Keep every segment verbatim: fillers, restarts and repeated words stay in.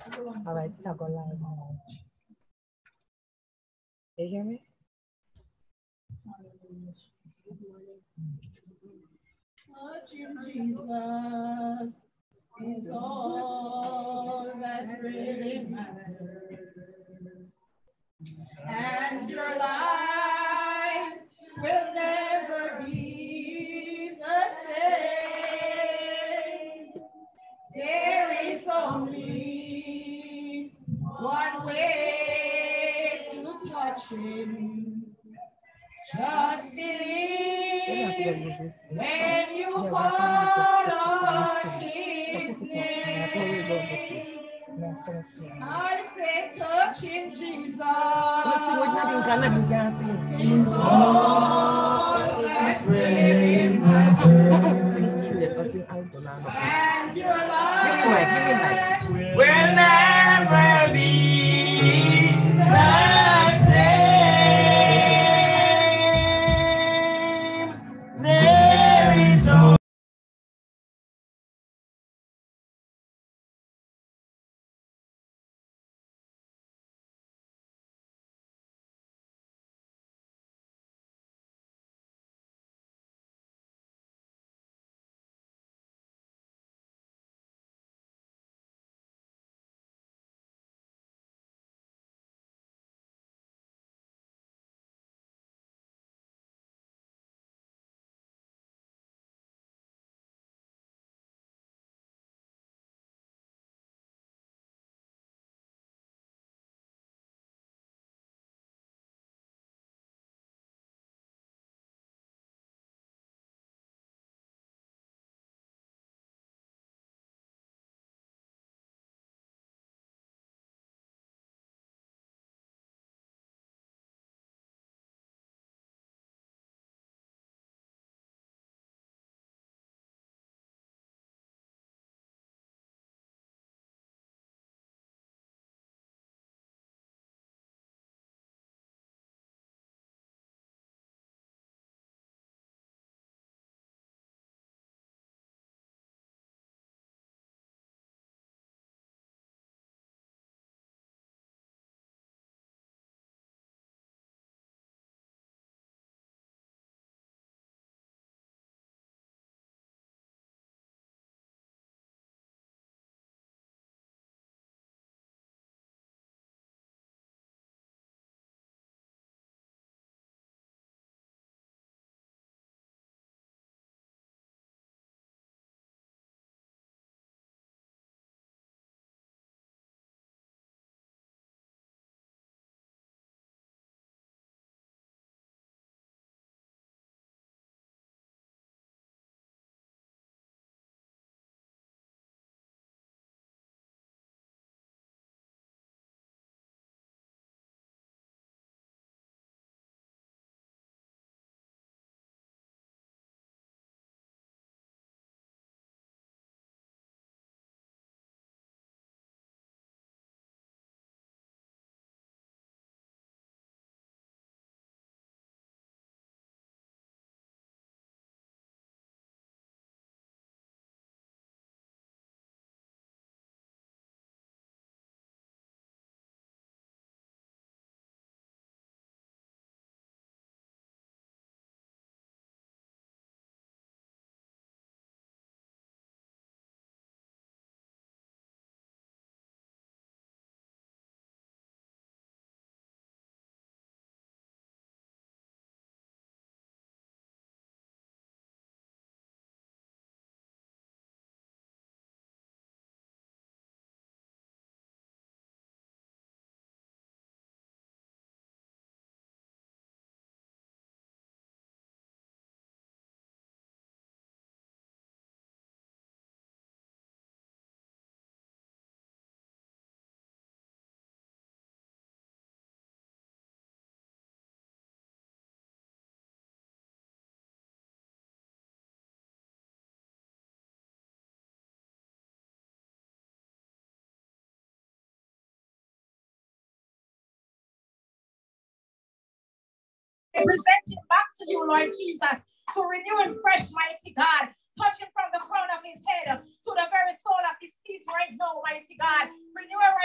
All right, start going live now. You hear me? Touching Jesus is all that really matters. And your lives will never be the same. There is only one way to touch him. Just believe when you call on his name. I say touching Jesus is all that really matters. And your life will never be the same. There is only present it back to you, Lord Jesus, to renew and fresh, mighty God. Touch him from the crown of his head to the very sole of his feet right now, mighty God. Renew a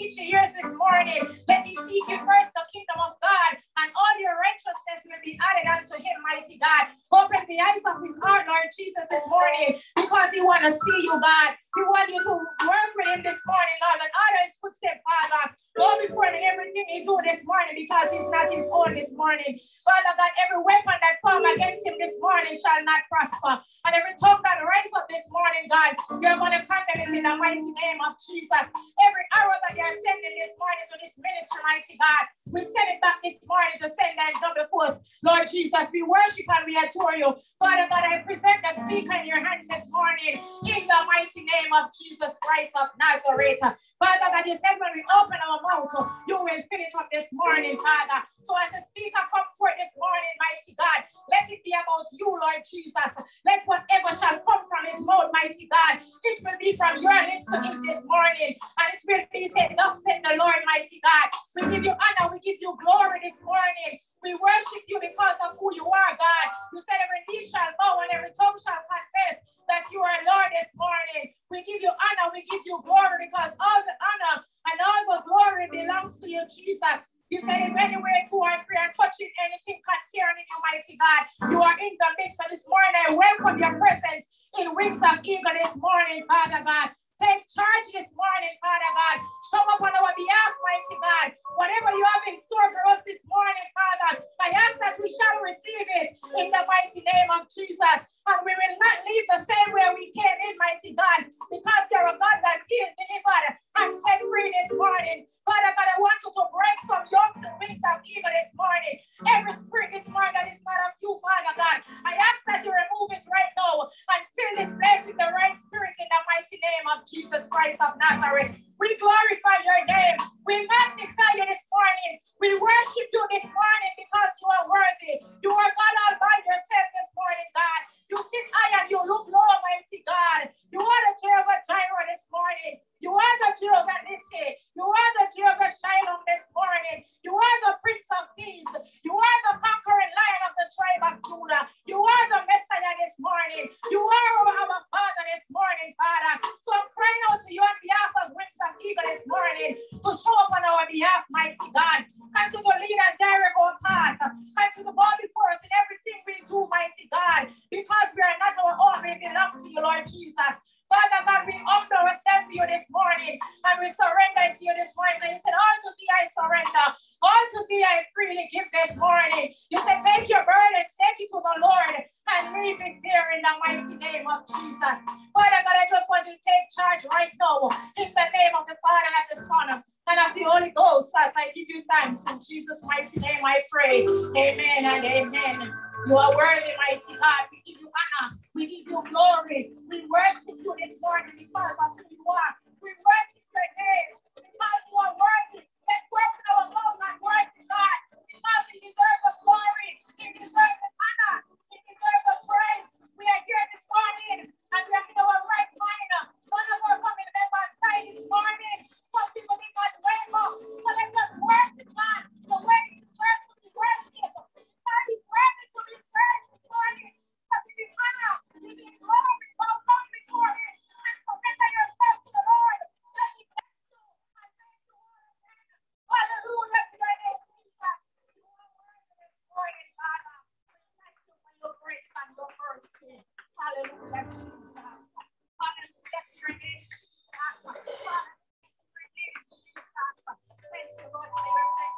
itchy ears this morning. Let him seek you first, the kingdom of God, and all your righteousness will be added unto him, mighty God. Open the eyes of his heart, Lord Jesus, this morning, because he want to see you, God. He want you to work with him this morning, Lord, and order his footsteps, Father. Go before him in everything he do this morning, because he's not his own this morning. Father God, every weapon that form against him this morning shall not prosper. And every tongue that rise up this morning, God, you're going to condemn it in the mighty name of Jesus. Every arrow that you're sending this morning to this ministry, mighty God, we send it back this morning to send that double force. Lord Jesus, we worship and we adore you. Father God, I present the speaker in your hands this morning in the mighty name of Jesus Christ of Nazareth. Father God, you said when we open our mouth, you will fill it up this morning, Father. So as the speaker comes forth this morning, mighty God, let it be about you, Lord Jesus. Let whatever shall come from his mouth, mighty God, it will be from your lips to his this morning. And it will be said, thus said the Lord, mighty God. We give you honor, we give you glory this morning. We worship you because of who you are, God. You said every knee shall bow and every tongue shall confess that you are Lord this morning. We give you honor, we give you glory, because all the honor and all the glory belongs to you, Jesus. You said if anywhere two or three are touching anything concerning you, mighty God, you are in the midst. So this morning I welcome your presence in wings of eagle this morning, Father God. Take charge this morning, Father God. Show up on our behalf, mighty God. Whatever you have in store for us this morning, Father, I ask that we shall receive it in the mighty name of Jesus. And we will not leave the same way we came in, mighty God, because you're a God that healed, delivered, and set free this morning. Father God, I want you to break some yokes and wings of evil this morning. Every spirit this morning that is not of you, Father God, I ask that you remove it right now and fill this place with the right spirit in the mighty name of Jesus Christ of Nazareth. We glorify your name. We magnify you this morning. We worship you this morning because you are worthy. You are God all by yourself this morning, God. You sit high and you look low, mighty God. You are the Jehovah Jireh this morning. You are the Jehovah Nissi. You are the Jehovah Shalom this morning. You are the Prince of Peace. You are the conquering Lion of the tribe of Judah. You are the Messiah this morning. You are our, our Father this morning, Father. So I'm crying out to you on behalf of Wings of Eagle this morning to show up on our behalf, mighty God. Come to the lead and direct our path. Come to the ball before us in everything we do, mighty God. Because we are not our own, we belong to you, Lord Jesus. Father God, we humble ourselves to you this morning and we surrender to you this morning. And you said, all to thee I surrender. All to thee I freely give this morning. You said, take your burden, take it to the Lord and leave it there in the mighty name of Jesus. Father God, I just want you to take charge right now in the name of the Father and of the Son and of the Holy Ghost. As I give you thanks in Jesus' mighty name I pray. Amen and amen. You are worthy, mighty God. We give you honor. We give you glory. We worship you this morning because of who you are. We worship your name because you are worthy. Let's work our mouth and worship God because you deserve the glory. You deserve the honor. You deserve the praise. We are here this morning and we are in our right mind. None of us coming to our side this morning. Some people did not wake up. So let's just worship God. The way you deserve to be worshipped. God is worthy to be praised this morning. So we give honor. We give glory. Bow down before Him and surrender yourself to the Lord. Let me bless you and thank you all again. Hallelujah to your name, Jesus. You are worthy this morning, Father. We thank you for your grace and your mercy. Hallelujah, Jesus. Hallelujah to your name, Jesus. Hallelujah to your name, Jesus. Thank you, Lord, for your blessing.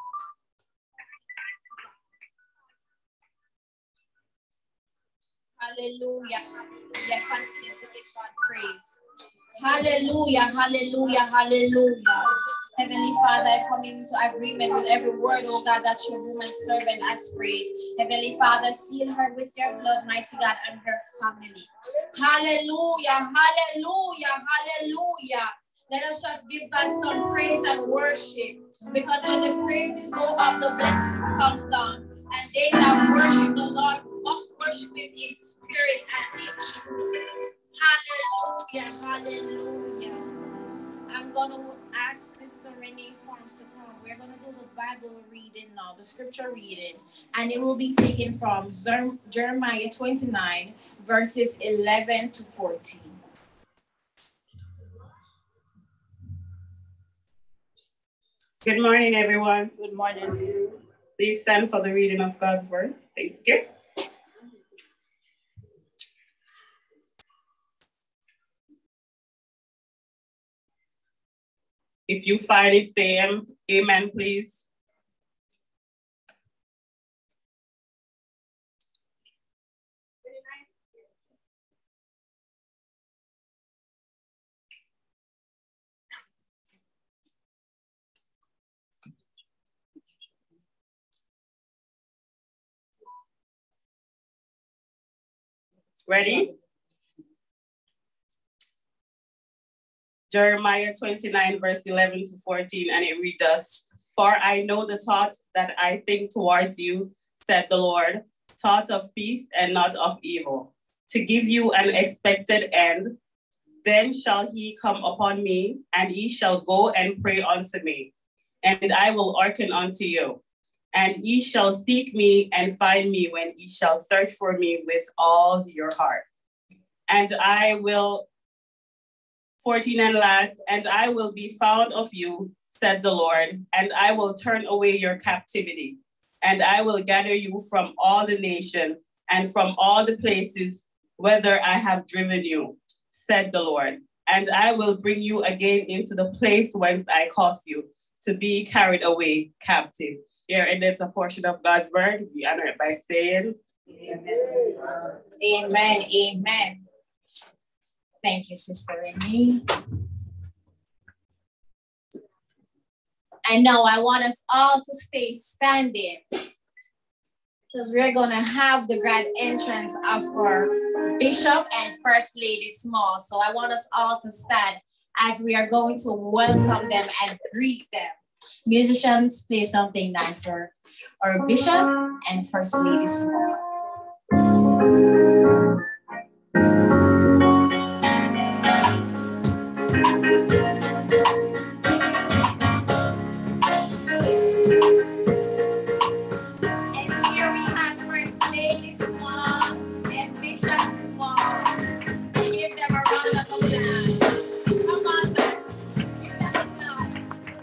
Hallelujah, hallelujah. Continue to give God praise. Hallelujah, hallelujah, hallelujah. Heavenly Father, I come into agreement with every word, oh God, that your woman servant has prayed. Heavenly Father, seal her with your blood, mighty God, and her family. Hallelujah, hallelujah, hallelujah. Let us just give God some praise and worship, because when the praises go up, the blessings comes down. And they that worship the Lord must worship Him in spirit and in truth. Hallelujah, hallelujah. I'm going to ask Sister Renee Forms to come. We're going to do the Bible reading now, the scripture reading, and it will be taken from Jeremiah twenty-nine, verses eleven to fourteen. Good morning, everyone. Good morning. Please stand for the reading of God's word. Thank you. If you find it, say amen, please. Ready? Jeremiah twenty-nine, verse eleven to fourteen, and it reads us, "For I know the thoughts that I think towards you, said the Lord, thoughts of peace and not of evil, to give you an expected end. Then shall he come upon me, and ye shall go and pray unto me, and I will hearken unto you. And ye shall seek me and find me when ye shall search for me with all your heart. And I will," fourteen and last, "and I will be found of you, said the Lord, and I will turn away your captivity. And I will gather you from all the nations and from all the places whither I have driven you, said the Lord. And I will bring you again into the place whence I caused you to be carried away captive." Here, and it's a portion of God's word. We honor it by saying, Amen. Amen. Amen. Thank you, Sister Renee. And now I want us all to stay standing because we're going to have the grand entrance of our Bishop and First Lady Small. So I want us all to stand as we are going to welcome them and greet them. Musicians, play something nice for our Bishop and First Lady Small. And here we have First Lady Small and Bishop Small. Give them a round of applause. Come on, guys. Give them applause.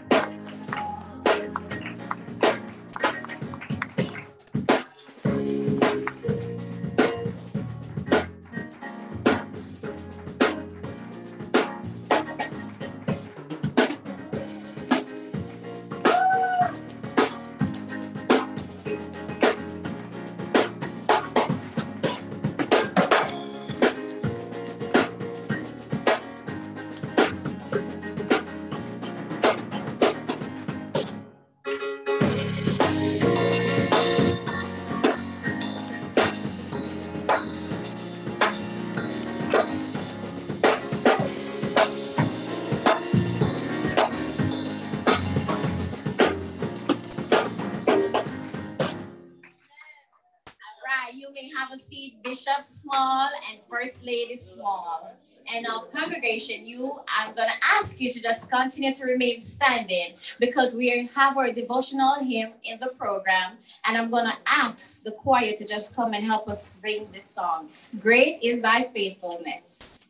Have a seat, Bishop Small and First Lady Small. And our congregation, you, I'm going to ask you to just continue to remain standing because we have our devotional hymn in the program. And I'm going to ask the choir to just come and help us sing this song. Great is thy faithfulness.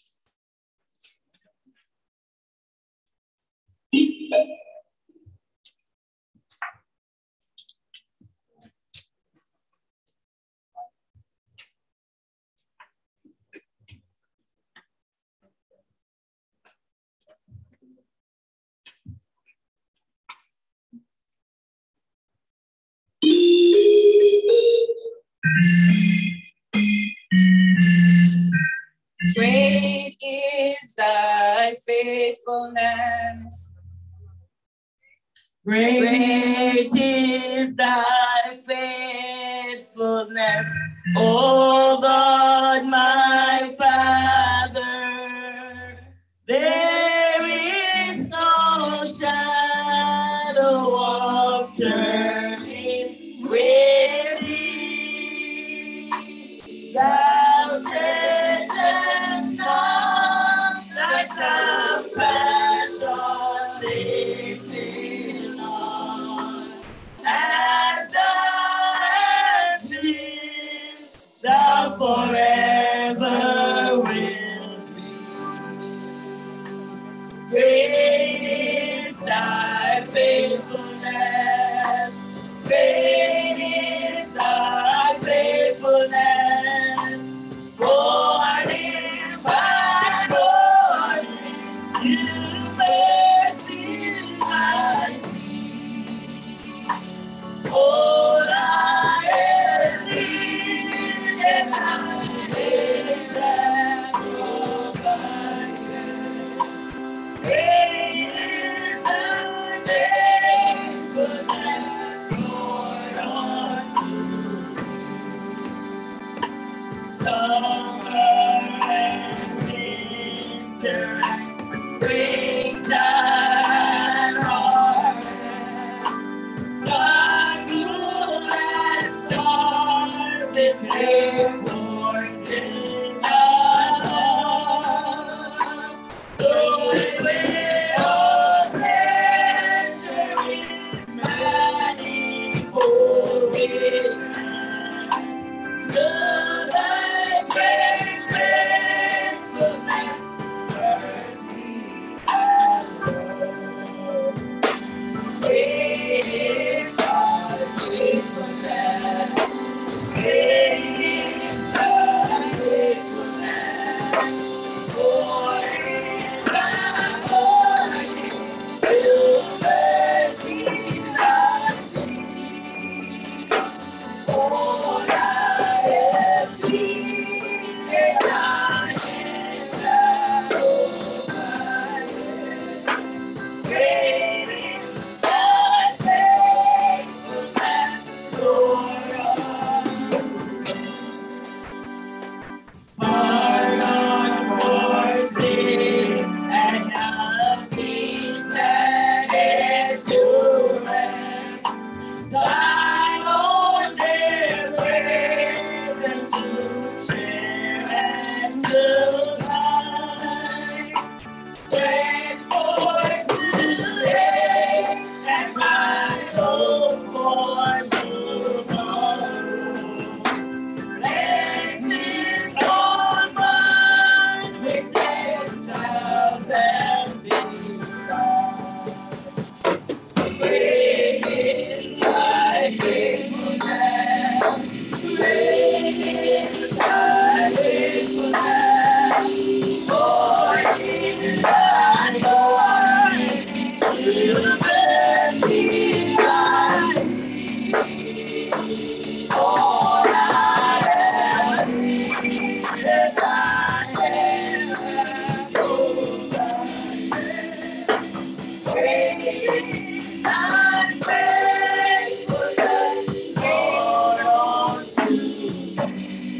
Great is thy faithfulness. Great is thy faithfulness, O God, my Father. There is no shadow of turning with thee. Thou changest not thy compassion, living on. As thou hast been, thou All I have needed, thy hand hath provided. Great is thy faithfulness, Lord, unto summer and winter and springtime and harvest. Sun, moon, and stars in their courses above. Joy will all measure in manifold witness to thy great faithfulness, mercy, and love. Great is thy faithfulness. Great is thy faithfulness. Morning by morning, new mercies I see. All I have needed, thy hand hath provided. Great is thy faithfulness, Lord, pardon for sin and of peace that endureth. Thine own dear grace and to share and to find. Strength for today and my hope for tomorrow. Blessings on mine with ten thousand beside. Great is thy faithfulness. Great is thy faithfulness. Morning by morning, new mercies I see. All I have needed, thy hand hath provided. Great is thy faithfulness, Lord, unto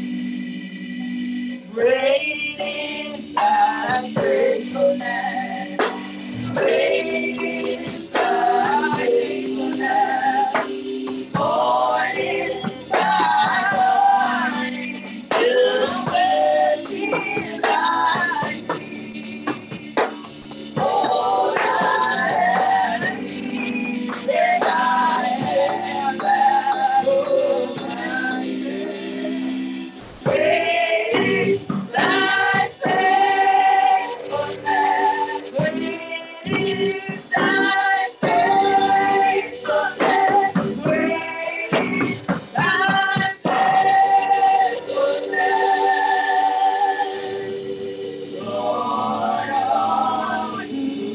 me. Great is thy faithfulness. Great is thy faithfulness. Morning by morning, new mercies I see. All I have needed, thy hand hath provided. Great is thy faithfulness. Great is thy faithfulness. Great is thy faithfulness, Lord, unto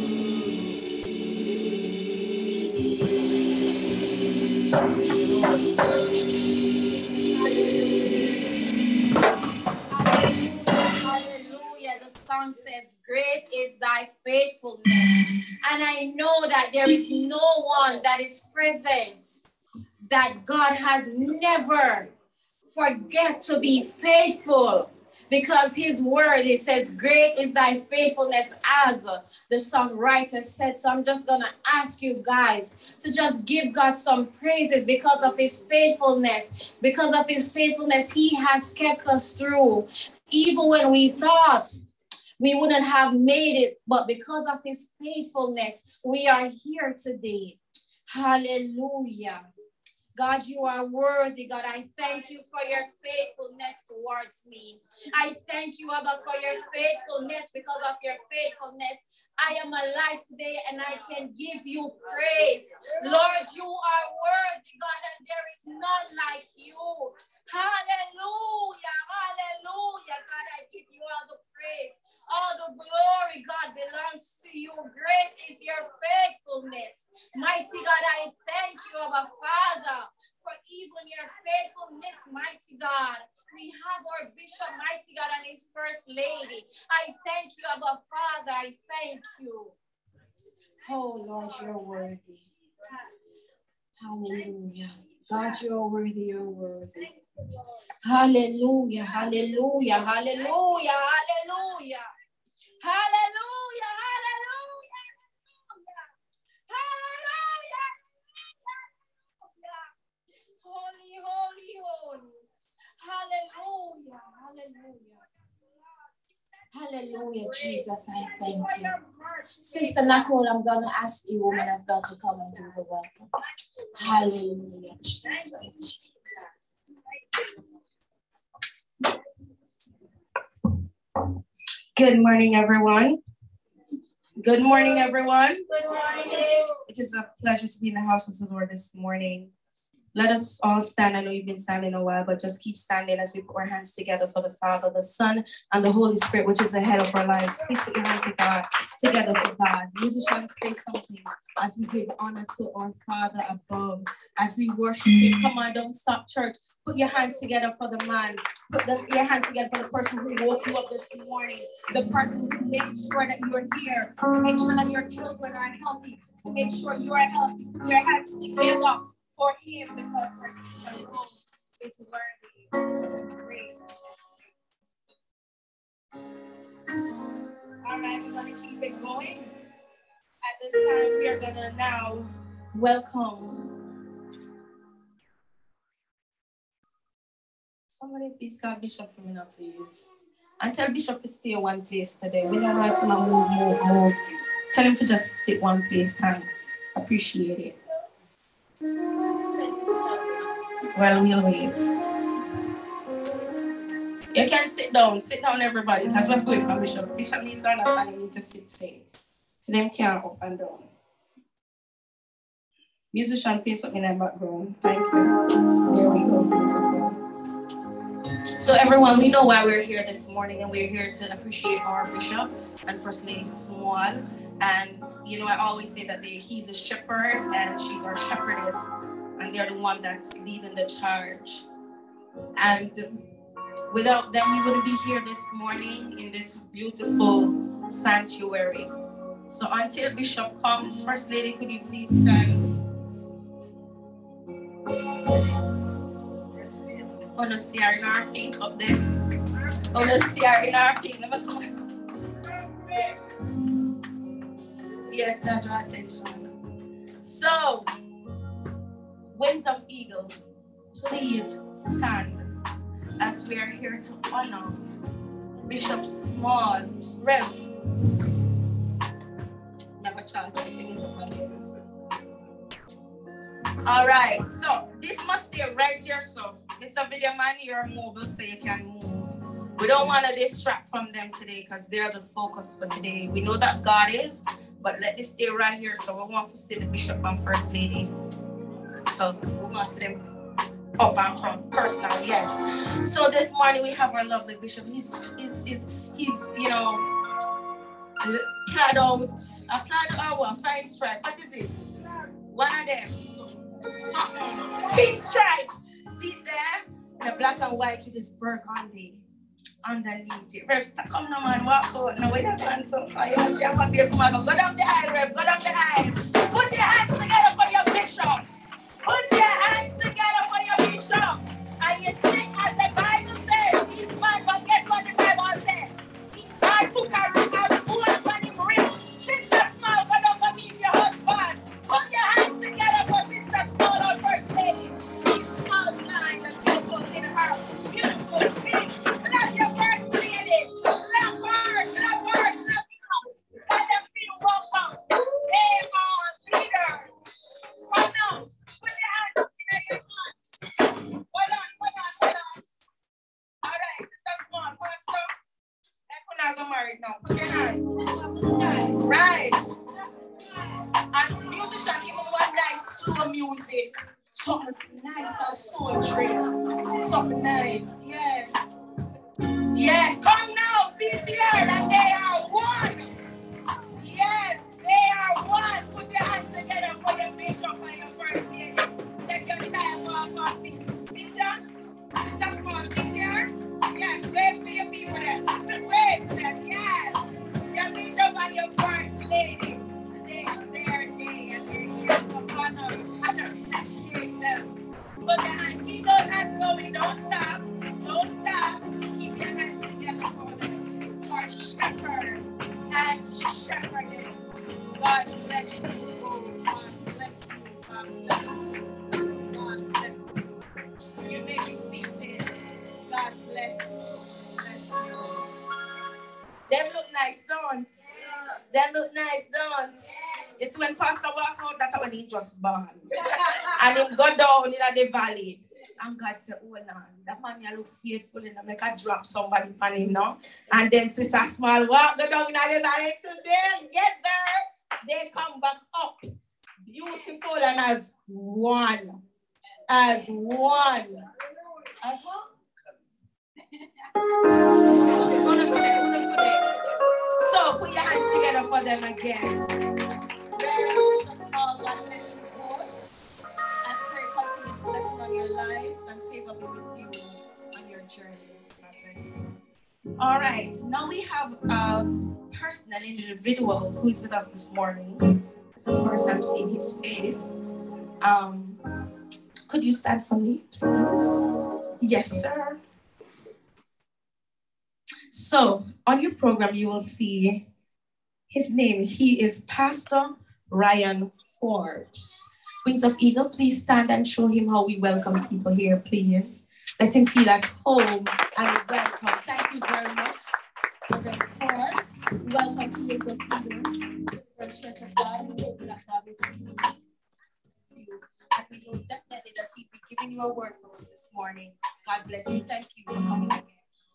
Hallelujah. The song says, great is thy faithfulness. And I know that there is no one that is present that God has never forget to be faithful, because his word, it says, great is thy faithfulness, as the songwriter said. So I'm just gonna ask you guys to just give God some praises because of his faithfulness. Because of his faithfulness, he has kept us through, even when we thought we wouldn't have made it, but because of his faithfulness, we are here today. Hallelujah. God, you are worthy. God, I thank you for your faithfulness towards me. I thank you, Abba, for your faithfulness. Because of your faithfulness, I am alive today and I can give you praise. Lord, you are worthy, God, and there is none like you. Hallelujah, hallelujah. God, I give you all the praise. All the glory, God, belongs to you. Great is your faithfulness. Mighty God, I thank you, Abba Father. Father, for even your faithfulness, mighty God. We have our bishop, mighty God, and his first lady. I thank you, Abba Father. I thank you. Oh, Lord, you're worthy. Hallelujah. God, you're worthy, you're worthy. Hallelujah, hallelujah, hallelujah, hallelujah. Hallelujah, hallelujah, hallelujah. Holy, holy, holy. Hallelujah, hallelujah. Hallelujah, Jesus, I thank you. Sister Nicole, I'm going to ask you, woman of God, to come and do the welcome. Hallelujah, Jesus. Good morning, everyone. Good morning, everyone. Good morning. It is a pleasure to be in the house of the Lord this morning. Let us all stand. I know you've been standing a while, but just keep standing as we put our hands together for the Father, the Son, and the Holy Spirit, which is the head of our lives. Please put your hands to God, together for God. Musicians, say something as we give honor to our Father above, as we worship Him. Come on, don't stop, church. Put your hands together for the man. Put the, your hands together for the person who woke you up this morning, the person who made sure that you are here, to make sure that your children are healthy, to make sure you are healthy. Put your hands together for Him, because for Him alone is worthy of praise. All right, we're going to keep it going. At this time, we are going to now welcome. Somebody please call Bishop for me now, please. And tell Bishop to stay one place today. We don't want to move, move, move. Tell him to just sit one place. Thanks. Appreciate it. Well, we'll wait. You can sit down. Sit down, everybody. Because we're waiting for Bishop. Bishop needs to understand you need to sit safe. So them can't up and down. Musician, play something in the background. Thank you. There we go. Beautiful. So everyone, we know why we're here this morning, and we're here to appreciate our Bishop and First Lady Small. And you know, I always say that they, he's a shepherd and she's our shepherdess, and they're the one that's leading the charge. And without them, we wouldn't be here this morning in this beautiful sanctuary. So until Bishop comes, First Lady, could you please stand? Oh, no, see her in our pink up there. Oh, no, see her in our pink. Let me come. Yes, that draw attention. So, Wings of Eagle, please stand as we are here to honor Bishop Small, Rev. Never charge anything up here. All right, so this must stay right here, so Mister Video Man, you're mobile, so you can move. We don't want to distract from them today because they're the focus for today. We know that God is, but let this stay right here, so we want to see the Bishop and First Lady. So we want to see them up and front, personal, yes. So this morning we have our lovely Bishop. He's, he's, he's, he's you know, clad out, a plaid or a fine stripe. What is it? One of them. Pink stripe. See there? The black and white with his burgundy underneath it. Rev, come now, man. Walk out. Now, where you going so far? You see, I'm a beautiful man. Go down the aisle, Rev. Go down the aisle. Put your hands together for your bishop. Put your hands together for your bishop. And you sing as the Bible says. He's man, but guess what the Bible says? God took a wood on him wrist. Sister Small, go down to meet your husband. Put your hands together for Sister Small, our First Lady. She's small, kind, and beautiful in her beautiful face. Love your First Lady. Love her, love her, love her. Let them feel welcome. They are leaders. Come now. Put your hands together, your man. Hold on, hold on, hold on. All right, Sister Small, Pastor. Let's not go married now. Put your hand. Right. And musician, give me one nice slow music. Something nice and sultry. Something nice, yeah. Yes, come now, see it here, and they are one. Yes, they are one. Put your hands together for your bishop and your First Lady. Take your family, don't stop. Don't stop. Keep your hands together for them. For shepherd and shepherdess. God bless you. God bless you. God bless you. God bless you. You may be seated. God bless you. Bless you. Them look nice, don't? Them look nice, don't? It's when Pastor walk out, that's when he just born. And him go down in the valley. And God said, oh, no, that man you look faithful and make a drop somebody on him now. And then Sister Small walk go down in the valley till they get there. They come back up. Beautiful and as one. As one. As one? Uno today, uno today. So put your hands together for them again. Sister Small, God bless you both. I pray continuous blessing on your lives and favor be with you on your journey. God bless you. All right, now we have a person, an individual who is with us this morning. It's the first time seeing his face. Um, could you stand for me, please? Yes, sir. So on your program, you will see his name. He is Pastor Ryan Forbes. Wings of Eagle, please stand and show him how we welcome people here, please. Let him feel at home and welcome. Thank you very much, Reverend Forbes. Welcome to Wings of Eagle, the Church of God. We hope that God will continue to bless you. And we know definitely that he'll be giving you a word for us this morning. God bless you. Thank you for coming again.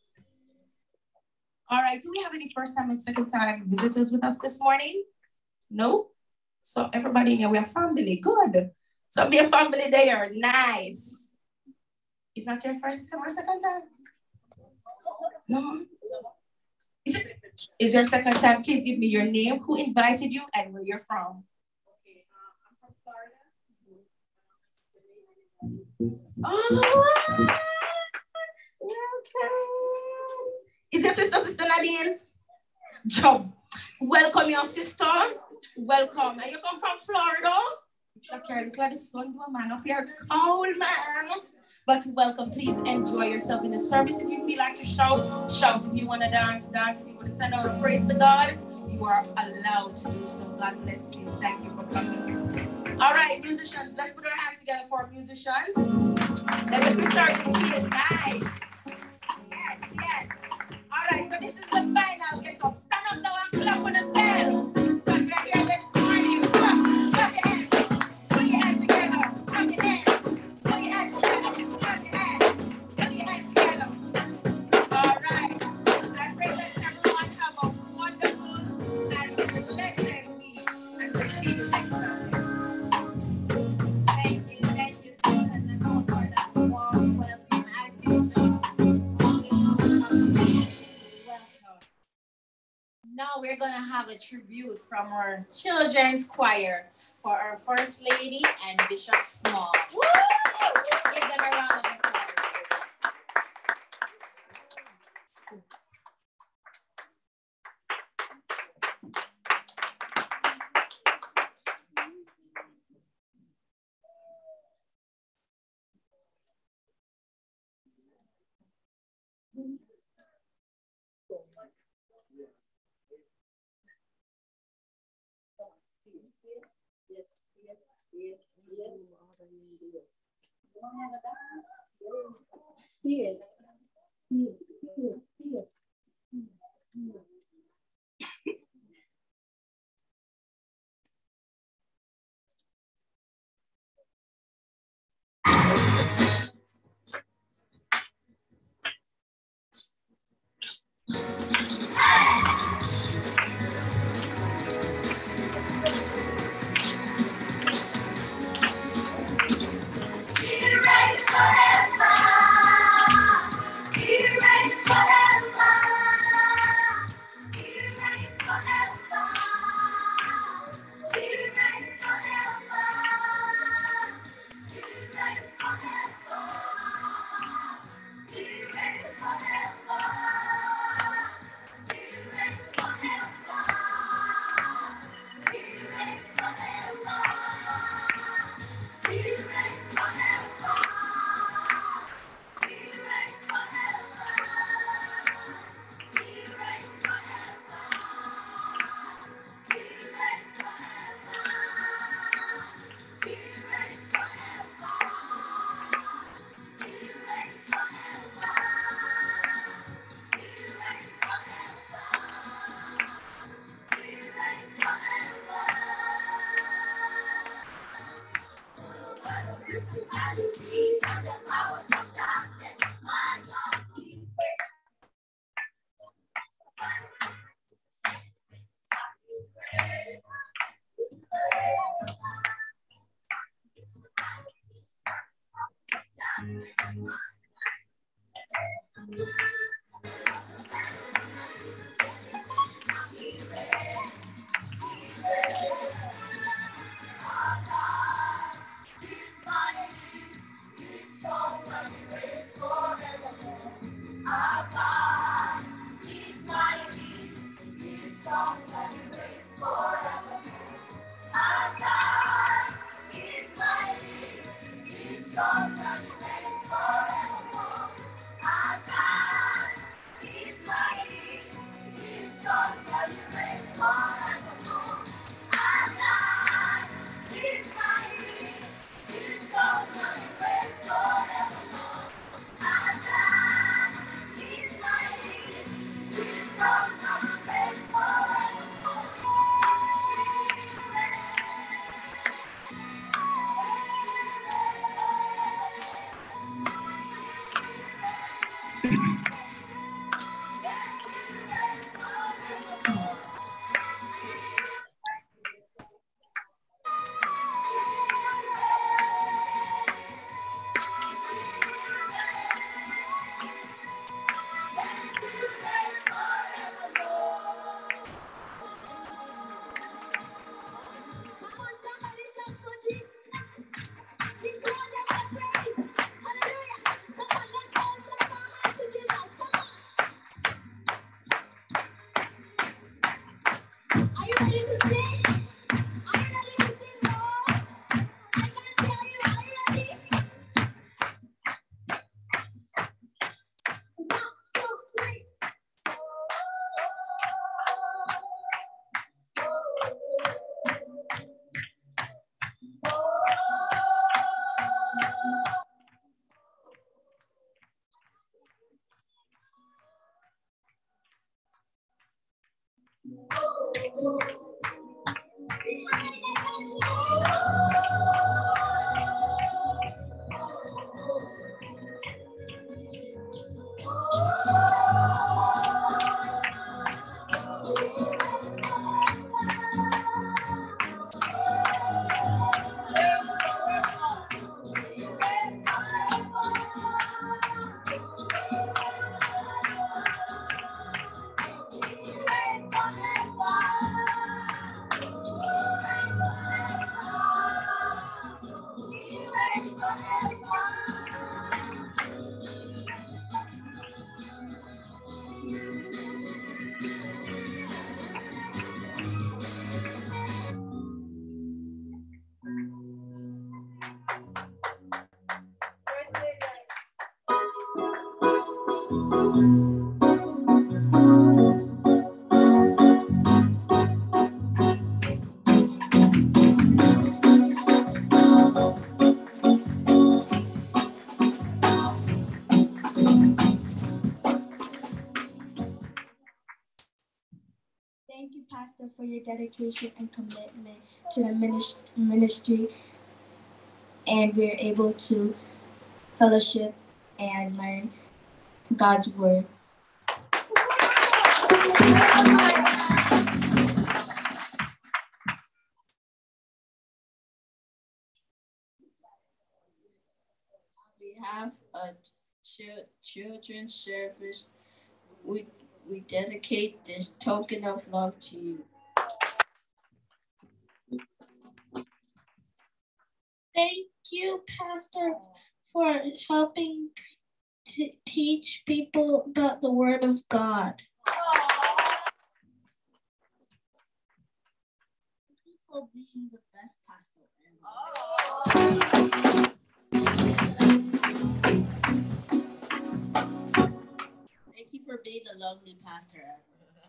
All right, do we have any first time and second time visitors with us this morning? No? So everybody in here, we are family. Good. So be a family there. Nice. Is that your first time or second time? No? Is, it, is your second time? Please give me your name, who invited you, and where you're from. Okay, um, I'm from Florida. Oh, welcome. Is your sister, Sister Nadine? Job. Welcome, your sister. Welcome. And you come from Florida? It's like you're looking at the sun, man. Up here, cold, man. But welcome. Please enjoy yourself in the service. If you feel like to shout, shout. If you want to dance, dance. If you want to send out a praise to God, you are allowed to do so. God bless you. Thank you for coming. All right, musicians. Let's put our hands together for musicians. Let me start this here. Nice. Yes, yes. All right, so this is the final get up. Stand up now and clap on the cell. Because we're here this morning. Clap, clap your hands. Put your hands together. Clap your hands. Put your hands together. Clap your hands. Put your hands together. All right. I pray that everyone have a wonderful and blessed week. And we'll see you next Sunday. Thank you. Thank you, Susan. And all for that warm welcome as usual. Now we're going to have a tribute from our children's choir for our First Lady and Bishop Small. Woo! Give them a round of applause. Spears, spears, spears, spears. Forever. principalities and the powers of darkness, my God. Thank you, Pastor, for your dedication and commitment to the minis- ministry, and we're able to fellowship and learn God's word. We have a ch- children's service. We we dedicate this token of love to you. Thank you, Pastor, for helping to teach people about the Word of God. Thank you for being the best pastor ever. Thank you for being the lovely pastor ever.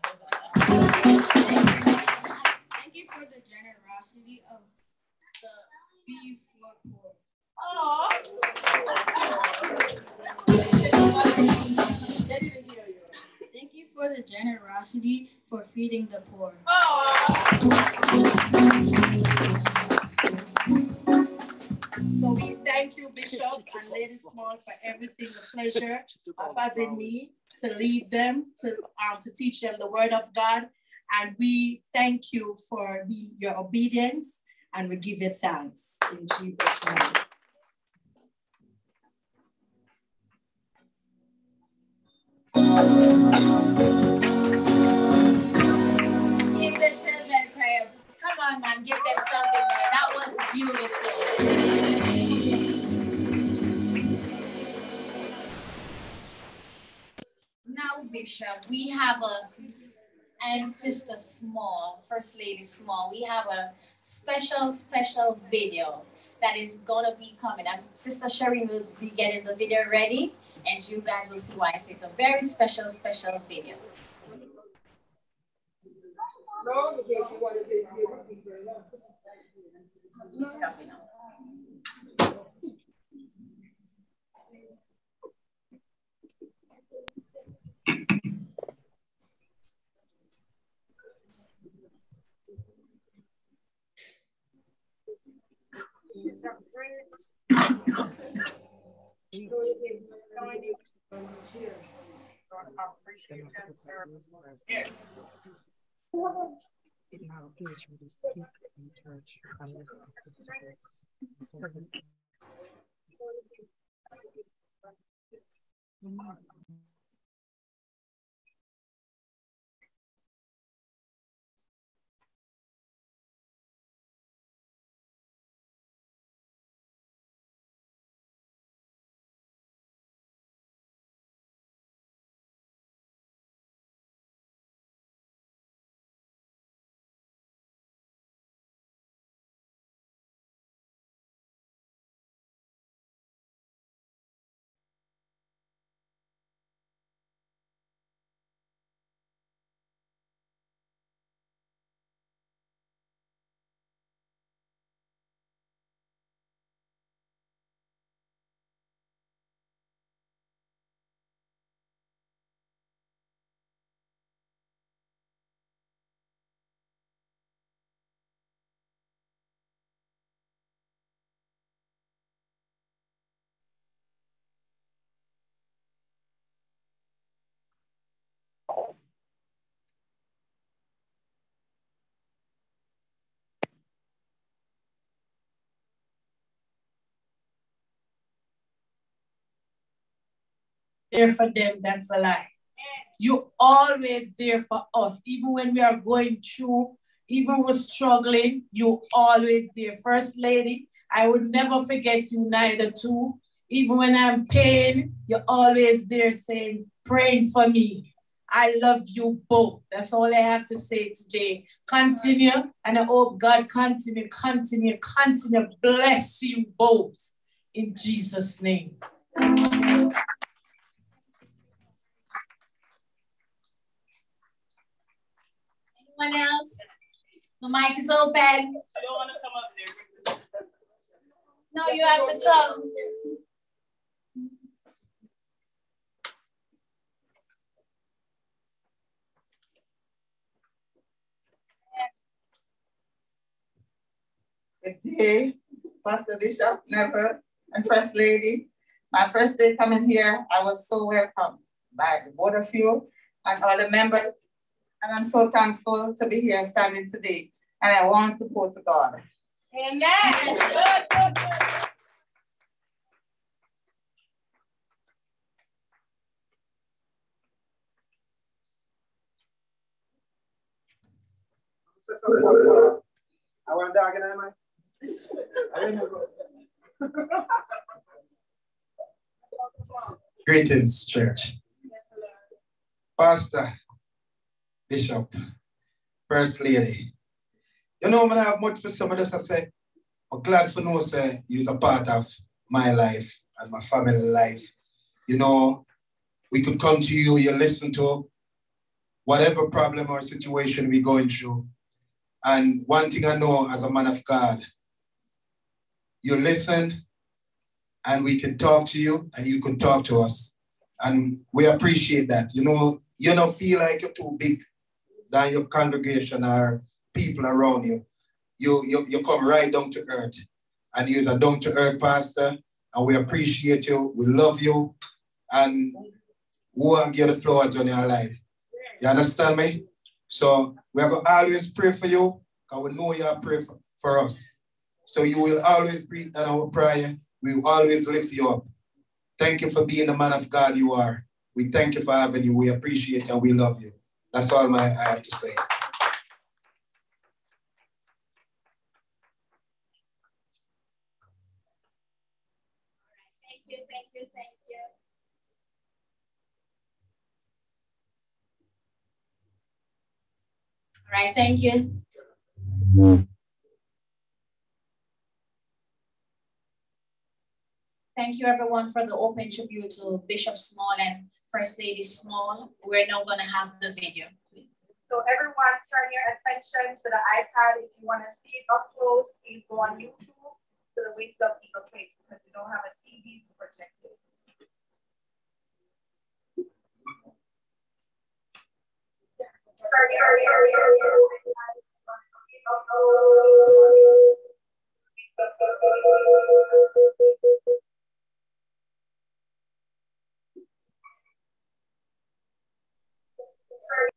Thank you for the generosity of the feed for poor. Thank you for the generosity for feeding the poor. So we thank Thank you, Bishop and Lady Small, for everything, the pleasure of having me to lead them, to, um, to teach them the word of God. And we thank you for the, your obedience, and we give you thanks in Jesus' name. Give the children prayer. Come on, man, give them something, man. That was beautiful. Now, Bishop, we have a, and Sister Small, First Lady Small, we have a special, special video that is gonna be coming. And Sister Sherry will be getting the video ready, and you guys will see why I say it's a very special, special video. It's coming up. There for them, that's a lie. You always there for us, even when we are going through, even we're struggling, you always there. First Lady, I would never forget you neither too. Even when I'm pain, you're always there saying, praying for me. I love you both. That's all I have to say today. Continue, and I hope God continue, continue, continue, bless you both in Jesus' name. Anyone else? The mic is open. I don't want to come up there. No, you have to come. Good day, Pastor Bishop, Neville, and First Lady. My first day coming here, I was so welcomed by the both of you and all the members. And I'm so thankful to be here standing today. And I want to go to God. Amen. Good, good, good. I want to dog in my. Greetings, church. Pastor, Bishop, First Lady. You know, I don't have much for some of this. I say, I'm glad for no say you're a part of my life and my family life. You know, we could come to you, you listen to whatever problem or situation we're going through. And one thing I know as a man of God, you listen and we can talk to you and you can talk to us. And we appreciate that. You know, you don't feel like you're too big than your congregation or people around you. You, you, you come right down to earth. And you're a down to earth pastor. and we appreciate you. We love you, and we want to give the flowers on your life. You understand me? So we're going to always pray for you, because we know you are praying for, for us. So you will always be in our prayer. We will always lift you up. Thank you for being the man of God you are. We thank you for having you. We appreciate you and we love you. That's all my, I have to say. Thank you, thank you, thank you. All right, thank you. Thank you, everyone, for the open tribute to Bishop Small and First Lady Small. We're now going to have the video. So everyone, turn your attention to the iPad. If you want to see it up close, please go on YouTube to the Wings of Eagle page, because we don't have a T V to project it. Sorry, sorry, sorry, sorry, sorry. Sorry.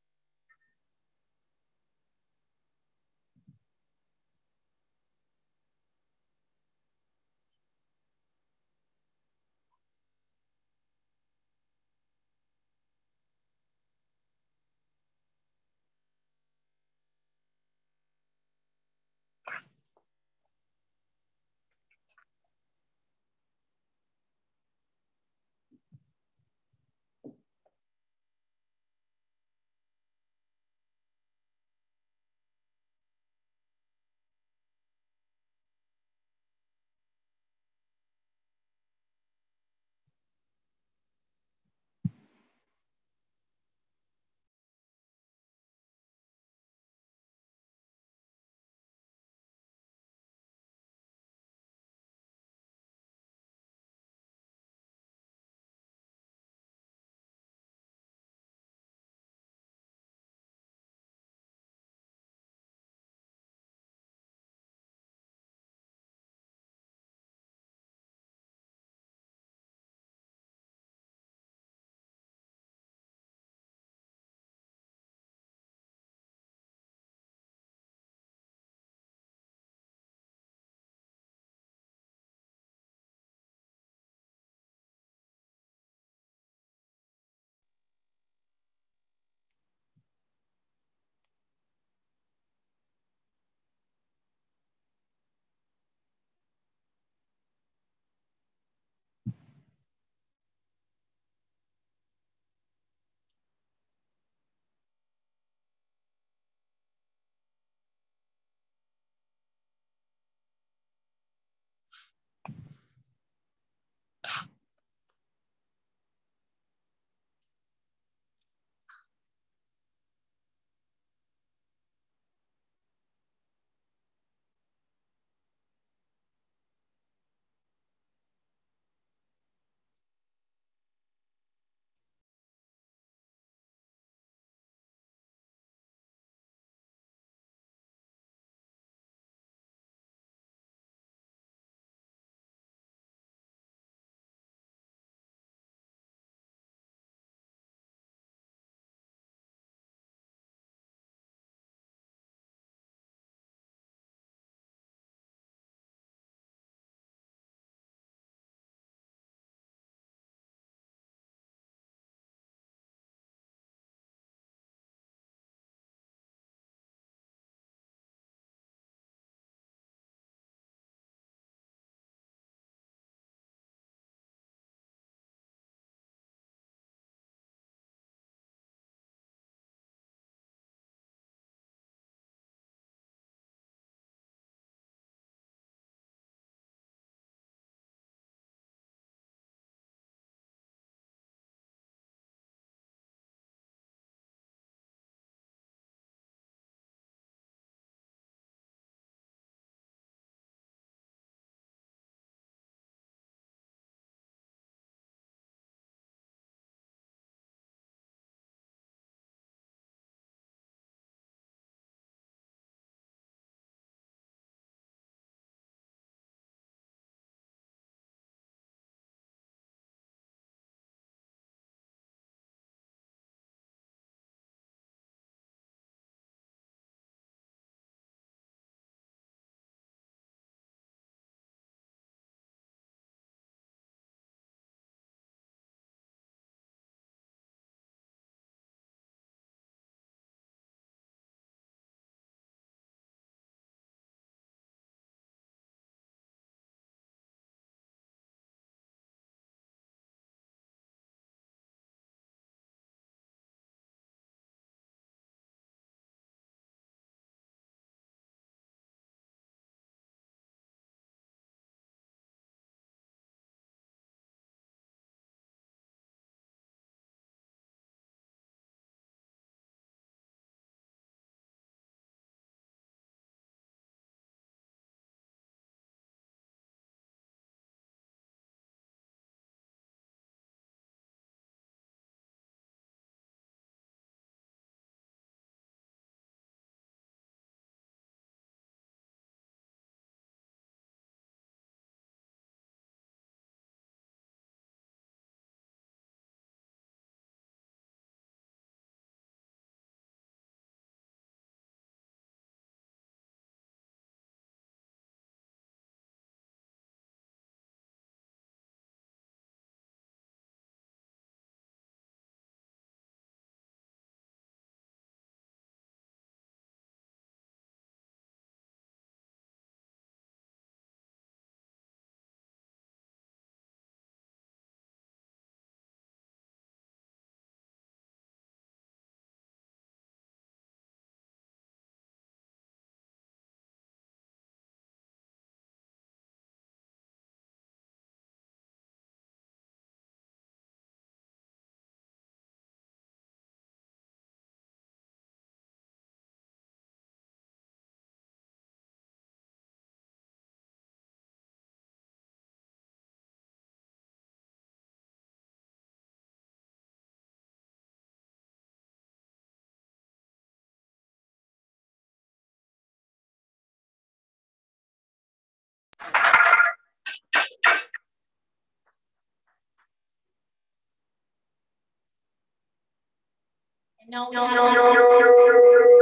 And now we have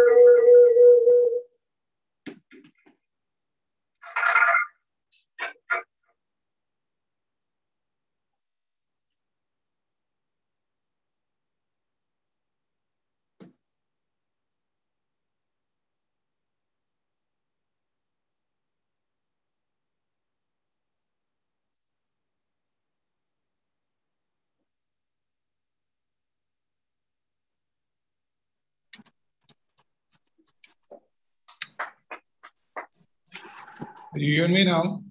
You hear me now?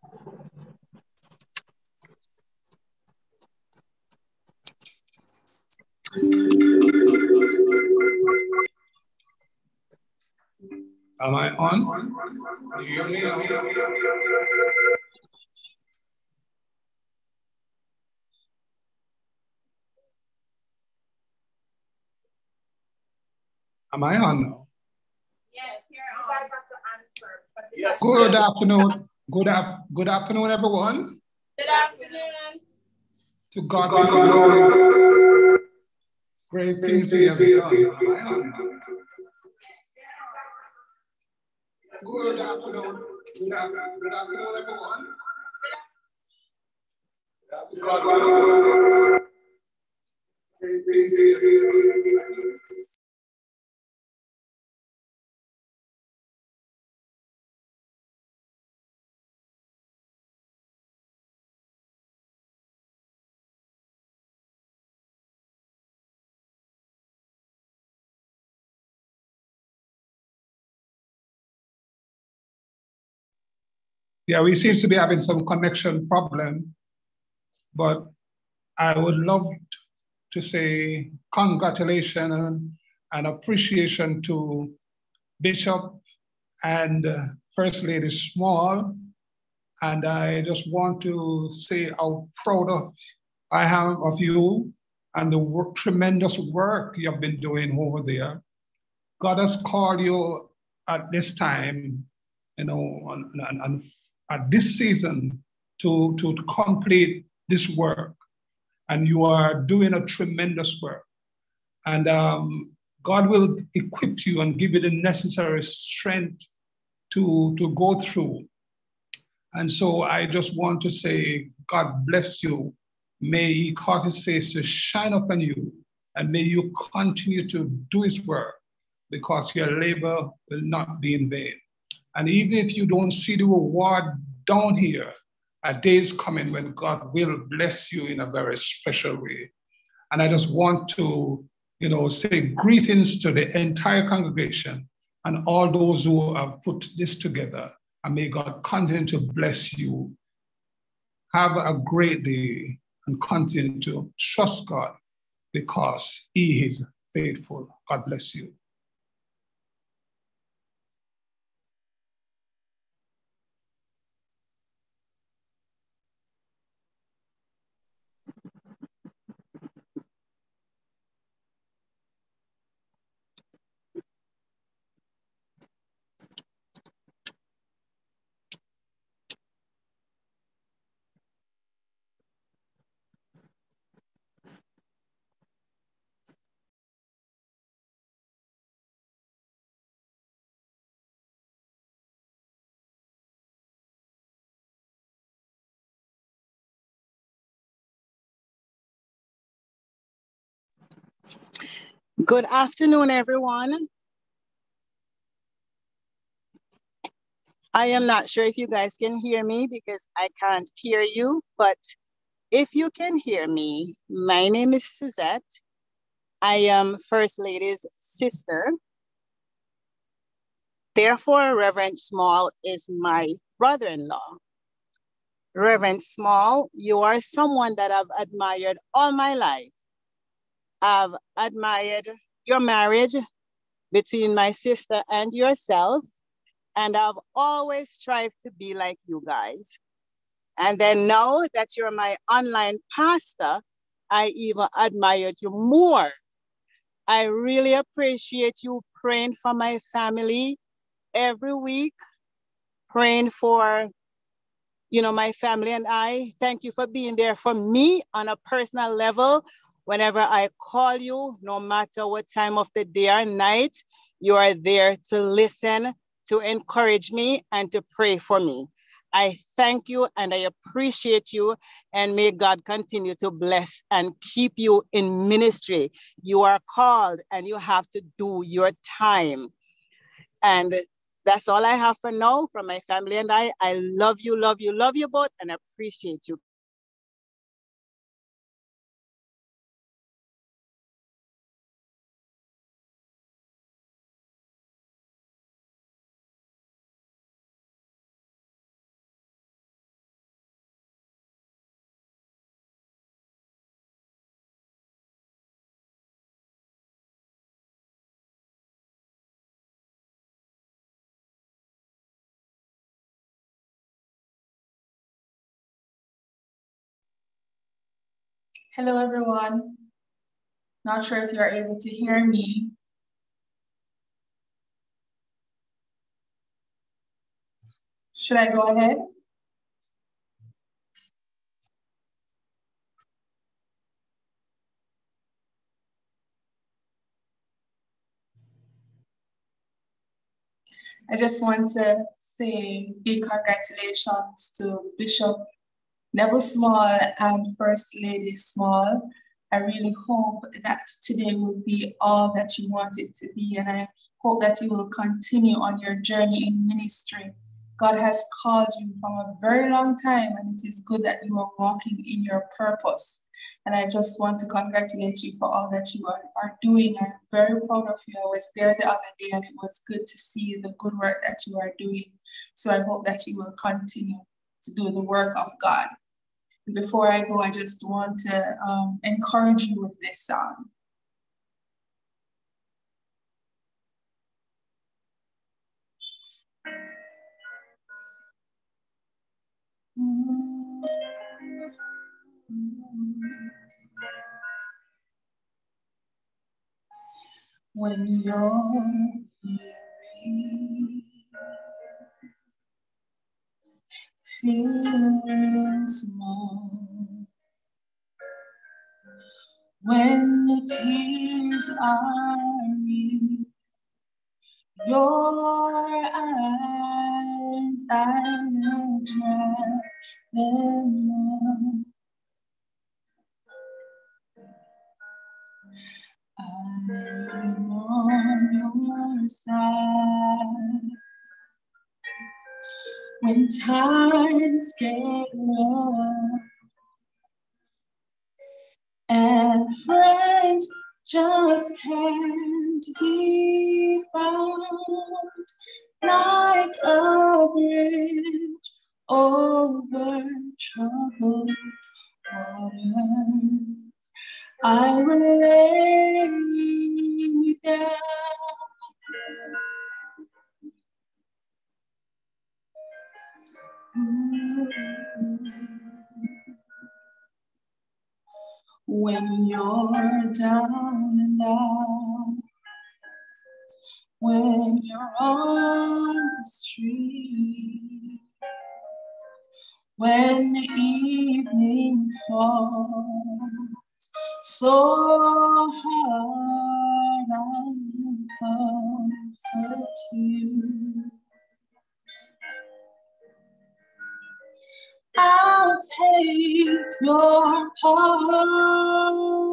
Am I on? You hear me now? Am I on now? Yes, you're on. You guys have to answer. Yes. Good afternoon. Good, af good afternoon, everyone. Good afternoon. To God be the glory. Great things He has done. Am I on now? Good afternoon. Good afternoon, good afternoon, everyone. To God be the glory. Great things He has done. Yeah, we seem to be having some connection problem, but I would love to say congratulations and, and appreciation to Bishop and uh, First Lady Small. And I just want to say how proud of I am of you and the work, tremendous work you have been doing over there. God has called you at this time, you know, and, and, and at this season to, to complete this work. And you are doing a tremendous work. And um, God will equip you and give you the necessary strength to, to go through. And so I just want to say, God bless you. May He cause His face to shine upon you, and may you continue to do His work, because your labor will not be in vain. And even if you don't see the reward down here, a day is coming when God will bless you in a very special way. And I just want to, you know, say greetings to the entire congregation and all those who have put this together. And may God continue to bless you. Have a great day and continue to trust God, because He is faithful. God bless you. Good afternoon, everyone. I am not sure if you guys can hear me because I can't hear you, but if you can hear me, my name is Suzette. I am First Lady's sister. Therefore, Reverend Small is my brother-in-law. Reverend Small, you are someone that I've admired all my life. I've admired your marriage between my sister and yourself, and I've always strived to be like you guys. And then now that you're my online pastor, I even admired you more. I really appreciate you praying for my family every week, praying for, you know, my family and I. Thank you for being there for me on a personal level Whenever I call you, no matter what time of the day or night, you are there to listen, to encourage me, and to pray for me. I thank you and I appreciate you, and may God continue to bless and keep you in ministry. You are called and you have to do your time. And that's all I have for now from my family and I. I love you, love you, love you both, and appreciate you. Hello, everyone. Not sure if you're able to hear me. Should I go ahead? I just want to say big congratulations to Bishop Neville Small and First Lady Small. I really hope that today will be all that you want it to be, and I hope that you will continue on your journey in ministry. God has called you from a very long time, and it is good that you are walking in your purpose. And I just want to congratulate you for all that you are, are doing. I'm very proud of you. I was there the other day, and it was good to see the good work that you are doing. So I hope that you will continue to do the work of God. Before I go, I just want to um, encourage you with this song. When you're weary, feeling small, when the tears are in your eyes, I will dry them all. I'm on your side when times get rough and friends just can't be found, like a bridge over troubled waters. I will lay me down. When you're down and out, when you're on the street, when the evening falls so hard, I will comfort you. I'll take your part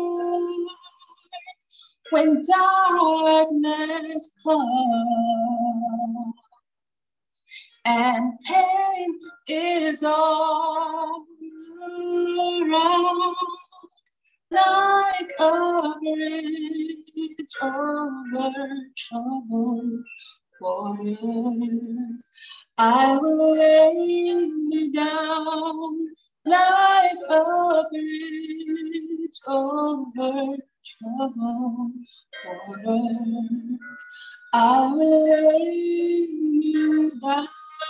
when darkness comes and pain is all around, like a bridge over troubled waters. I will lay me down like a bridge over troubled waters. I will lay me down.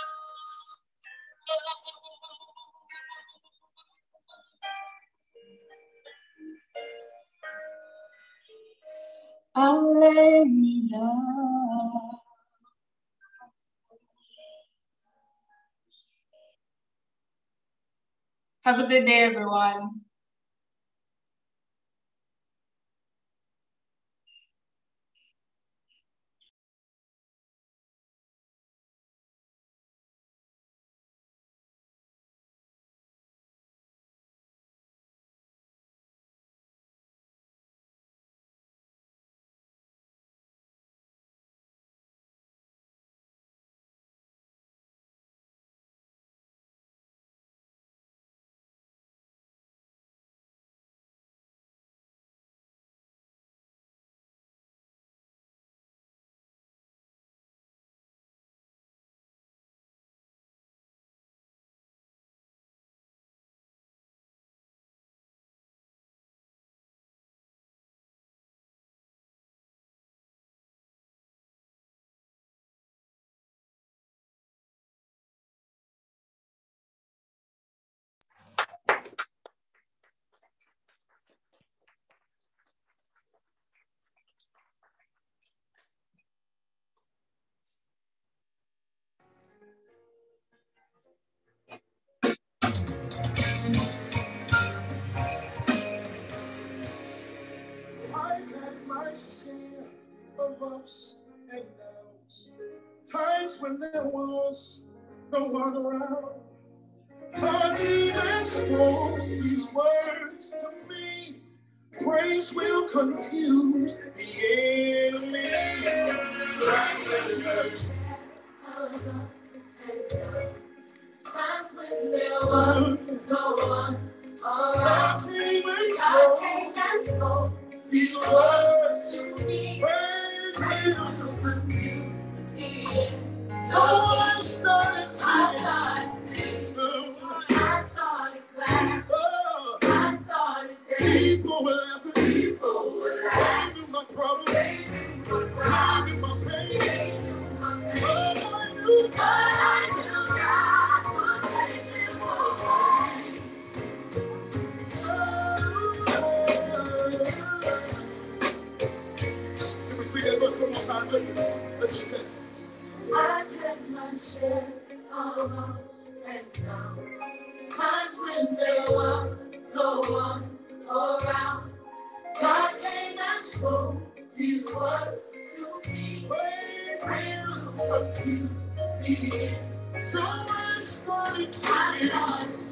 I'll lay me down. Have a good day, everyone. ups and downs, times when there was no one around. God even spoke these words to me. Praise will confuse the enemy. Times when there was no one around. God came and spoke these words to me. Praise will confuse the enemy. So I started singing. I started clapping. I started dancing. People were laughing. People were laughing. They knew my problems. They knew my problems. They knew my pain. They knew my pain. But I knew God. But I knew God would take them away. Can we sing that verse one more time? Listen. Listen, listen. I've had my share of ups and downs, times when there was no one around. God came and spoke these words to me. Praise will confuse the end. So I started singing. I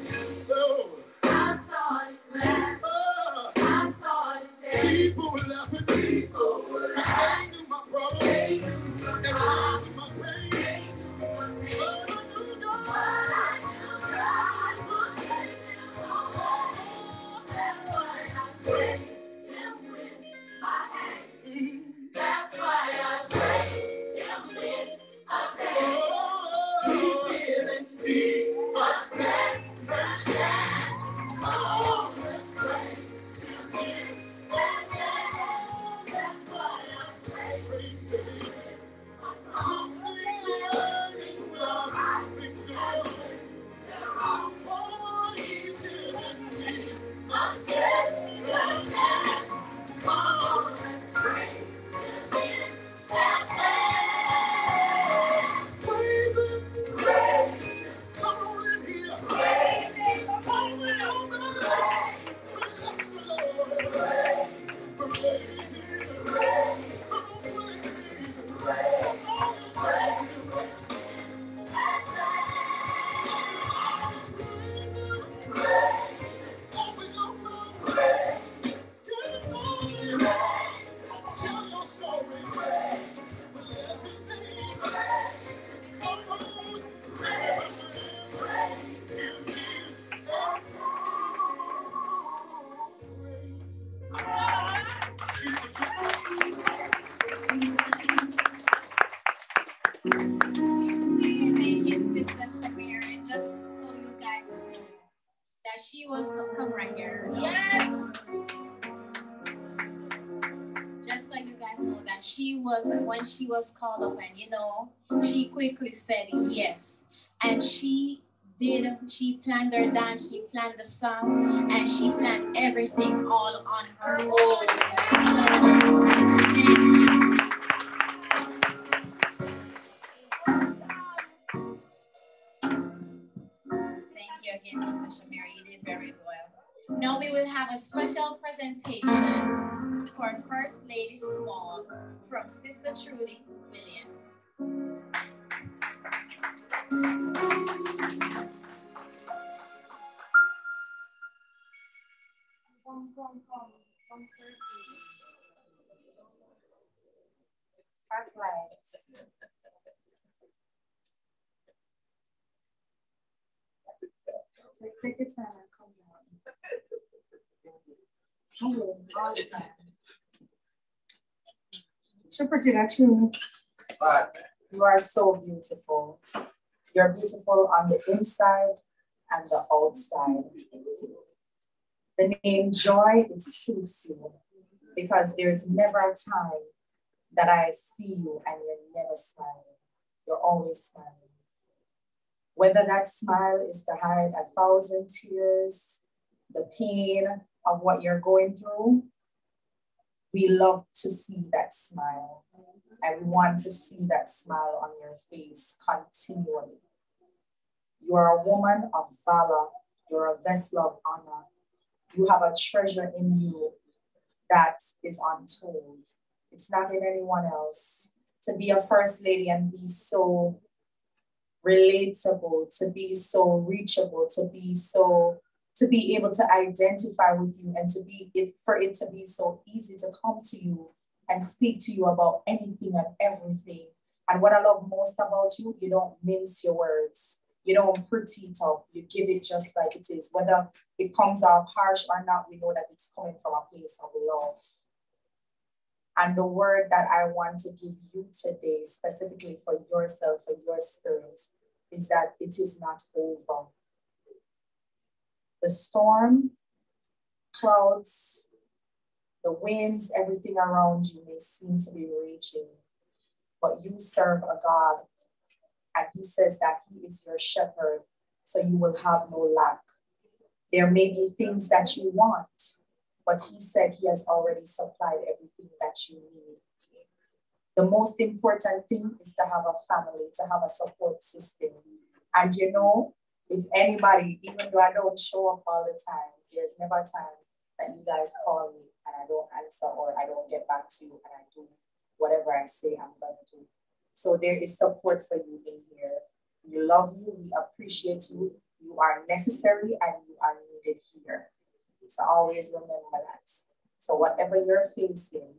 started clapping. I started dancing. People were laughing. People were laughing. They knew my problems. They knew my problems. My pain. They knew my pain. But I knew God. But I knew God would take them away. That's why I praise Him with my hands. That's why I praise Him with a dance. He's given me a second chance. Oh, let's praise Him with that dance. That's why I praise Him with a song. Things are working well, things are working. They're all for He's given me a second chance. Oh, let's praise Him with that dance. Praise Him, praise Him. Come on in here. Praise Him. Come on in here. Bless the Lord. Praise Him. Praise Him. Come on, praise Him. Praise Him. Come on, praise Him. That dance. Praise Him. Open your mouth. Praise Him. Give Him glory. Tell your story. Bless His name. Come on. Praise Him. Praise Him. Thank you, Sister Shamira. And just so you guys know that she was, come right here. Yes. Just so you guys know that she was, when she was called up, and you know, she quickly said yes. And she did, she planned her dance, she planned the song, and she planned everything all on her own. Thank you again, Sister Shamira. You did very well. Now we will have a special presentation for First Lady Small from Sister Trudy Williams. Spotlights. Take, take your time and come down. Hello, all the time. So pretty, that's you. You are so beautiful. You're beautiful on the inside and the outside. The name Joy, it suits you because there's never a time that I see you and you're never smiling. You're always smiling. Whether that smile is to hide a thousand tears, the pain of what you're going through, we love to see that smile. And we want to see that smile on your face continually. You are a woman of valor. You're a vessel of honor. You have a treasure in you that is untold. It's not in anyone else. To be a first lady and be so relatable, to be so reachable, to be so, to be able to identify with you, and to be, it, for it to be so easy to come to you and speak to you about anything and everything. And what I love most about you, you don't mince your words. You don't pretty it up. You give it just like it is. Whether it comes out harsh or not, we know that it's coming from a place of love. And the word that I want to give you today, specifically for yourself, for your spirit, is that it is not over. The storm, clouds, the winds, everything around you may seem to be raging, but you serve a God, and he says that he is your shepherd, so you will have no lack. There may be things that you want, but he said he has already supplied everything that you need. The most important thing is to have a family, to have a support system. And you know, if anybody, even though I don't show up all the time, there's never a time that you guys call me and I don't answer or I don't get back to you and I do whatever I say I'm going to do. So there is support for you in here. We love you, we appreciate you, you are necessary and you are needed here. So always remember that. So whatever you're facing,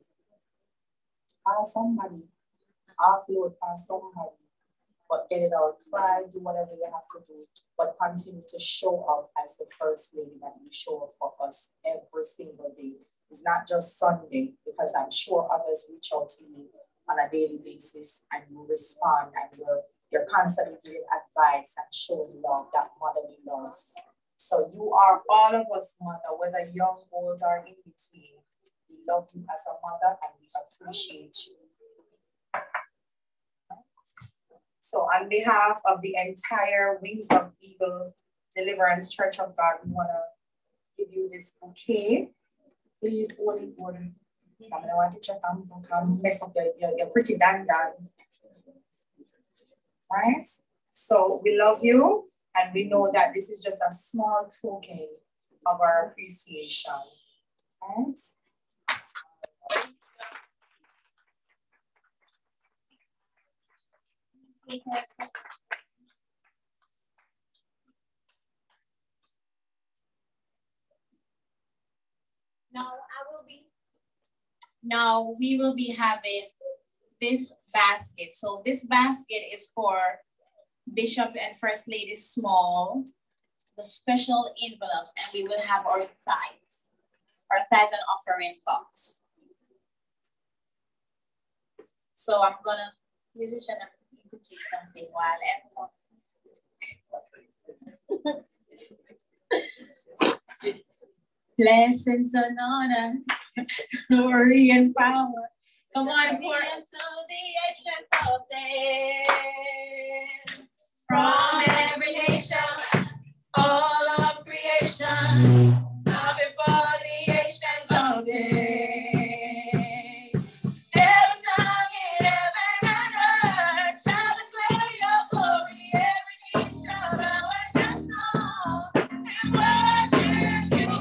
ask somebody, offload past somebody, but get it out, cry, do whatever you have to do, but continue to show up as the first lady that you show up for us every single day. It's not just Sunday, because I'm sure others reach out to you on a daily basis and you respond and you're, you're constantly giving advice and showing love, that motherly love. So you are all of us, mother, whether young, old, or in between. We love you as a mother and we appreciate you. So on behalf of the entire Wings of Eagle Deliverance Church of God, we want to give you this bouquet. Please hold it, hold it. I don't want to check and can mess up your, your, your pretty dandan. Right? So we love you, and we know that this is just a small token of our appreciation. Right? Now I will be. Now we will be having this basket. So this basket is for Bishop and First Lady Small, the special envelopes, and we will have our tithes, our tithes and offering box. So I'm gonna, musician, you could play something while everyone. Blessings and honor, glory and power. Come on, pour into the ancient of days. From every nation, all of creation, now before the ancient of days. Every tongue in heaven and earth shall declare your glory. Every knee shall bow and confess and worship you.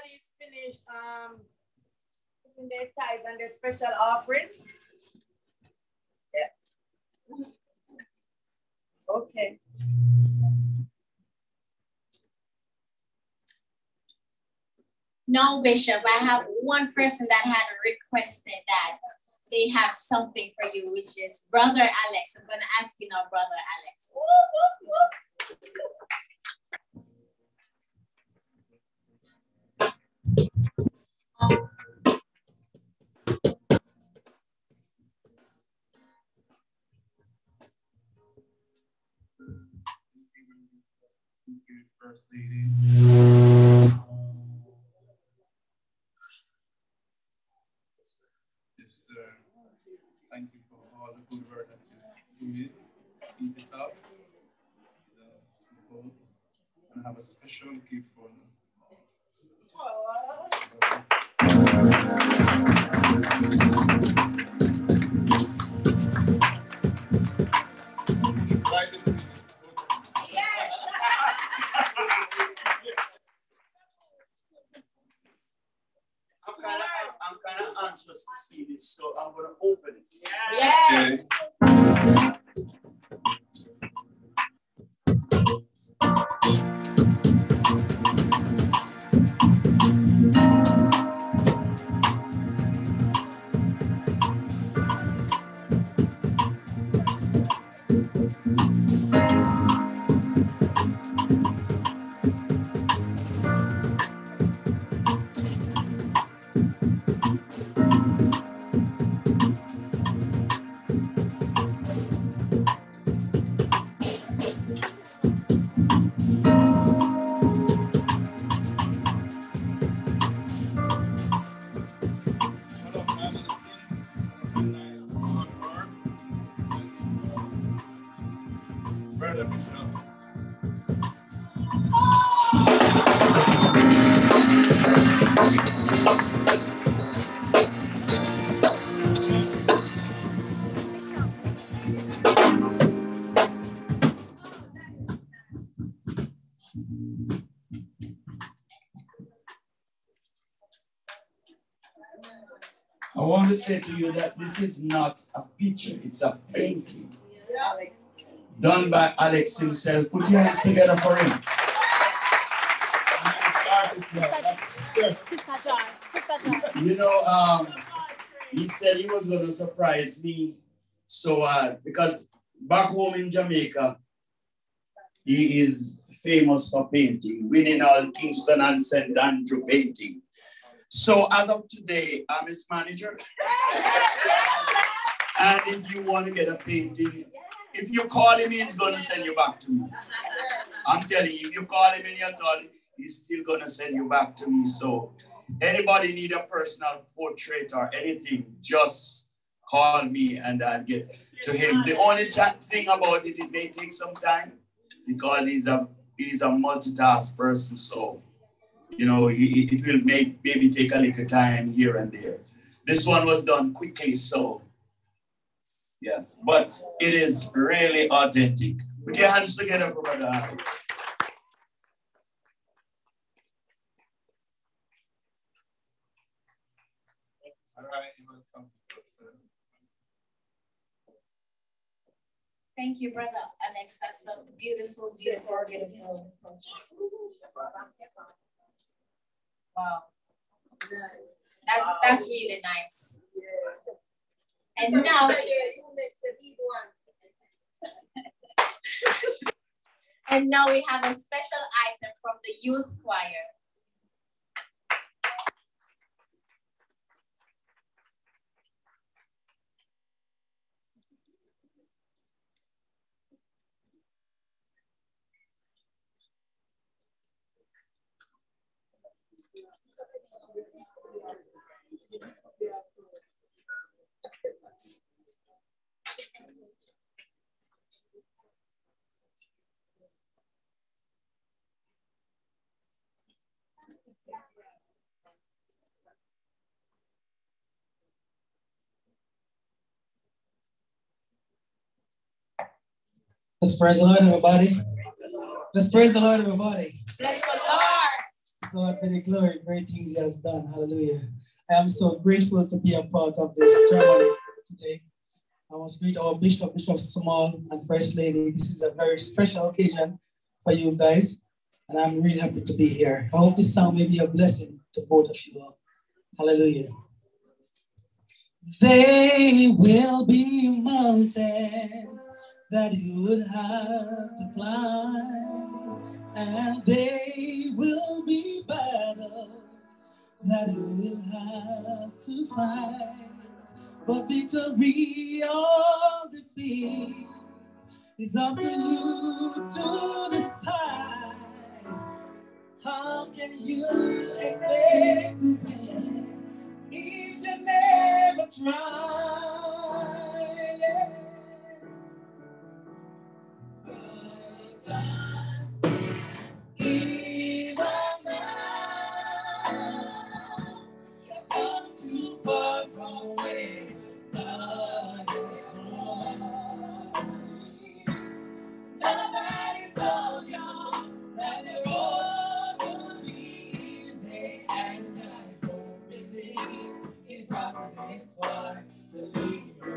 everybody's finished um, putting their tithes and their special offerings? Yeah. Okay. No, Bishop, I have one person that had requested that they have something for you, which is Brother Alex. I'm going to ask you now, Brother Alex. First Lady. Yes, sir. Thank you for all the good work that you do. Keep it up. And have a special gift for them. I'm kind of I'm kind of anxious to see this, so I'm going to open it. Yes. Brother Bishop. I want to say to you that this is not a picture, it's a painting. Done by Alex himself. Put your hands together for him. You know, um, he said he was going to surprise me. So, uh, because back home in Jamaica, he is famous for painting, winning all Kingston and Saint Andrew painting. So as of today, I'm his manager. And if you want to get a painting, if you call him, he's going to send you back to me. I'm telling you, if you call him and you tell him, he's still going to send you back to me. So anybody need a personal portrait or anything, just call me and I'll get to him. The only thing about it, it may take some time because he's a, he's a multitask person. So, you know, he, it will make maybe take a little time here and there. This one was done quickly, so yes, but it is really authentic. Put your hands together for Brother Alex. All right, you're welcome. Thank you, Brother Alex. That's a beautiful, beautiful, beautiful. Wow. That's that's really nice. And now, and now we have a special item from the youth choir. Let's praise the Lord, everybody. Let's praise the Lord, everybody. Bless the Lord. God be the glory. Great things He has done. Hallelujah. I am so grateful to be a part of this ceremony today. I want to greet our Bishop, Bishop Small, and First Lady. This is a very special occasion for you guys, and I'm really happy to be here. I hope this song may be a blessing to both of you all. Hallelujah. They will be mountains that you would have to climb, and they will be battles that you will have to fight. But victory or defeat is up to you to decide. How can you expect to win if you never try? Just give up now. You've come too far from where you started from. Nobody told you that the road would be easy, and I don't believe it's gotten this far to leave you.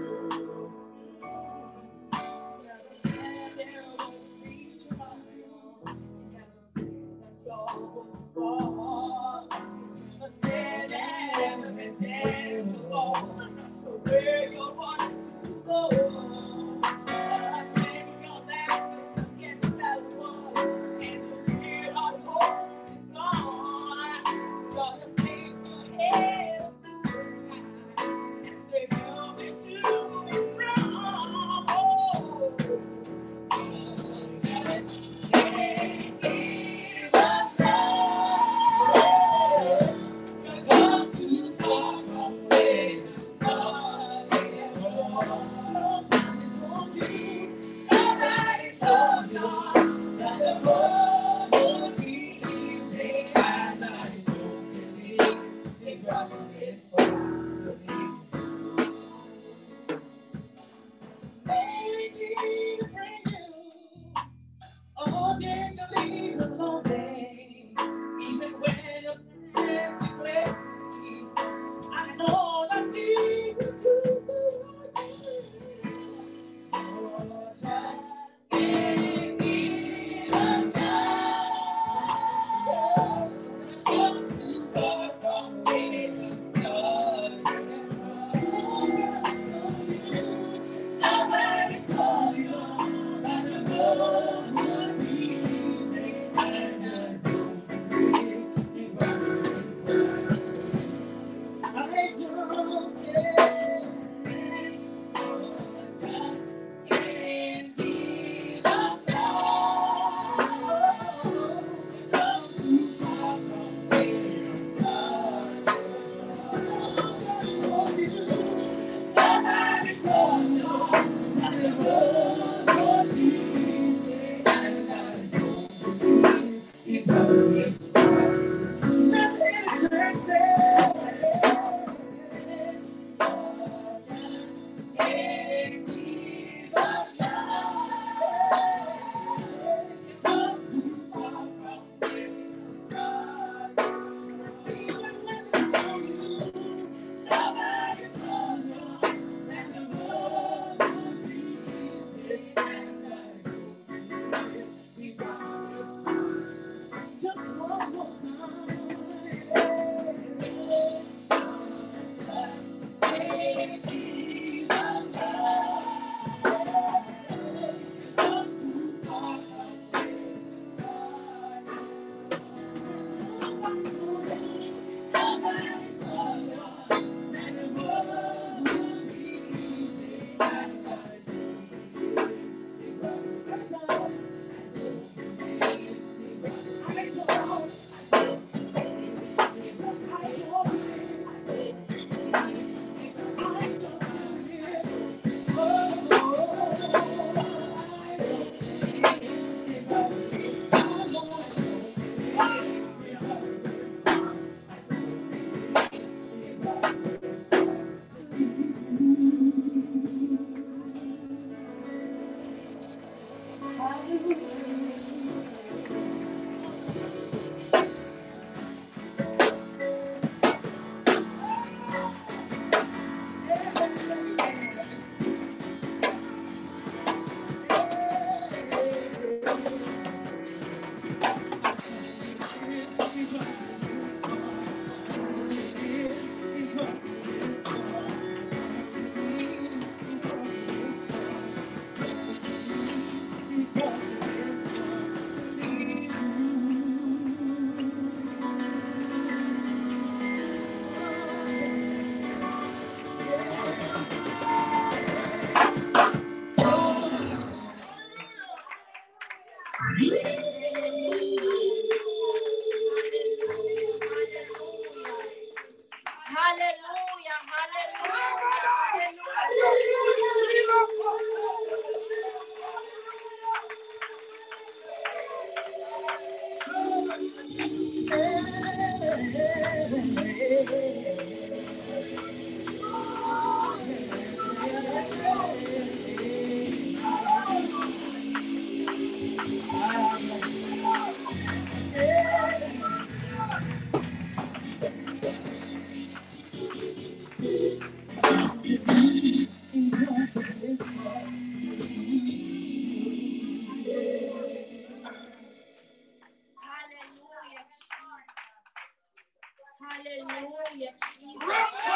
There will be trials, never say that you're wrong. Never say that every day will go where you want to go. Hallelujah, Jesus.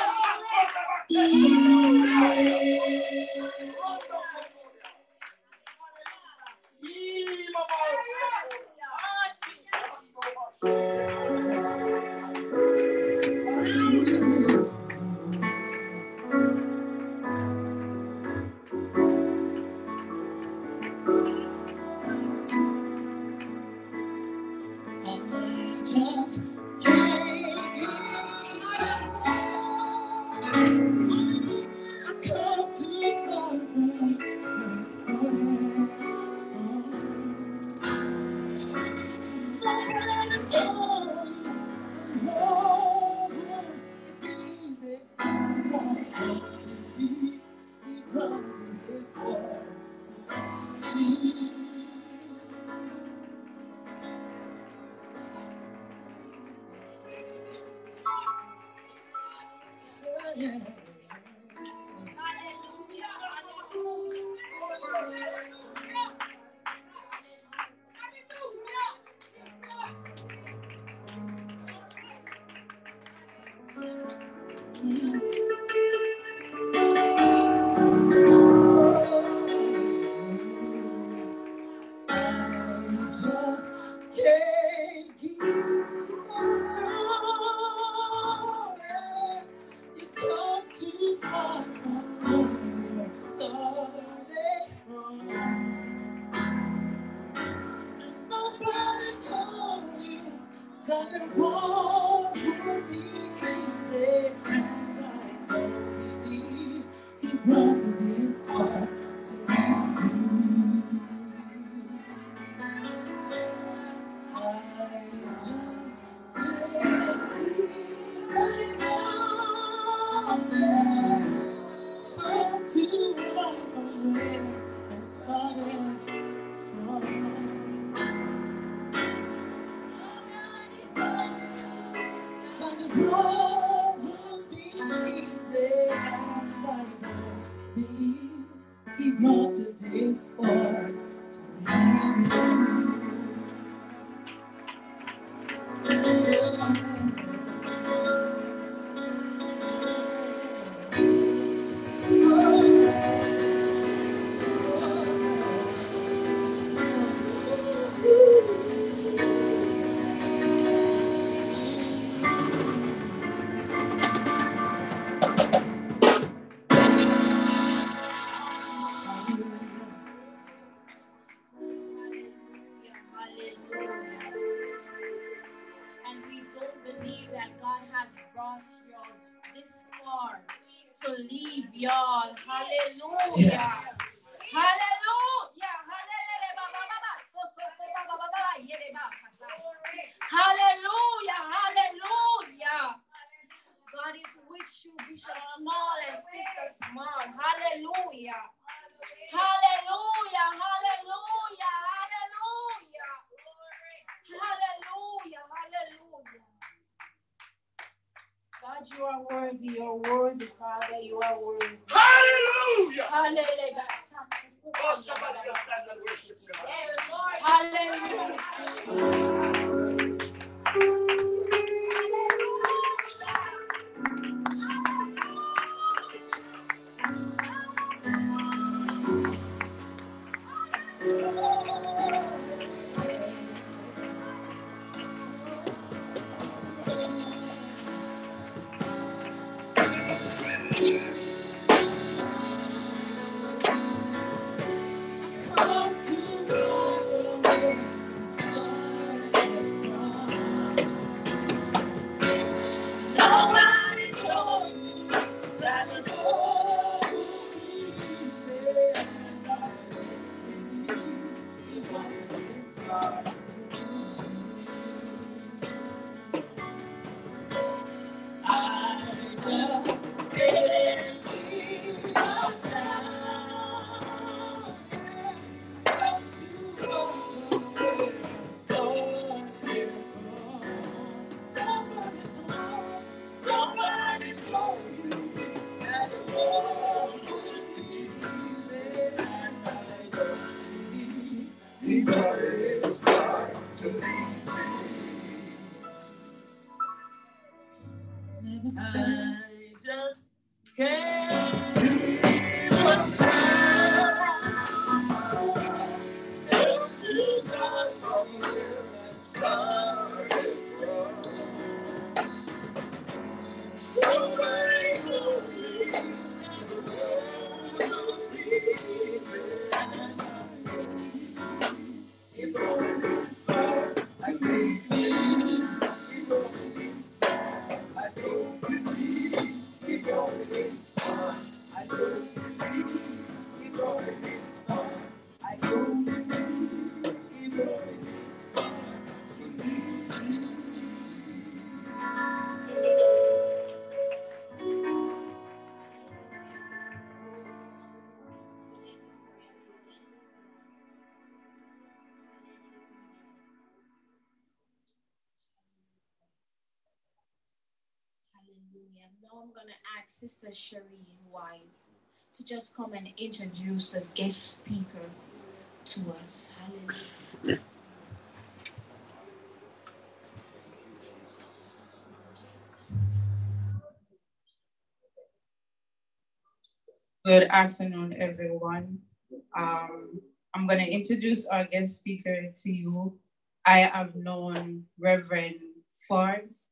To leave y'all. Hallelujah. Yes. Hallelujah. Hallelujah. Hallelujah. God is with you, Bishop Small and Sister Small. Hallelujah. Hallelujah. Hallelujah. Hallelujah. Hallelujah. Hallelujah. God, you are worthy. You are worthy, Father. You are worthy. Hallelujah. Hallelujah. Oh, somebody just stand and worship God. Hallelujah. I just can't give up now. To start from where I started from. Nobody told me the world would be easy. It always started, I need you. It always started, I don't believe. It always started, I don't believe. It always started, I don't believe. It always started to me. Hallelujah. Now I'm going to ask Sister Cherie White to just come and introduce the guest speaker to us. Hallelujah. Good afternoon, everyone. Um, I'm going to introduce our guest speaker to you. I have known Reverend Forbes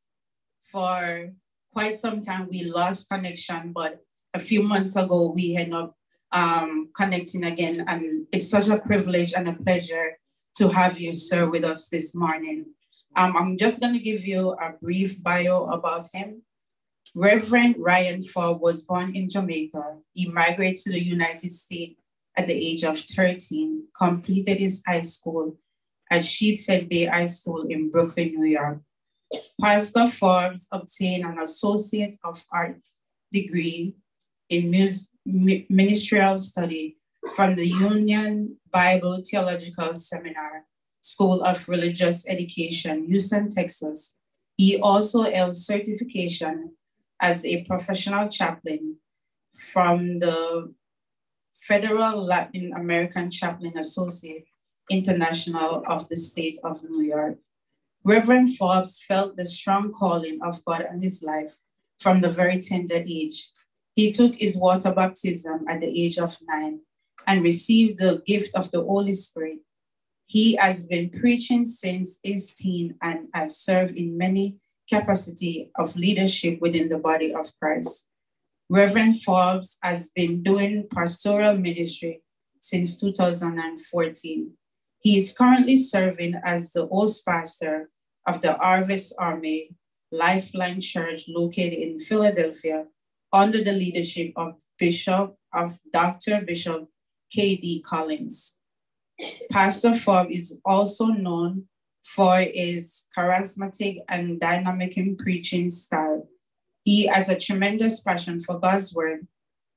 for quite some time. We lost connection, but a few months ago, we ended up um, connecting again. And it's such a privilege and a pleasure to have you, sir, with us this morning. Um, I'm just going to give you a brief bio about him. Reverend Ryan Forbes was born in Jamaica. He migrated to the United States at the age of thirteen, completed his high school at Sheepshead Bay High School in Brooklyn, New York. Pastor Forbes obtained an Associate of Art degree in mus- ministerial study from the Union Bible Theological Seminar, School of Religious Education, Houston, Texas. He also held certification as a professional chaplain from the Federal Latin American Chaplain Associate International of the State of New York. Reverend Forbes felt the strong calling of God on his life from the very tender age. He took his water baptism at the age of nine and received the gift of the Holy Spirit. He has been preaching since his teen and has served in many capacity of leadership within the body of Christ. Reverend Forbes has been doing pastoral ministry since two thousand fourteen. He is currently serving as the host pastor of the Harvest Army Lifeline Church located in Philadelphia under the leadership of Bishop of Doctor Bishop K D Collins. Pastor Forbes is also known for his charismatic and dynamic in preaching style. He has a tremendous passion for God's word,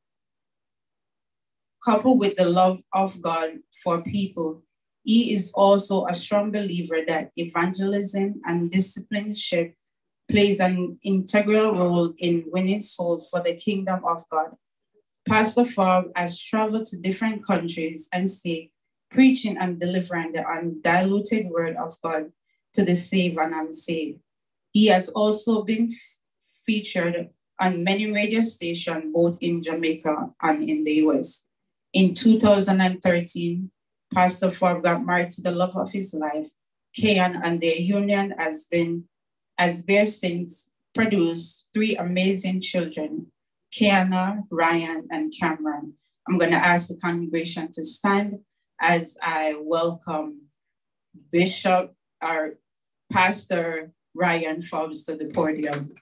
coupled with the love of God for people. He is also a strong believer that evangelism and discipleship plays an integral role in winning souls for the kingdom of God. Pastor Forbes has traveled to different countries and states, preaching and delivering the undiluted word of God to the saved and unsaved. He has also been f- featured on many radio stations, both in Jamaica and in the U S. In two thousand thirteen, Pastor Forbes got married to the love of his life, Kayan, and their union has been, has bear since produced three amazing children, Kiana, Ryan, and Cameron. I'm going to ask the congregation to stand as I welcome Bishop, our Pastor Ryan Forbes to the podium.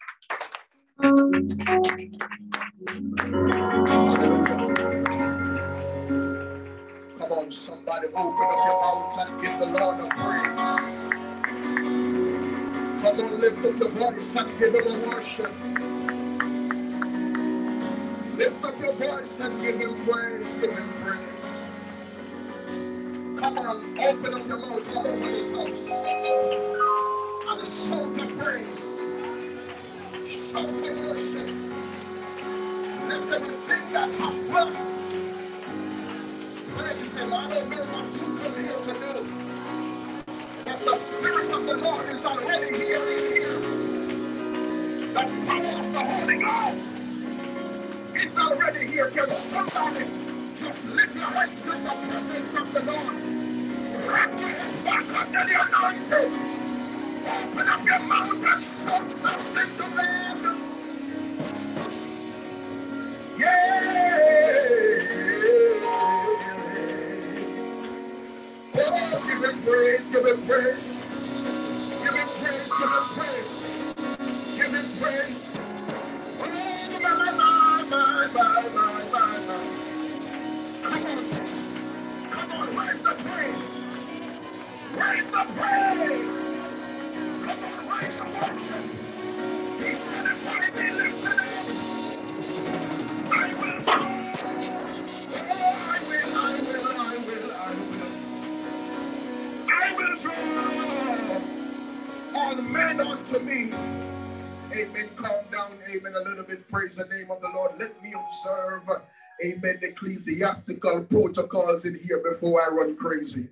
Come on, somebody, open up your mouth and give the Lord a praise. Come on, lift up the voice and give him a worship. Listen, give him praise, give him praise. Come on, open up your mouth all over this house. And shout the praise. Shout the worship. Let everything that has breath praise him. I don't know what you come here to do. But the Spirit of the Lord is already here in here. The power of the Holy Ghost is already here. Can somebody just lift your hands in the presence of the Lord? Wrap your hands back under the anointing. Open up your mouth and shout something to them. Yeah. Oh, give him praise, give him praise. Give him praise, give him praise. Give him praise. Oh, my, my, my, my, my, my, my. Come on. Come on, raise the praise. Raise the praise. Come on, raise the worship. He said if I be lifted up, I will draw. Oh, I will, I will, I will, I will. I will draw all men unto me. Amen. Calm down. Amen. A little bit. Praise the name of the Lord. Let me observe. Amen. The ecclesiastical protocols in here before I run crazy.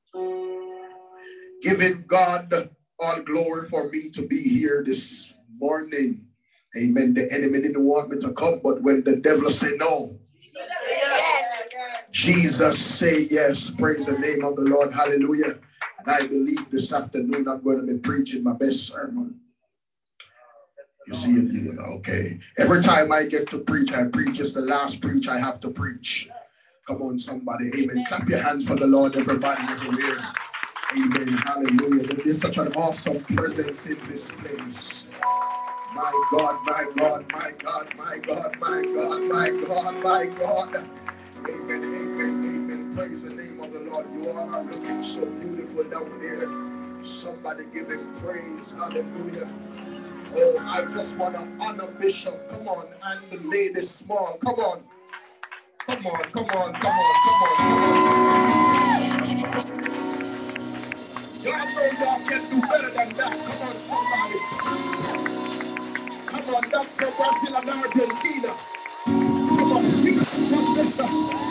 Giving God all glory for me to be here this morning. Amen. The enemy didn't want me to come, but when the devil said no, yes. Jesus say yes. Praise the name of the Lord. Hallelujah. And I believe this afternoon I'm going to be preaching my best sermon. You see it here? Okay. Every time I get to preach, I preach. It's the last preach I have to preach. Come on, somebody. Amen. Clap your hands for the Lord, everybody everywhere. Amen. Hallelujah. There's such an awesome presence in this place. My God, my God, my God, my God, my God, my God, my God. Amen, amen, amen. Praise the name of the Lord. You all are looking so beautiful down there. Somebody give him praise. Hallelujah. Oh, I just want to honor Bishop. Come on, and the lady small. Come on. Come on, come on, come on, come on, come on. Y'all know y'all can do better than that. Come on, somebody. Come on, that's the Brazil and Argentina. Come on, peace from Bishop.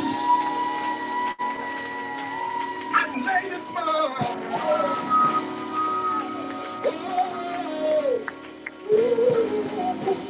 And lady small. Oh, oh.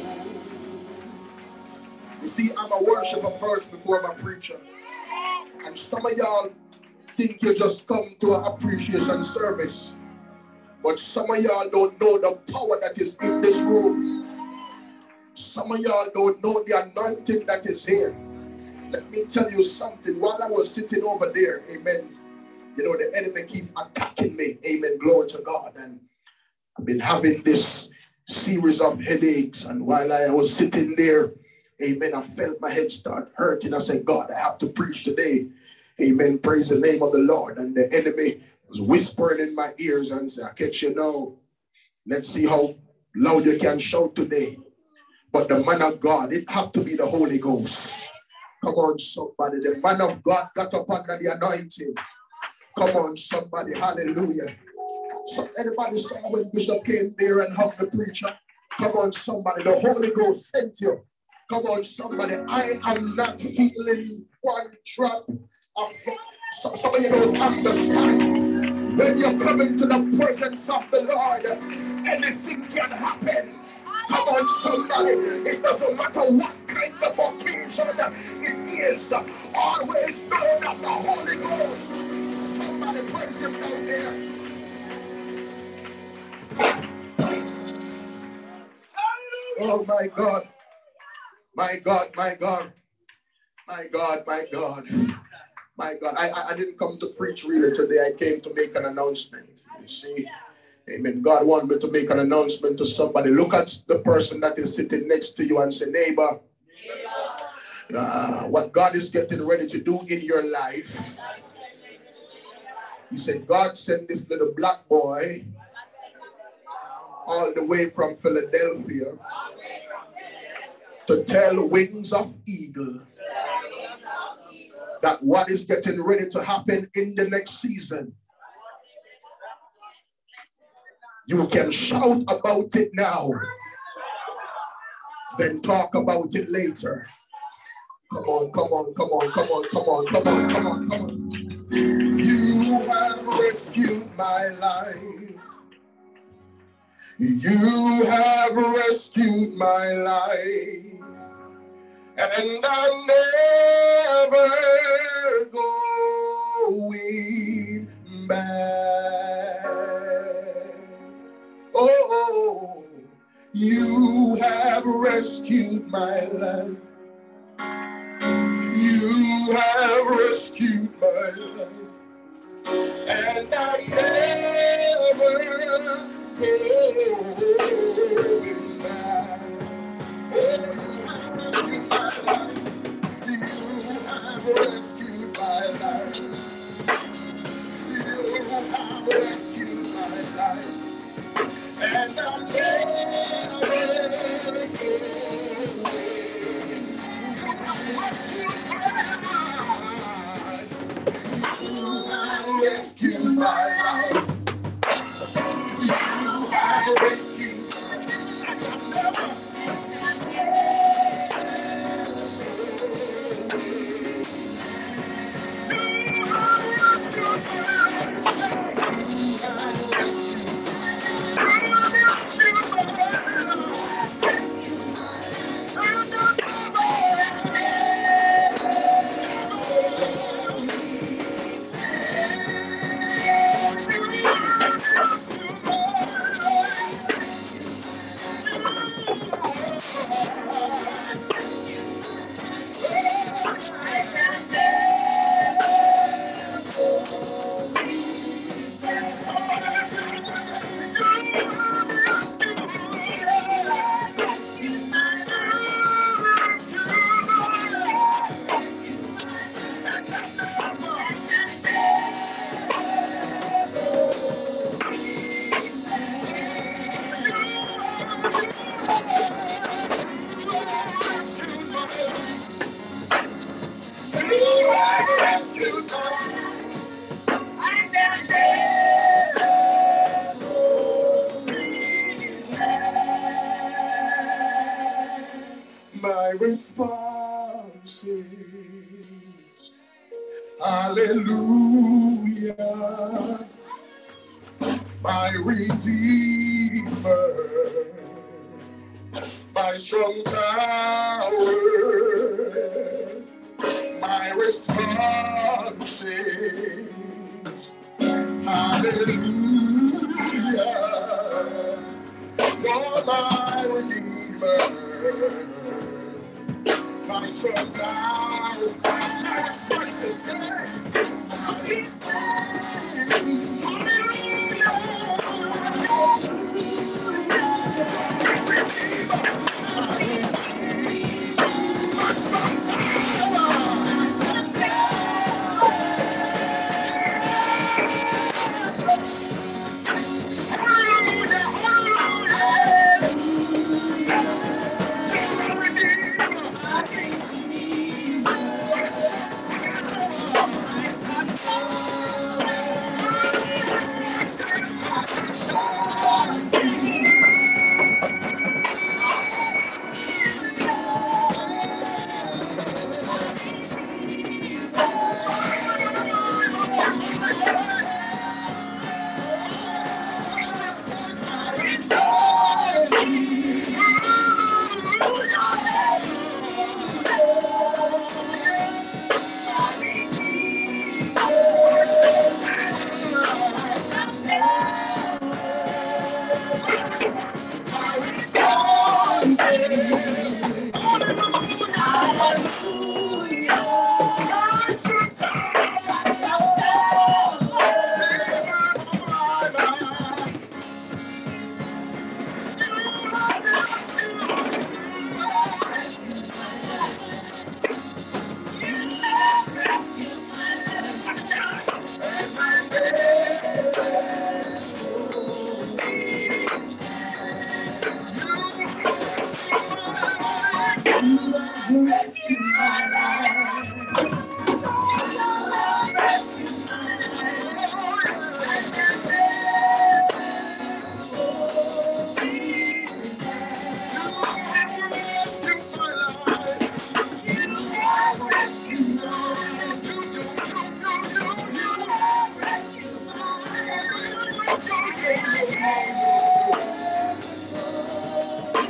You see, I'm a worshiper first before I'm a preacher. And some of y'all think you just come to an appreciation service. But some of y'all don't know the power that is in this room. Some of y'all don't know the anointing that is here. Let me tell you something. While I was sitting over there, amen, you know, the enemy keep attacking me. Amen, glory to God. And I've been having this series of headaches. And while I was sitting there, amen, I felt my head start hurting. I said, God, I have to preach today. Amen, praise the name of the Lord. And the enemy was whispering in my ears and said, I catch you now. Let's see how loud you can shout today. But the man of God, it have to be the Holy Ghost. Come on, somebody. The man of God got up under the anointing. Come on, somebody. Hallelujah. So anybody saw when Bishop came there and hugged the preacher? Come on, somebody. The Holy Ghost sent you. Come on, somebody. I am not feeling one drop of hate. So, some of you don't understand. When you come into the presence of the Lord, anything can happen. Come on, somebody. It doesn't matter what kind of occasion it is. Always know that the Holy Ghost. Somebody praise him down there. Oh my God. My God, my God. My God, my God. My God. I, I, I didn't come to preach really today. I came to make an announcement. You see? Amen. God wanted me to make an announcement to somebody. Look at the person that is sitting next to you and say, neighbor, uh, what God is getting ready to do in your life. He said, God sent this little black boy all the way from Philadelphia to tell wings of eagle that what is getting ready to happen in the next season, you can shout about it now, then talk about it later. Come on, come on, come on, come on, come on, come on, come on, come on. You have rescued my life. You have rescued my life. And I'm never going back. Oh, you have rescued my life. You have rescued my life. And I'm never going back. You have rescued my life. You have rescued my life. And I'm never going back. You have rescued my life. You have rescued my life. My response is hallelujah, my Redeemer, my strong tower. My response is hallelujah, you're my Redeemer. My strong tower, my response is my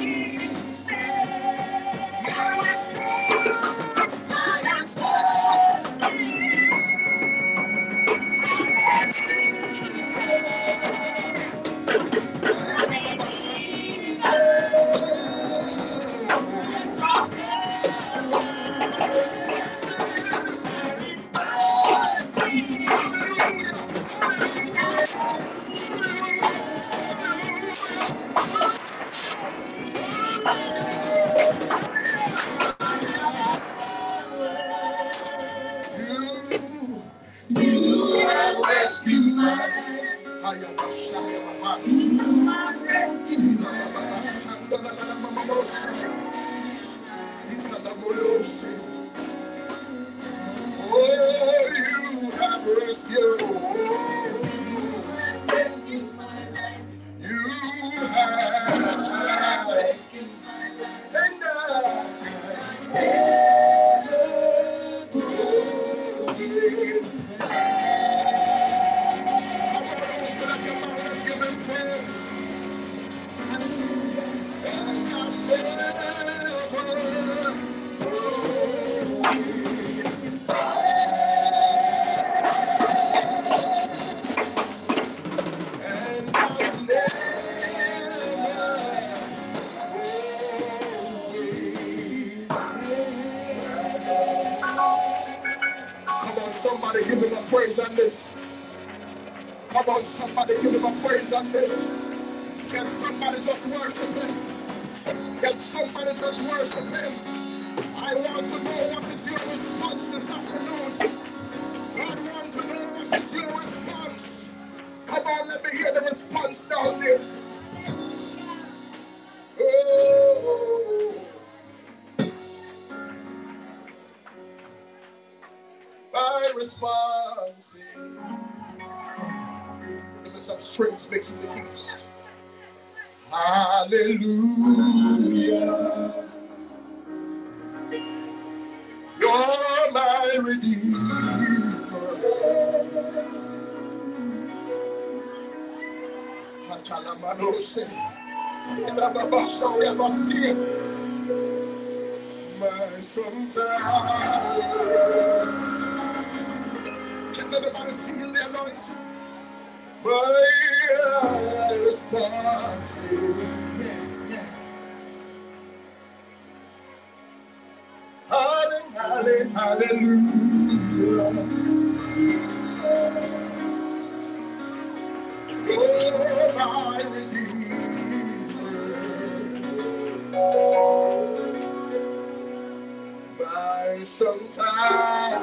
Somebody give him a praise on this. Come on, somebody give him a praise on this. Can somebody just worship him? Can somebody just worship him? I want to know what is your response this afternoon. I want to know what is your response. Come on, let me hear the response down there. Oh. My response is, give me some strings mixing the keys. Hallelujah. You're my redeemer. Hatalamanose. Inababasayabasi. My sometime. Can everybody feel the anointing? My response is, yes, yes. Hallelujah, hallelujah. Oh, my Redeemer. My sometime.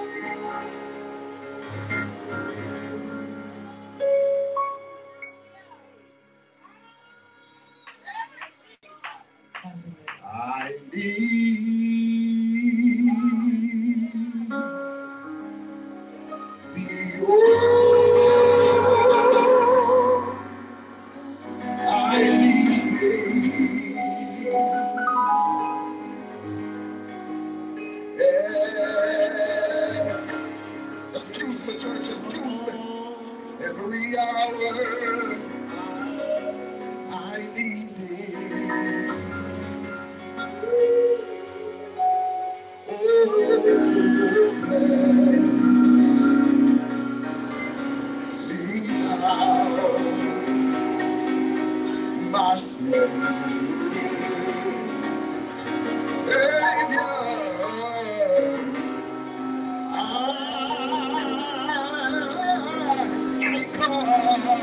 I need thee, oh, I need thee. Yeah. Excuse me, church, excuse me. Every hour I need thee. My Savior, I come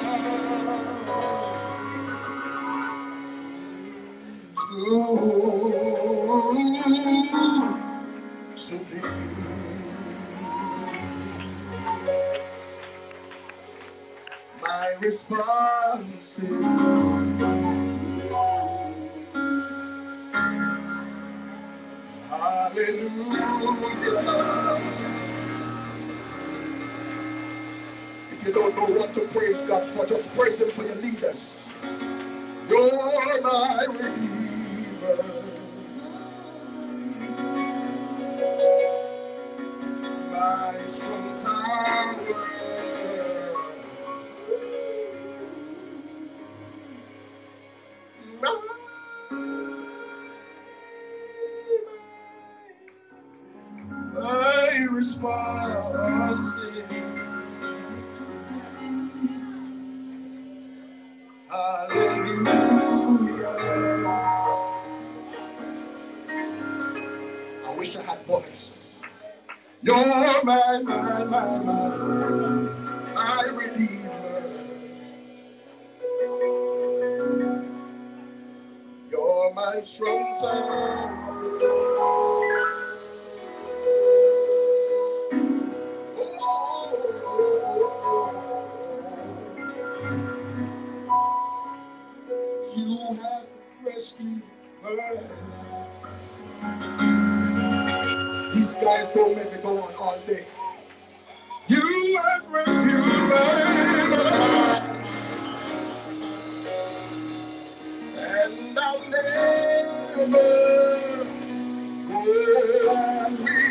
to, to thee. My response is, hallelujah. If you don't know what to praise God for, just praise him for your leaders. You're my Redeemer. My strong tower. My responsive. Hallelujah. I wish I had voice. You're my, my, my, my, my Redeemer. You're my strong tower. You have rescued her. These guys don't let me go on all day. You have rescued my life, and I'll never go weary.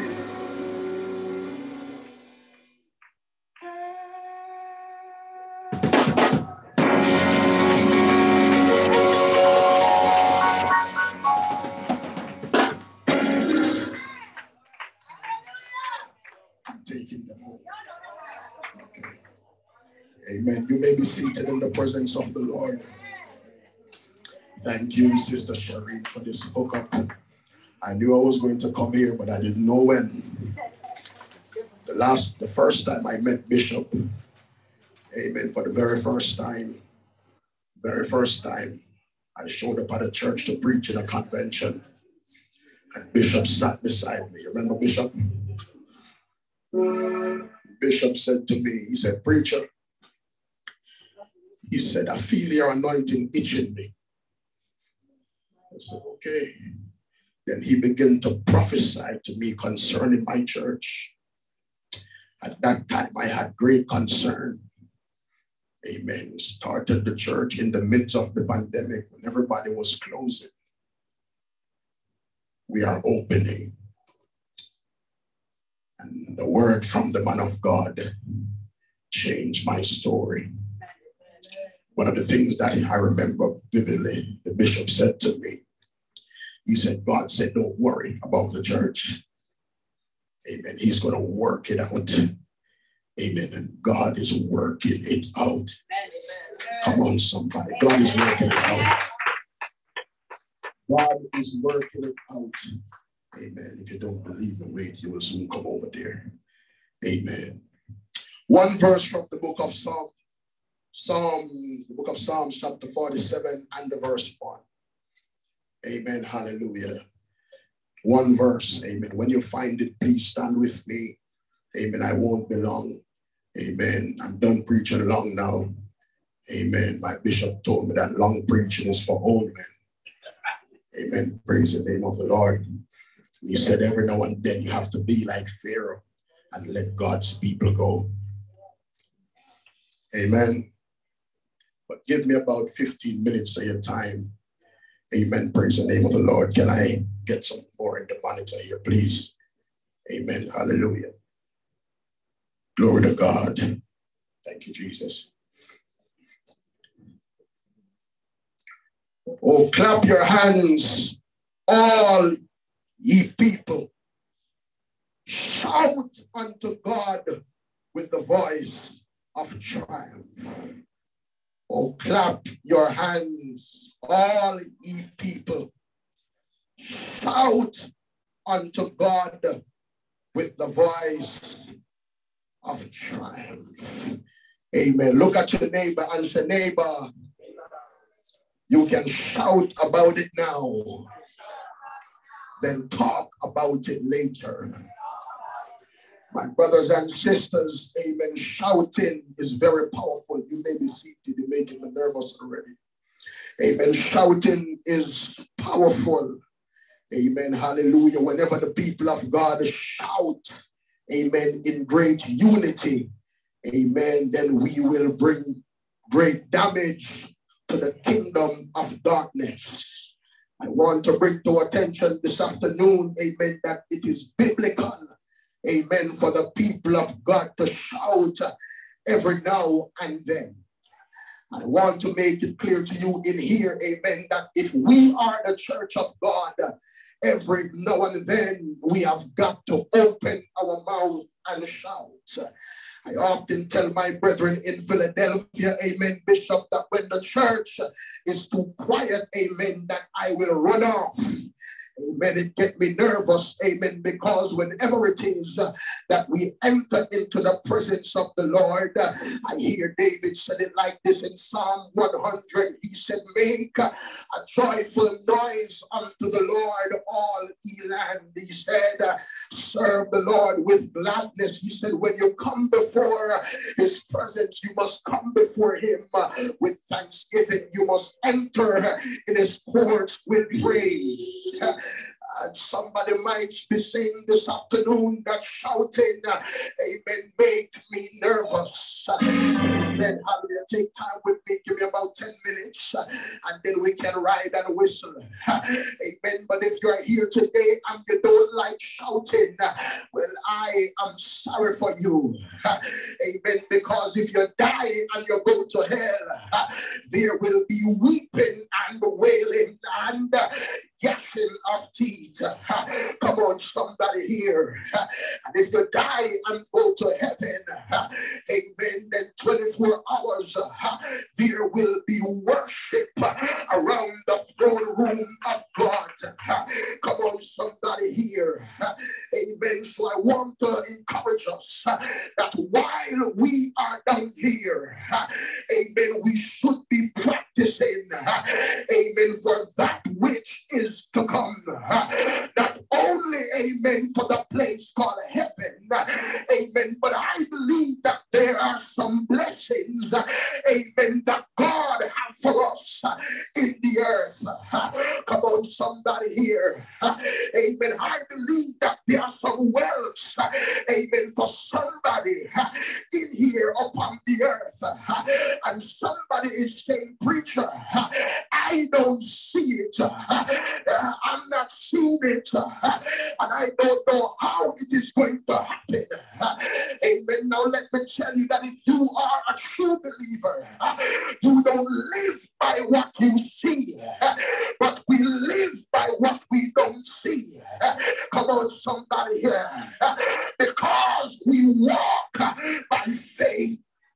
Taking them home. Okay. Amen. You may be seated in the presence of the Lord. Thank you, Sister Sherry, for this hookup. I knew I was going to come here, but I didn't know when. The last, the first time I met Bishop, amen, for the very first time, very first time, I showed up at a church to preach in a convention, and Bishop sat beside me. You remember Bishop? Bishop said to me, he said, "Preacher," he said, "I feel your anointing itching me." I said, "Okay." Then he began to prophesy to me concerning my church. At that time, I had great concern. Amen. Started the church in the midst of the pandemic when everybody was closing. We are opening. And the word from the man of God changed my story. One of the things that I remember vividly, the bishop said to me, he said, God said, "Don't worry about the church." Amen. He's going to work it out. Amen. And God is working it out. Come on, somebody. God is working it out. God is working it out. Amen. If you don't believe me, wait, you will soon come over there. Amen. One verse from the book of Psalms, Psalm, the book of Psalms, chapter forty-seven, and the verse one. Amen. Hallelujah. One verse. Amen. When you find it, please stand with me. Amen. I won't be long. Amen. I'm done preaching long now. Amen. My bishop told me that long preaching is for old men. Amen. Praise the name of the Lord. He said every now and then you have to be like Pharaoh and let God's people go. Amen. But give me about fifteen minutes of your time. Amen. Praise the name of the Lord. Can I get some more in the monitor here, please? Amen. Hallelujah. Glory to God. Thank you, Jesus. Oh, clap your hands, all ye people. Shout unto God with the voice of triumph. Oh, clap your hands, all ye people. Shout unto God with the voice of triumph. Amen. Look at your neighbor and say, "Neighbor, you can shout about it now, then talk about it later." My brothers and sisters, amen, shouting is very powerful. You may be seated, you're making me nervous already. Amen, shouting is powerful. Amen, hallelujah. Whenever the people of God shout, amen, in great unity, amen, then we will bring great damage to the kingdom of darkness. I want to bring to attention this afternoon, amen, that it is biblical, amen, for the people of God to shout every now and then. I want to make it clear to you in here, amen, that if we are the church of God, every now and then we have got to open our mouth and shout. I often tell my brethren in Philadelphia, amen, Bishop, that when the church is too quiet, amen, that I will run off. Amen. It get me nervous. Amen. Because whenever it is uh, that we enter into the presence of the Lord, uh, I hear David said it like this in Psalm one hundred. He said, make uh, a joyful noise unto the Lord, all ye land. He said, uh, serve the Lord with gladness. He said, when you come before uh, his presence, you must come before him uh, with thanksgiving. You must enter uh, in his courts with praise. Uh, Uh, somebody might be saying this afternoon that shouting, uh, amen, make me nervous. Uh, amen. Hallelujah. Take time with me. Give me about ten minutes uh, and then we can ride and whistle. Uh, amen. But if you're here today and you don't like shouting, uh, well, I am sorry for you. Uh, amen. Because if you die and you go to hell, uh, there will be weeping and wailing and uh, yashing of teeth. Uh, come on, somebody here. Uh, and if you die and go to heaven, uh, amen, then twenty-four hours, uh, there will be worship uh, around the throne room of God. Uh, come on, somebody here. Uh, amen. So I want to encourage us uh, that while we are down here, uh, amen, we should be practicing, uh, amen, for that which is to come. Uh, not only, amen, for the place called heaven, uh, amen, but I believe that there are some blessings, uh, amen, that God has for us uh, in the earth. Uh, come on, somebody here. Uh, amen. I believe that there are some wealths, uh, amen, for somebody uh, in here upon the earth. Uh, and somebody is saying, preacher, uh, I don't see it. Uh, uh, I'm not seeing it. Uh, and I don't know how it is going to happen. Uh, amen. Now let me tell you that if you are a true believer, uh, you don't live by what you see, uh, but we live by what we don't see. Uh, come on, somebody here. Uh, because we walk uh, by faith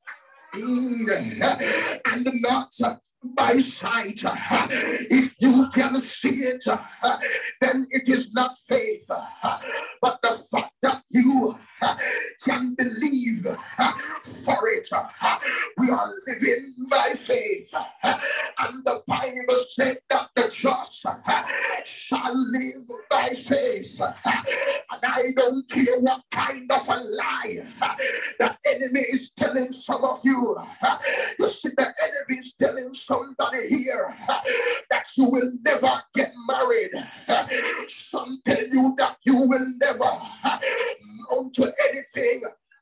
mm, and not uh, by sight. Uh, if you can see it, uh, then it is not faith, uh, but the fact that you uh, can believe uh, for it. Uh, we are living by faith, uh, and the Bible said that the just uh, shall live by faith. Uh, and I don't care what kind of a lie uh, the enemy is telling some of you. Uh, you see, the enemy is telling somebody here uh, that you will never get married. Uh, some tell you that you will never uh, mount to anything.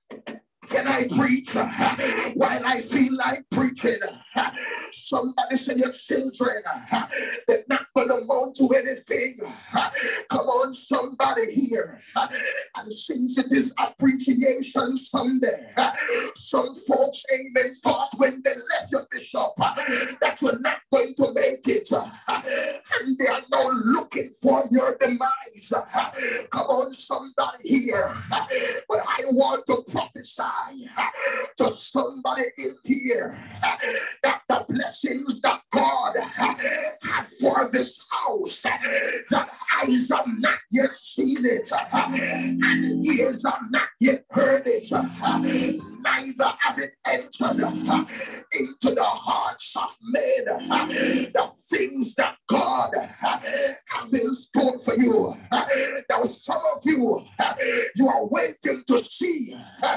Can I preach uh, while I feel like preaching? Uh, somebody say your children, uh, they're not going to mount to anything. Uh, come on, somebody here. Uh, and since it is Appreciation Sunday, uh, some folks, amen, thought when they left your bishop uh, that you're not going to make it. Uh, and they are now looking for your demise. Uh, come on, somebody here. Uh, but I want to prophesy to somebody in here that the blessings that God has for this house, that eyes have not yet seen it, and ears have not yet heard it, neither have it entered into the hearts of men, the things that God has in store for you. Now some of you, you are waiting to see,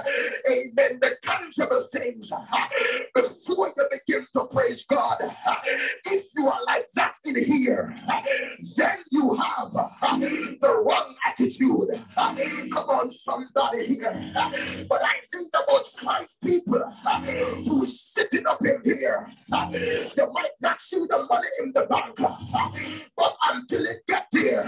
amen, the tangible things before you begin to praise God. If you are like that in here, then you have the wrong attitude. Come on, somebody here. But I need about five people who is sitting up in here. You might not see the money in the bank, but until it gets there,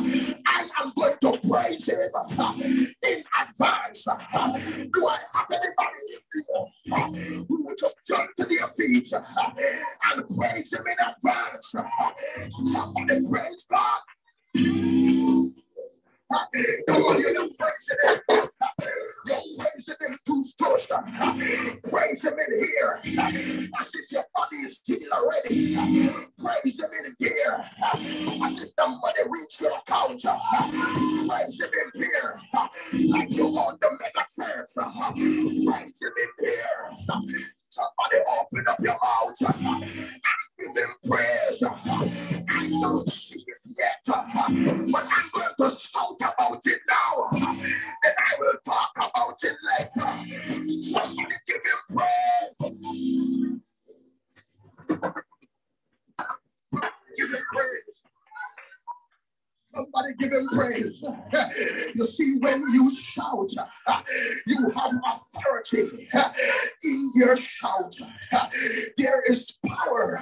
I am going to praise him in advance. Do I have anybody in here who will just jump to their feet and praise him in advance? Somebody praise God. Come on, you're not praising him. You're praising him too strong. Praise him in here as if your body is healed already. Praise him in here as if the money reached your account. Praise him in here like you own the mega church. Praise him in here. Somebody open up your mouth and give him praise. I don't see it yet, but I'm going to shout about it now, and I will talk about it later. Somebody give him praise. Give him praise. Somebody give him praise. You see, when you shout, you have authority in your shout. There is power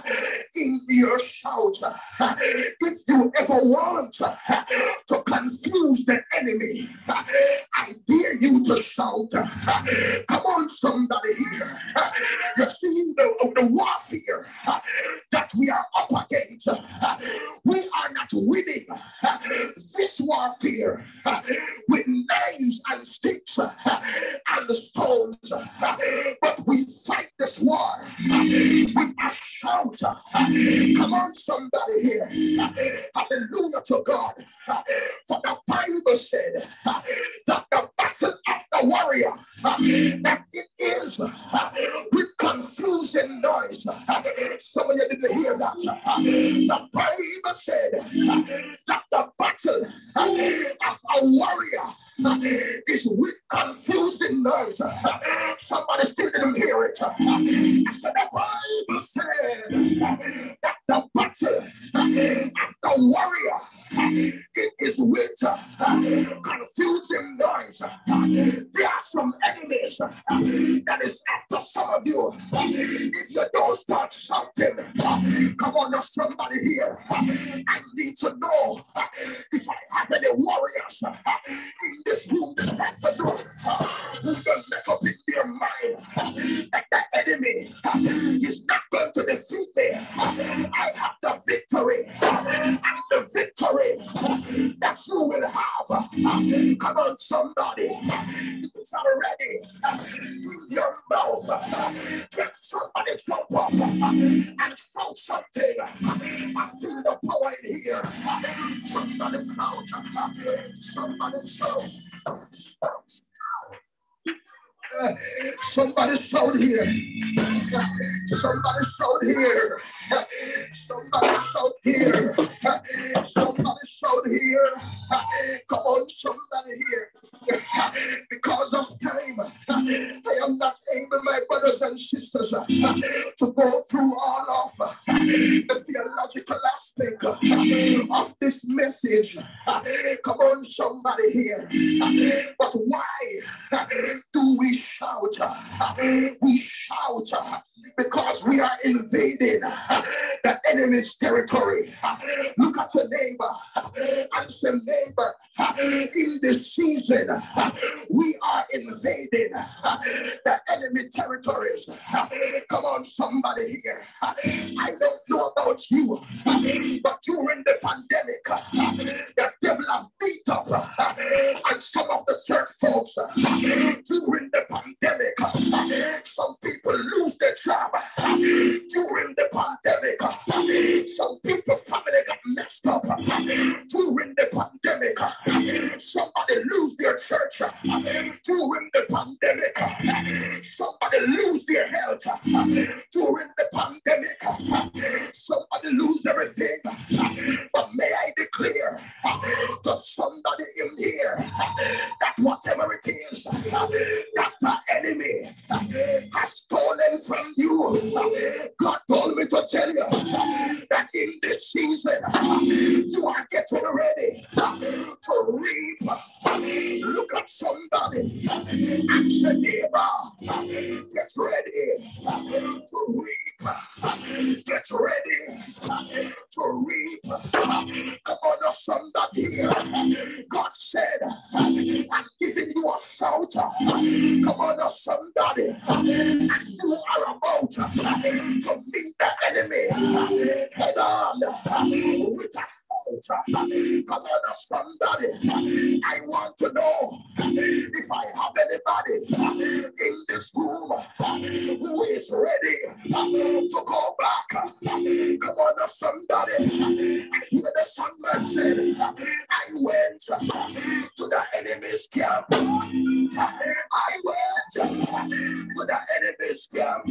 in your shout. If you ever want to confuse the enemy, I dare you to shout. Come on, somebody here. You see the, the warfare that we are up against. We are not winning this warfare with knives and sticks and stones, but we fight this war with a shout. Come on, somebody here. Hallelujah to God. For the Bible said that the battle of the warrior, that it is with confusing noise. Some of you didn't hear that. The Bible said that the battle of a warrior is with confusing noise. Somebody still didn't hear it. I said the Bible said that the battle of the warrior, it is with confusing noise. There are some enemies that is after some of you. If you don't start shouting, come on, there's somebody here. I need to know if I have any warriors in this room this afternoon who can make up in their mind that the enemy is not going to defeat me. I have the victory, and the victory that you will have. Come on, somebody. It's already in your mouth. Get somebody jump up and shout something. I feel the power in here. Somebody shout. Somebody shout. Uh, somebody shout here. Somebody shout here. Somebody shout here. Somebody shout here. Come on, somebody here. Because of time, I am not able, my brothers and sisters, to go through all of the theological aspect of this message. Come on, somebody here. But why do we shout? We shout because we are invading the enemy's territory. Look at your neighbor and say, neighbor, in this season, we are invading the enemy territories. Come on, somebody here. I don't know about you, but during the pandemic, the devil has beat up and some of the church folks. During the pandemic, some people lose their job. During the pandemic, some people family got messed up. During the pandemic, somebody lose their church. During the pandemic, somebody lose their health. During the pandemic, somebody lose everything. But may I declare to somebody in here that whatever it is that the enemy has stolen from you, God told me to tell you that in this season you are getting ready to reap. Look at somebody and say, neighbor, get ready to reap. Get ready to reap. Come on, somebody here. God said, I'm giving you a shout. Come on, somebody. And you are about to meet the enemy head on with a Come on, somebody. I want to know if I have anybody in this room who is ready to go back. Come on, somebody. I hear the songman said, I went to the enemy's camp. I went to the enemy's camp.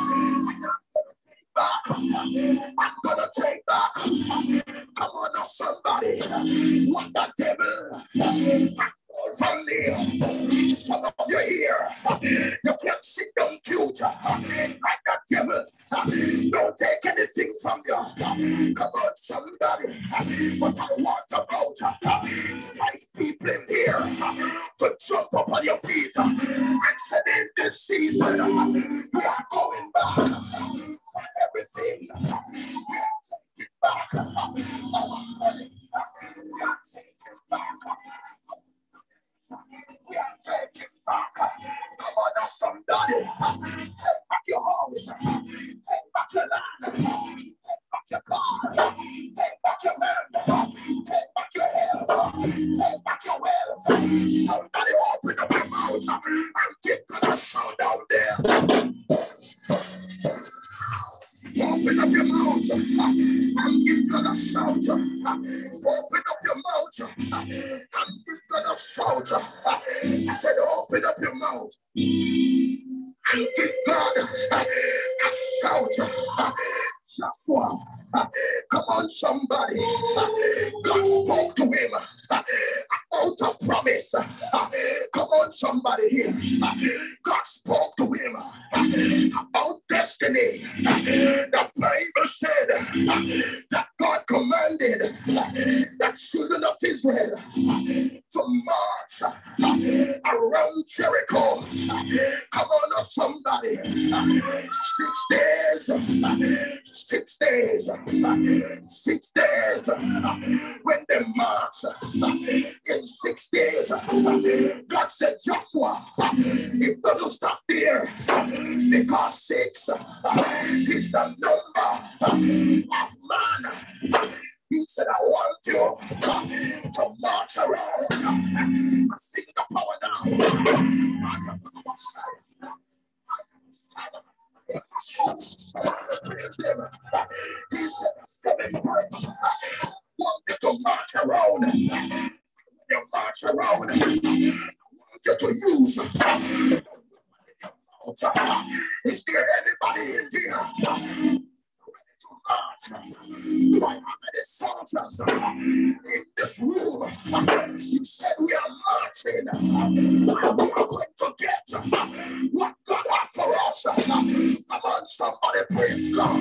Back. I'm gonna take back. Come on now, somebody. What the devil from me. Some of you here, you can't sit down cute like the devil. Don't take anything from you. Come on, somebody. But I want about five people in here to jump up on your feet and say, in this season, we are going back for everything. We are taking back our money. We are taking back. We are taking back. Come on now, somebody. Take back your house. Take back your land. Take back your car. Take back your man. Take back your health. Take back your wealth. Somebody open up your mouth and give God a shout down there. Open up your mouth and give God a shout. Open up your mouth and give God a shout. I said, open up your mouth and give God a shout. That's one. Come on, somebody. God spoke to him about a promise. Come on, somebody here. God spoke to him about destiny. The Bible said that God commanded the children of Israel to march around Jericho. Come on, somebody. Six days. Six days. Six days. When they march in six days, God said, Joshua, it doesn't stop there because six is the number of man. He said, I want you to march around. Sing the power down. To march around. You march around. I want you to use. Is there anybody in here? Do I have any soldiers in this room? You said we are marching. We are going to get what God has for us. Come on, somebody, praise God.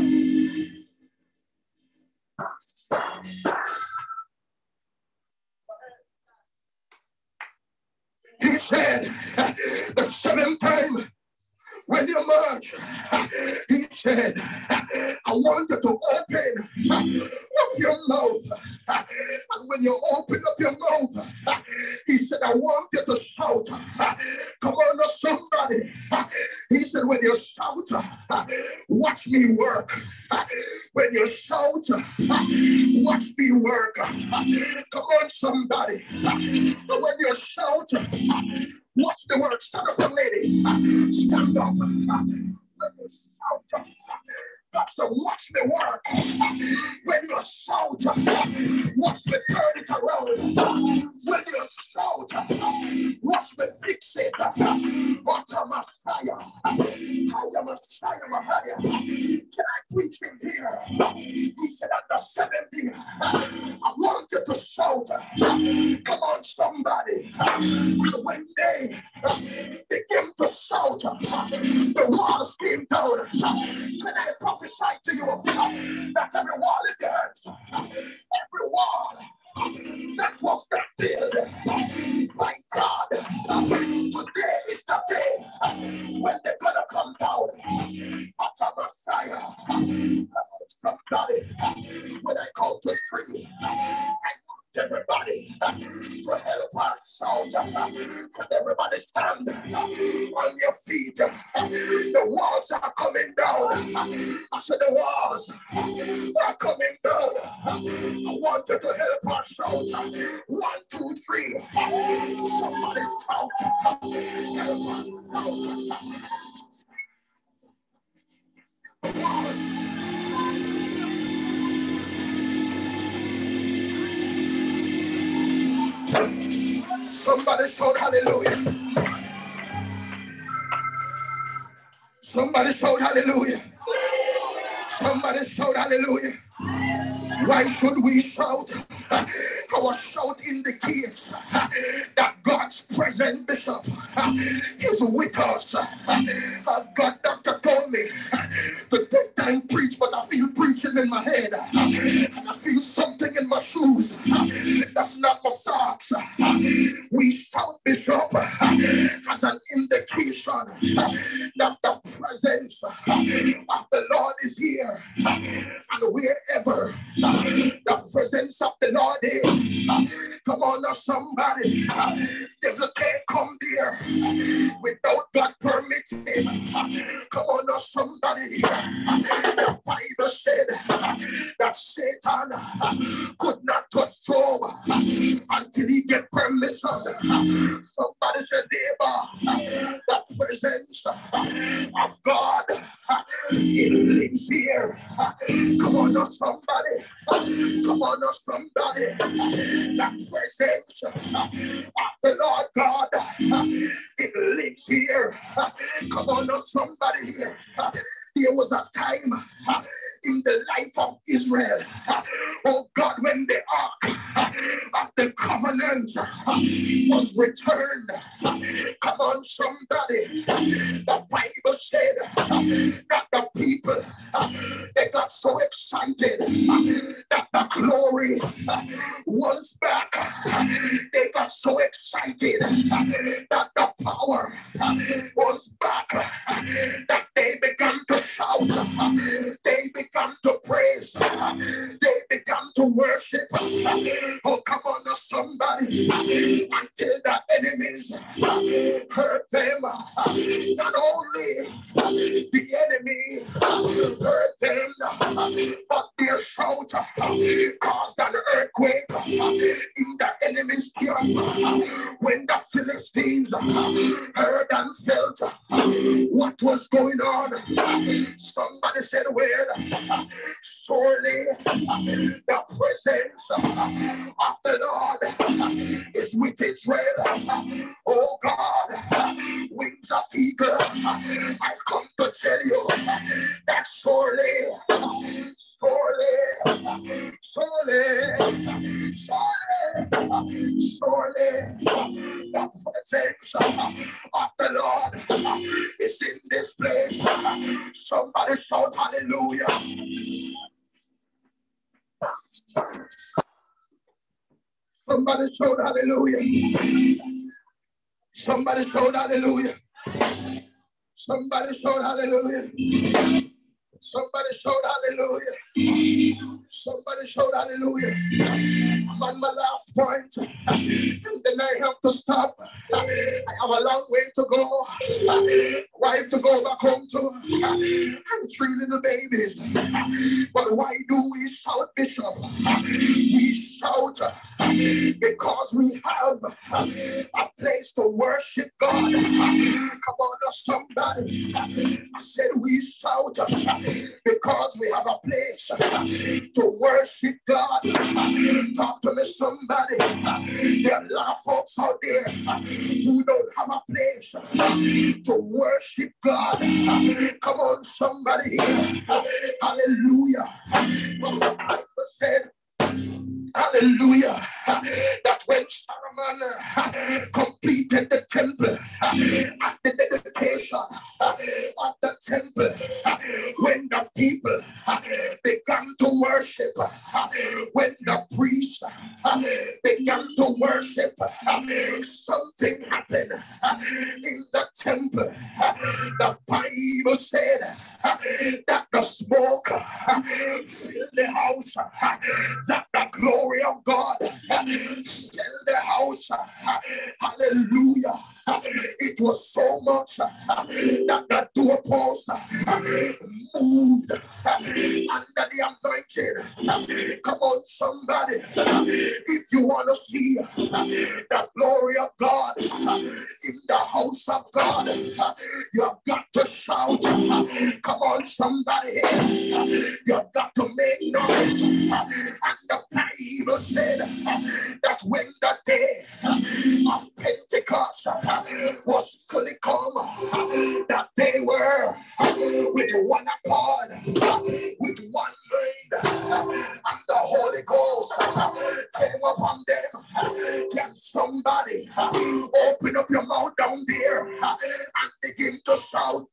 He said, the seventh time when you march, he said, I want you to open up your mouth. And when you open up your mouth, he said, I want you to shout. Come on now, somebody. He said, when you shout, watch me work. When you shout, watch me work. Come on, somebody. When you shout, watch the work. Stand up, young lady. Stand up. Let me shout. God said, watch me work. When you shout, watch me turn it around. When you shout, watch me fix it. What a Messiah. I am a Messiah. Can I preach him here? He said, at the seventh year, I want you to shout. Come on, somebody. And when they begin to shout, the walls came down. Can I prophesy to you that every wall is yours? Every wall that was not built by God, today is the day when they're gonna come down. At a Messiah, somebody, when I come to three, I want everybody to help us shout, and everybody Somebody stand on your feet. The walls are coming down. I said the walls are coming down. I want you to help us shout. One, two, three. Somebody shout. Help us shout. Somebody shout hallelujah. Somebody shout hallelujah. Somebody shout hallelujah. Why should we shout? Our shout indicates that God's present, Bishop, is with us. God, doctor told me to take time preach, but I feel preaching in my head. And I feel something in my shoes. That's not my socks. We shout, Bishop, as an indication that the presence of the Lord is here. And wherever the presence of the Lord is, come on now, somebody. Devil can't come there without God permitting him. Come on now, somebody. The Bible said that Satan could not touch Job until he get permission. Somebody said, neighbor, the presence of God, it lives here. Come on now, somebody. Come on now, somebody. The presence of the Lord God, it lives here. Come on now, somebody. There was a time in the life of Israel, oh God, when the ark of the covenant was returned. Come on, somebody. The Bible said that the people, they got so excited that the glory was back. They got so excited that the power was back, that they began to shout, they began to praise, they began to worship. Oh, come on now, somebody. Until the enemies heard them. Not only the enemy heard them, but their shout caused an earthquake in the enemy's camp. When the Philistines heard and felt what was going on, somebody said, well, surely the presence of the Lord is with Israel. Oh God, wings of eagle, I come to tell you that surely, surely, surely, surely, surely, the presence of the Lord is in this place. Somebody shout hallelujah. Somebody shout hallelujah. Somebody shout hallelujah. Somebody shout hallelujah. Somebody shout hallelujah. Somebody shout hallelujah. I'm on my last point, and then I have to stop. I have a long way to go. Wife to go back home to, and three little babies. But why do we shout, Bishop? We shout because we have a place to worship God. Come on, somebody. I said we shout because we have a place to worship God. Talk to me, somebody. There are a lot of folks out there who don't have a place to worship God. Come on, somebody. Hallelujah. But the Bible said, hallelujah, that when Solomon completed the temple, at the dedication of the temple, when the people began to worship, when the priest began to worship, something happened in the temple. The Bible said that the smoke filled the house, that the glory of God filled the house. Hallelujah. was so much that the doorpost moved under the anointing. Come on, somebody. If you want to see the glory of God in the house of God, you have got to shout. Come on, somebody. You have got to make noise. And the Bible said that when the day of Pentecost was fully come, that they were with one accord, with one mind, and the Holy Ghost came upon them. Can somebody open up your mouth down there and begin to shout?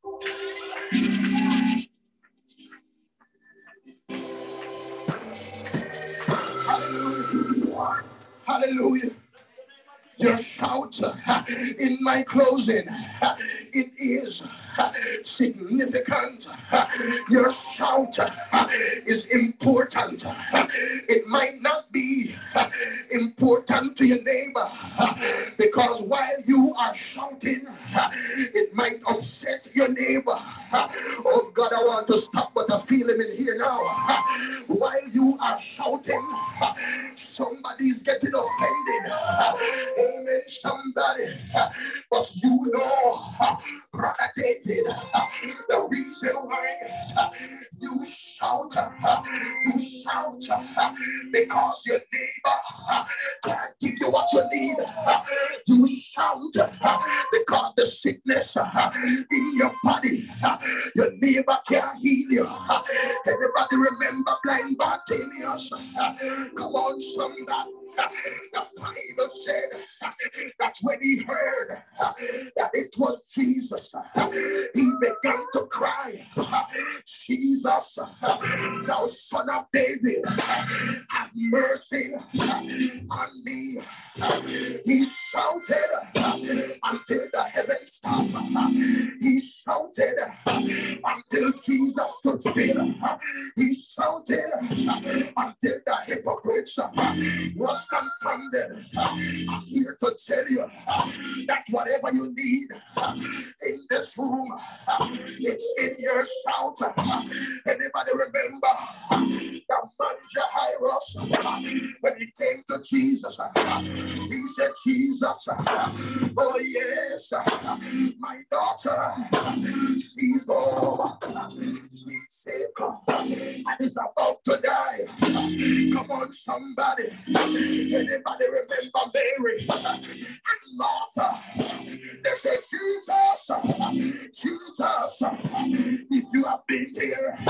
Hallelujah. Hallelujah. Your shout in my closing, it is significant. Your shout is important. It might not be important to your neighbor, because while you are shouting, it might upset your neighbor. Oh God, I want to stop, but I feel him in here now. While you are shouting, somebody's getting offended. Amen, somebody. But you know, Brother David, the reason why you shout, you shout because your neighbor can't give you what you need. You shout because the sickness in your body, your neighbor can't heal you. Everybody remember blind Bartimaeus? Come on, somebody. The Bible said that when he heard that it was Jesus, he began to cry, Jesus, thou son of David, have mercy on me. He shouted until the heavens stopped. He shouted until Jesus stood still. He shouted until the hypocrites was confounded. I'm here to tell you that whatever you need in this room, it's in your shout. Anybody remember the man Jairus, when he came to Jesus, he said, Jesus, oh yes, my daughter, she's home, she's sick, and is about to die. Come on, somebody. Anybody remember Mary and Martha? They said, Jesus, Jesus, if you have been here,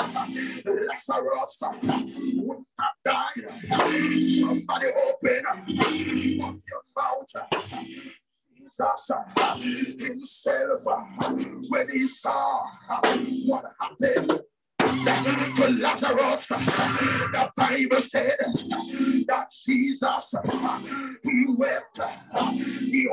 Lazarus would have died. Somebody open up your mouth. Jesus himself, when he saw what happened to Lazarus, the Bible said that Jesus, he wept, he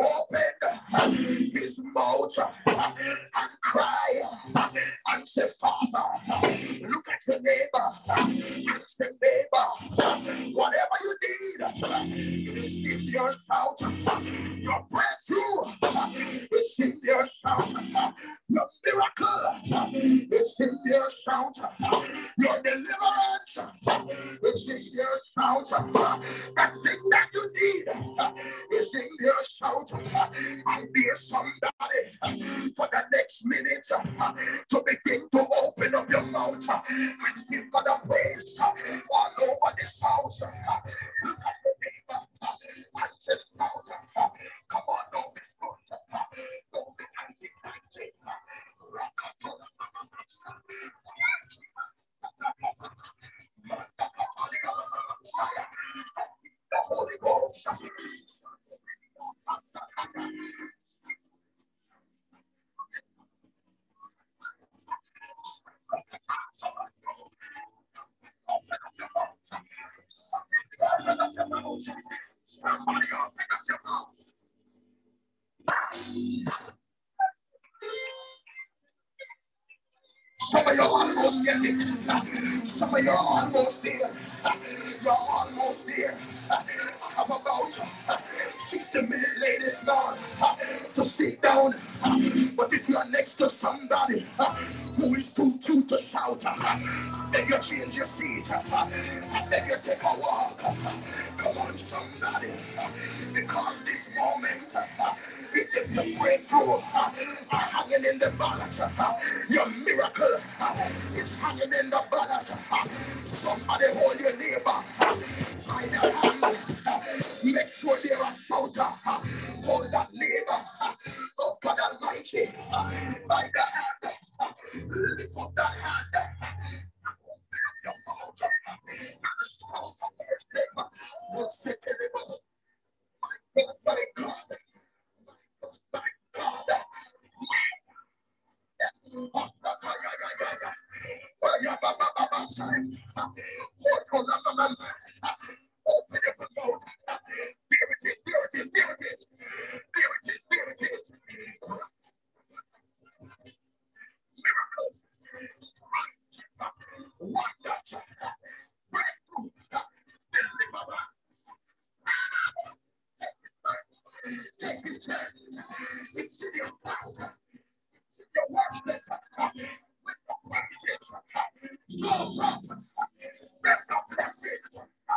opened his mouth and cried and said, Father, look at your neighbor and say, neighbor, whatever you need, it is in your shout. Your breakthrough is in your shout. Your miracle is in your shout. Your deliverance is in your shout. That thing that you need is in your shout. I dare somebody for the next minute to begin to open up your mouth and give God a praise all over this house. Look at the neighbor and say, come on, don't be good. Don't be anti-anti. The Holy Ghost. Somebody open up your mouth. Some of you are almost getting it. Some of you are almost there. You're almost there. I have about sixty minutes, ladies, now to sit down if you're next to somebody uh, who is too cute to shout, uh, then you change your seat, uh, and then you take a walk. Uh, come on, somebody, uh, because this moment, uh, if your breakthrough uh, are hanging in the balance, uh, your miracle uh, is hanging in the balance. Uh, somebody hold your neighbor uh, by the hand. Uh, make sure they're a shouter. Uh, hold that neighbor. Uh, oh God Almighty, uh, by the hand. Uh, lift up that hand. Uh, open up your mouth. Uh, and shout a worship. Uh, we'll sit in the middle. My God, my God. My God. Open up the mouth. There it is, there it is, there it is. There it is, there it is. Miracle. Wonders. Breakthrough. Deliver. Take it back. It's in your power. Your work. With the practice. So rough. There's no practice.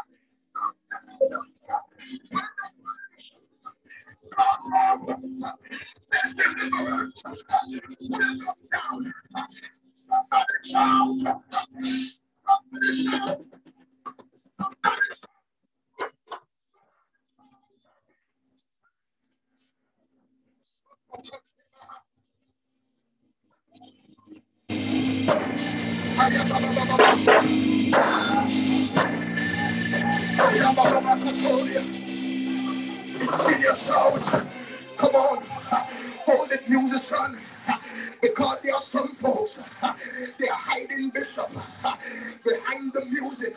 It's in your shout. Come on, hold it, musician, because there are some folks, they are hiding bishop behind the music.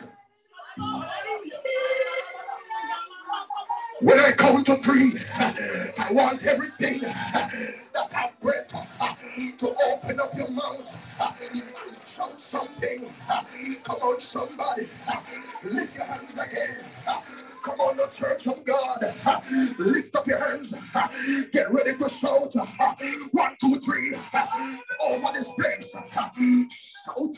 When I count to three, I want everything that have breath to open up your mouth and shout something. Come on, somebody, lift your hands again. Come on, the church of God, lift up your hands. Get ready to shout. One, two, three, over this place. Shout.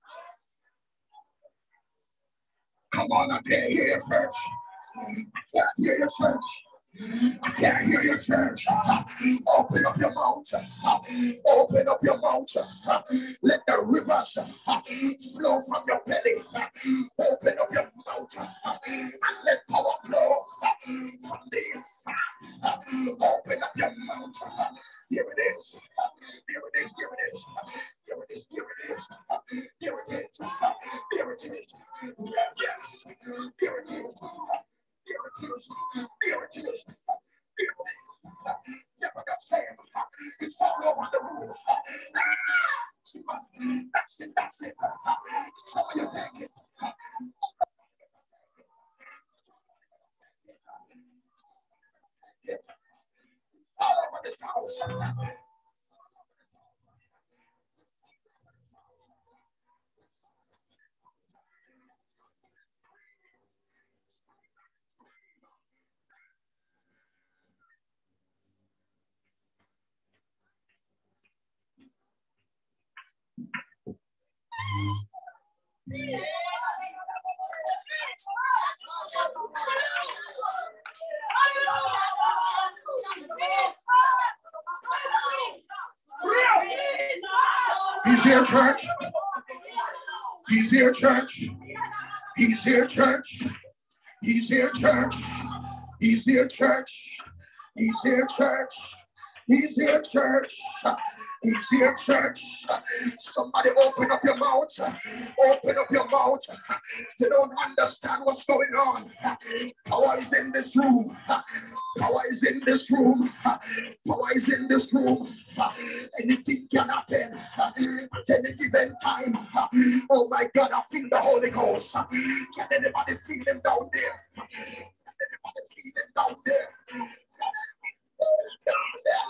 Come on, I can't hear you, church. I can't hear you, church. I can't hear your church. Open up your mouth. Open up your mouth. Let the rivers flow from your belly. Open up your mouth and let power flow from the inside. Open up your mouth. Here it is. Here it is. Here it is. Here it is. Here it is. Here it is. Here it is. Yes. Here it is. Here it is. Here it is. Here it is. Never got saved. It's all over the room. That's it. That's it. So you take it. It's all over this house. He's here, church. He's here, church. He's here, church. He's here, church. He's here, church. He's here, church. He's here, church. He's here, church. Somebody open up your mouth. Open up your mouth. You don't understand what's going on. Power is in this room. Power is in this room. Power is in this room. Anything can happen at any given time. Oh my God, I feel the Holy Ghost. Can anybody feel him down there? Can anybody feel him down there? Down there.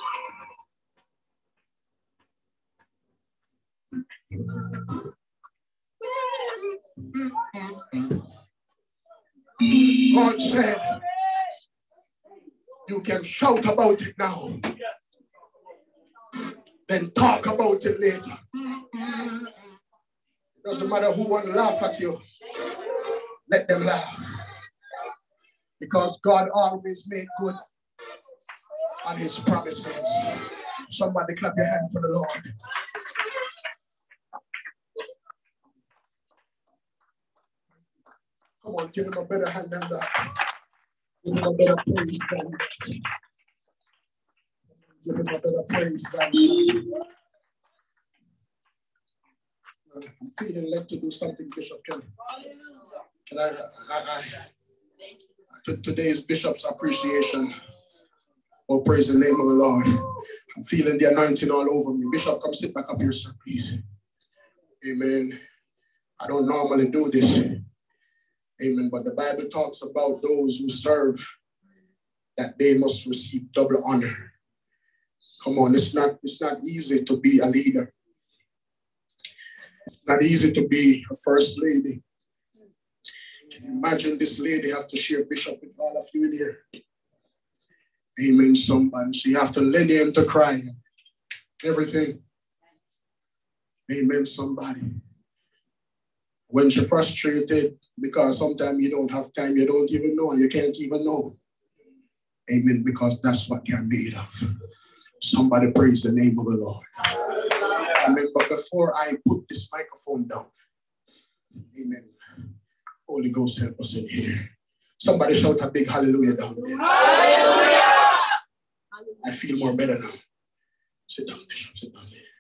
God said, you can shout about it now. then talk about it later. It doesn't matter who want to laugh at you. Let them laugh. Because God always made good on his promises. Somebody clap your hand for the Lord. Come on, give him a better hand than that. Give him a better praise than that. Give him a better praise than that. I'm feeling led to do something, Bishop Kelly. Can I, I, I, I today is Bishop's appreciation. Oh, praise the name of the Lord. I'm feeling the anointing all over me. Bishop, come sit back up here, sir, please. Amen. I don't normally do this. Amen. But the Bible talks about those who serve, that they must receive double honor. Come on, it's not, it's not easy to be a leader. It's not easy to be a first lady. Can you imagine this lady have to share Bishop with all of you in here? Amen, somebody. So you have to lend him to cry. Everything. Amen, somebody. When you're frustrated, because sometimes you don't have time, you don't even know, and you can't even know. Amen, because that's what you're made of. Somebody praise the name of the Lord. Amen, but before I put this microphone down, amen, Holy Ghost help us in here. Somebody shout a big hallelujah down there. Hallelujah. I feel more better now. Sit down, Bishop, sit down there.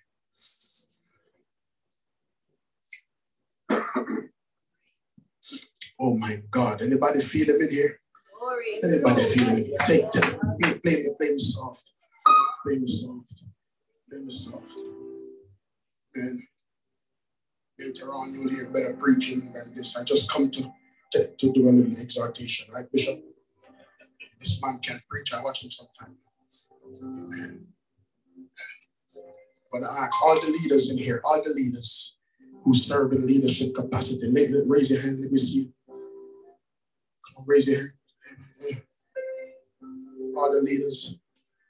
Oh my God. Anybody feel him in here? Glory. Anybody feel him in here? Take them. Play, play me, play me soft. Play me soft. Play me soft. And later on you'll hear better preaching than this. I just come to, to, to do a little exhortation, right, Bishop? This man can't preach. I watch him sometimes. Amen. I'm gonna ask all the leaders in here, all the leaders who serve in leadership capacity. Raise your hand, let me see. Come on, raise your hand. All the leaders.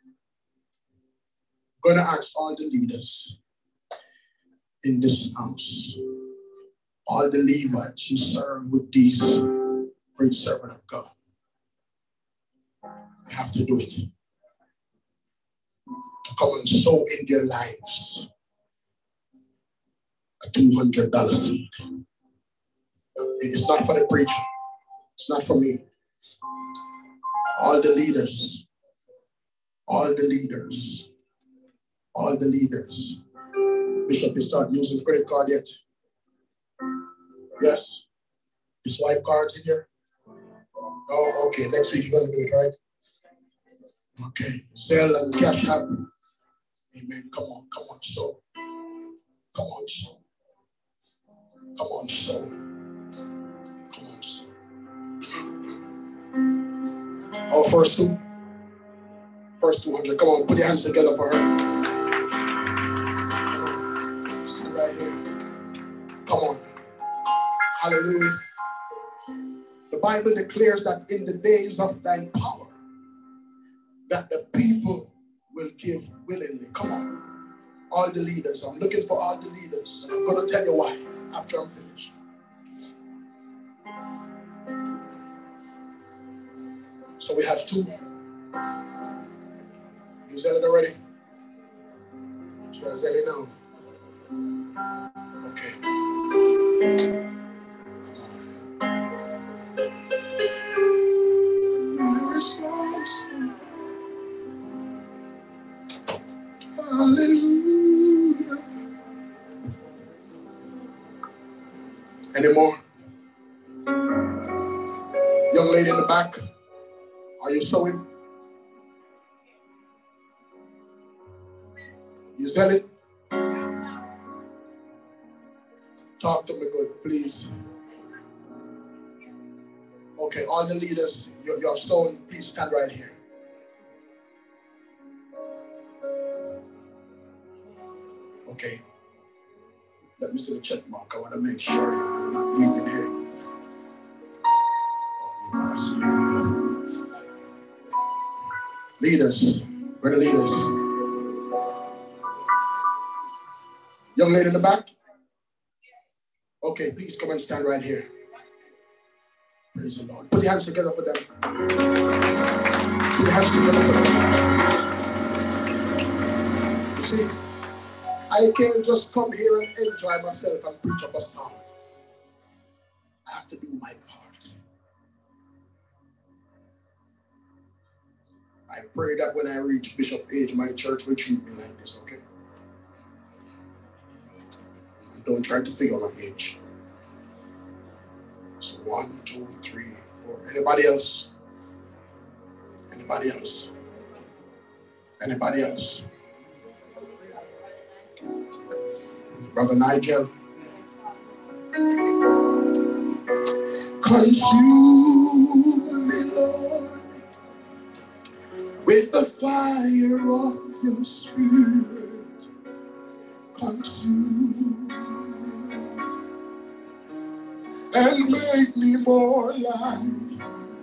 I'm gonna ask all the leaders in this house, all the Levites who serve with these great servant of God. I have to do it. To come and sow in their lives a two hundred dollars seed. It's not for the preacher. It's not for me. All the leaders, all the leaders, all the leaders. Bishop, you start using credit card yet? Yes? You swipe cards in here? Oh, okay. Next week you're going to do it, right? Okay. Zelle and Cash App. Amen. Come on, come on, so. Come on, so. Come on, so. Come on, so. Oh, first two. First two hundred. Come on, put your hands together for her. Come on. Stand right here. Come on. Hallelujah. The Bible declares that in the days of thine power, that the people will give willingly. Come on. All the leaders. I'm looking for all the leaders. And I'm going to tell you why after I'm finished. So we have two. You said it already? Should I say it now? Okay. My response. Hallelujah. Any more? Young lady in the back, are you sewing? You sell it? Talk to me good, please. Okay, all the leaders, you, you have sown, please stand right here. Okay. Let me see the check mark. I want to make sure I'm not leaving here. Leaders, where the leaders? Young lady in the back? Okay, please come and stand right here. Praise the Lord. Put your hands together for them. Put your hands together for them. You see, I can't just come here and enjoy myself and preach up a song. I have to do my part. I pray that when I reach Bishop age, my church will treat me like this, okay? And don't try to figure my age. So one, two, three, four. Anybody else? Anybody else? Anybody else? Brother Nigel. Consume me, Lord, with the fire of your spirit. Consume me, and make me more like you.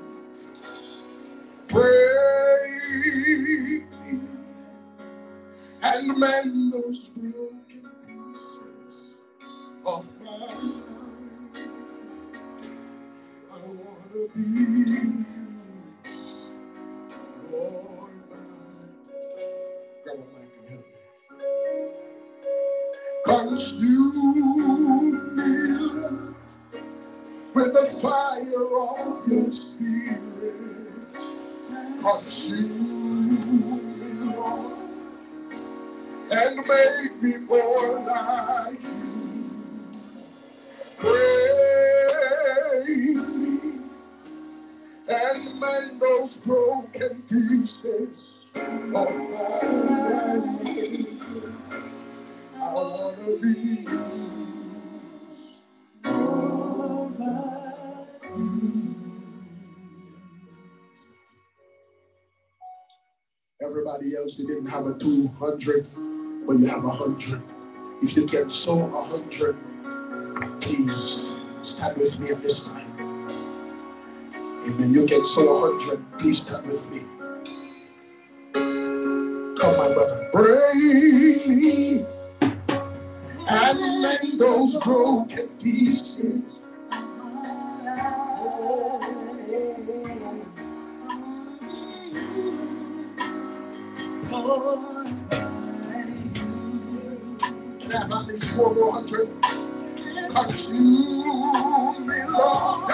Break me and mend those broken pieces of my life. I want to be used, Lord. Grab a mic and help me. Consume me with the fire of your spirit. Consume me, Lord, and make me more like you. Break me and mend those broken pieces of my life. I want to be used, more like you. Everybody else, you didn't have a two hundred, but you have a hundred. If you can sow a hundred, please stand with me at this time. Amen. You can sow a hundred, please stand with me. Come, my brother. Bring me and mend those broken pieces. Can I have at least four more hundred? Consume me, Lord.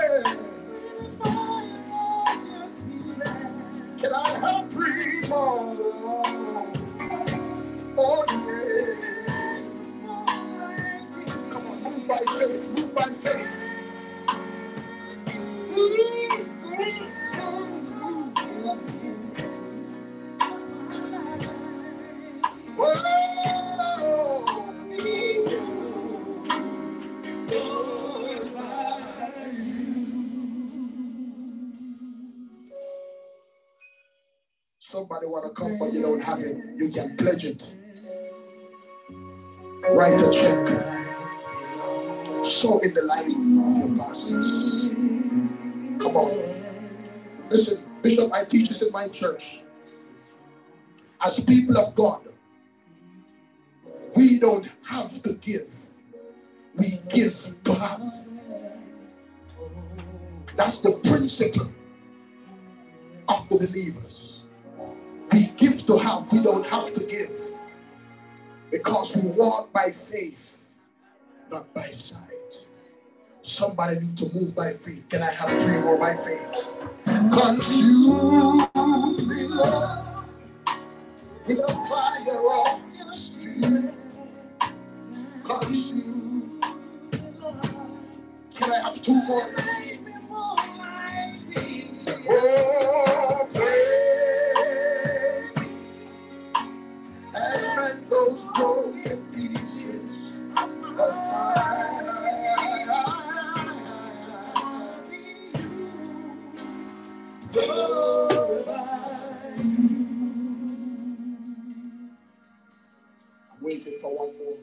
Can I have three more? Oh, yeah. Come on, move by faith, move by faith. Somebody want to come, but you don't have it. You can pledge it. Write a check. Sow in the life of your pastors. Come on. Listen, Bishop, I teach this in my church. As people of God, we don't have to give. We give to have. That's the principle of the believers. We give to have. We don't have to give. Because we walk by faith, not by sight. Somebody need to move by faith. Can I have three more by faith? Consume me, Lord, with the fire of your spirit. Consume me, Lord. Can I have two more? Oh, pray and mend those broken pieces of my I'm waiting for one more.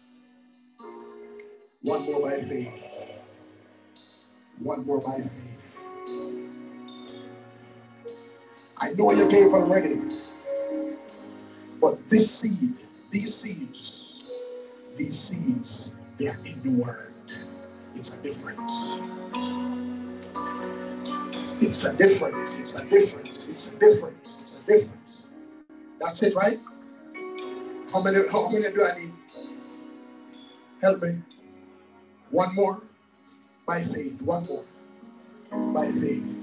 One more by faith. One more by faith. I know you gave already, but this seed, these seeds, these seeds, they are in the word. It's a difference. It's a difference. It's a difference. It's a difference. It's a difference. That's it, right? How many, how many do I need? Help me. One more. By faith. One more. By faith.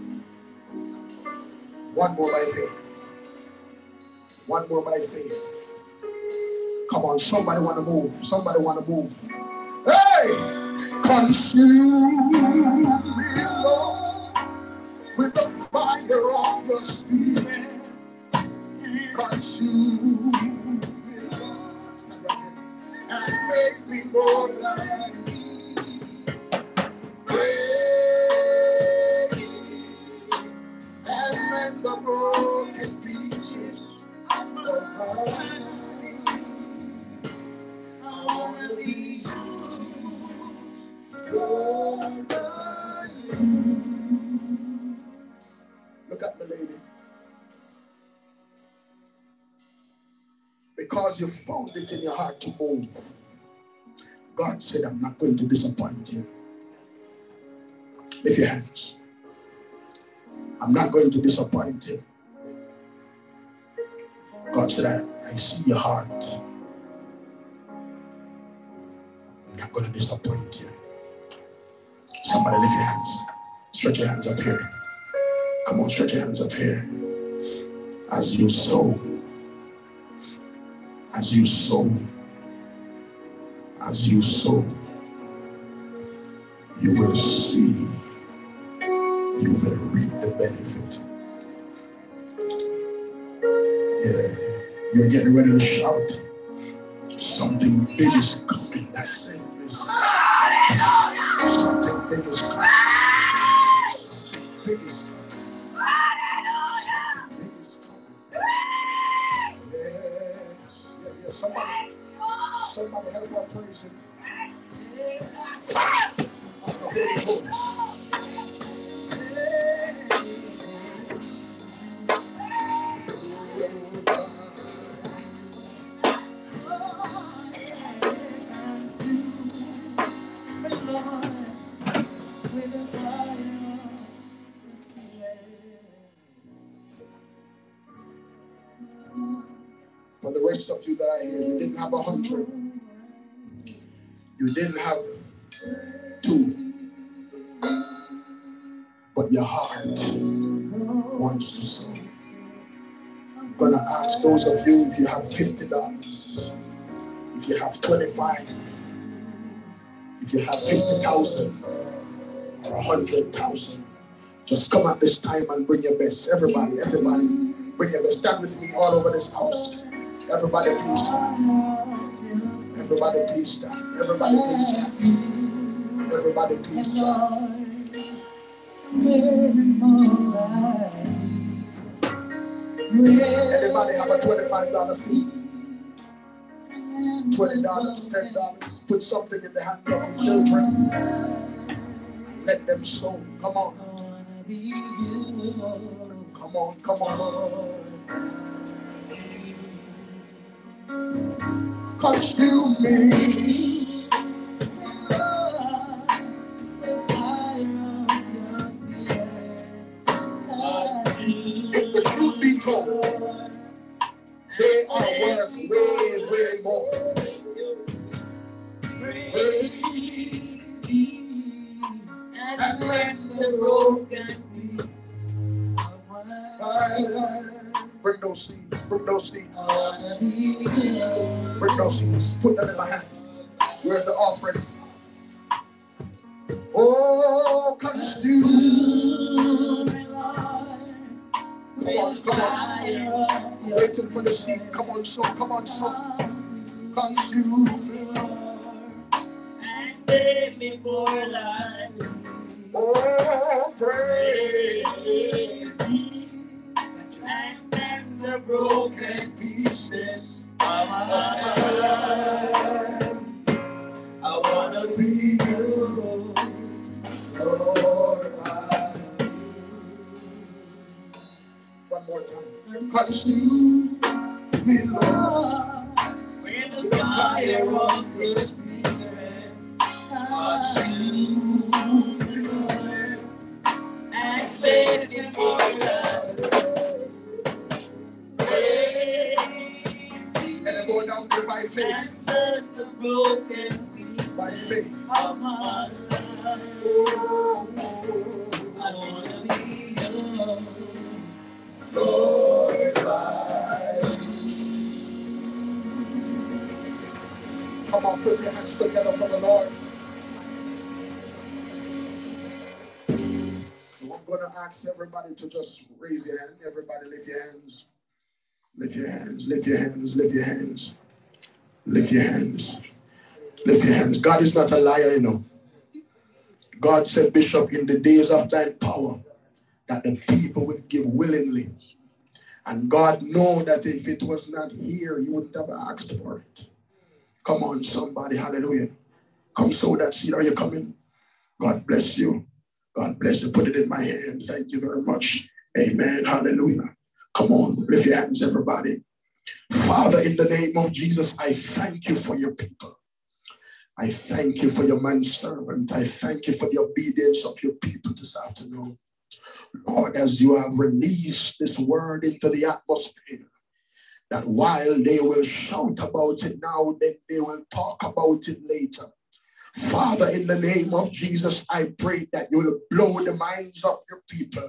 One more by faith. One more by faith. Come on, somebody want to move. Somebody want to move. Hey! Consume me, Lord, with the fire of your spirit. Consume me, Lord, and make me more like thee. Break and mend the broken pieces of my heart. I want to be Lord by you. Look at me, lady. Because you found it in your heart to move, God said, I'm not going to disappoint you. Lift your hands. I'm not going to disappoint you. God said, I, I see your heart. I'm not going to disappoint you. Somebody lift your hands. Stretch your hands up here. Come on, stretch your hands up here. As you sow, as you sow, as you sow, you will see, you will reap the benefit. Yeah, you're getting ready to shout. Something big is coming. That's it. Something big is coming. Big is coming. Big is coming. Yes. Yeah, yeah. Somebody, somebody help her praise him. For the rest of you that are here, you didn't have a hundred. You didn't have two. But your heart wants to sow. I'm going to ask those of you if you have fifty dollars, if you have twenty-five, if you have fifty thousand or one hundred thousand, just come at this time and bring your best. Everybody, everybody, bring your best. Stand with me all over this house. Everybody, please stand. Everybody, please stand. Everybody, please stand. Everybody, please stand. Anybody have a twenty-five dollar seed? twenty dollars, ten dollars. Put something in the hand of your children. Let them sow. Come on. Come on, come on. Consume me. If the truth be told, they are worth way, way more. And when the broken bring those seeds, bring those seeds. Bring those seeds. Put them in my hand. Where's the offering? Oh, consume. Come on, come on. Waiting for the seed. Come on, son. Come on, son. Consume. And give me more life. Oh, pray. And mend the broken pieces of my life. I want to be yours, Lord. One more time. Consume me, Lord, with the fire fire of your spirit consume the earth and make it more And go down there by faith. and set the broken pieces By faith. of my life. I wanna be yours, Lord, by Come on, put your hands together for the Lord. So I'm going to ask everybody to just raise your hand. Everybody lift your hands. Lift your hands, lift your hands, lift your hands. Lift your hands. Lift your hands. God is not a liar, you know. God said, Bishop, in the days of thy power, that the people would give willingly. And God know that if it was not here, you wouldn't have asked for it. Come on, somebody, hallelujah. Come sow that seed. Are you coming? God bless you. God bless you. Put it in my hand. Thank you very much. Amen. Hallelujah. Come on, lift your hands, everybody. Father, in the name of Jesus, I thank you for your people. I thank you for your manservant. I thank you for the obedience of your people this afternoon. Lord, as you have released this word into the atmosphere, that while they will shout about it now, then they will talk about it later. Father, in the name of Jesus, I pray that you will blow the minds of your people.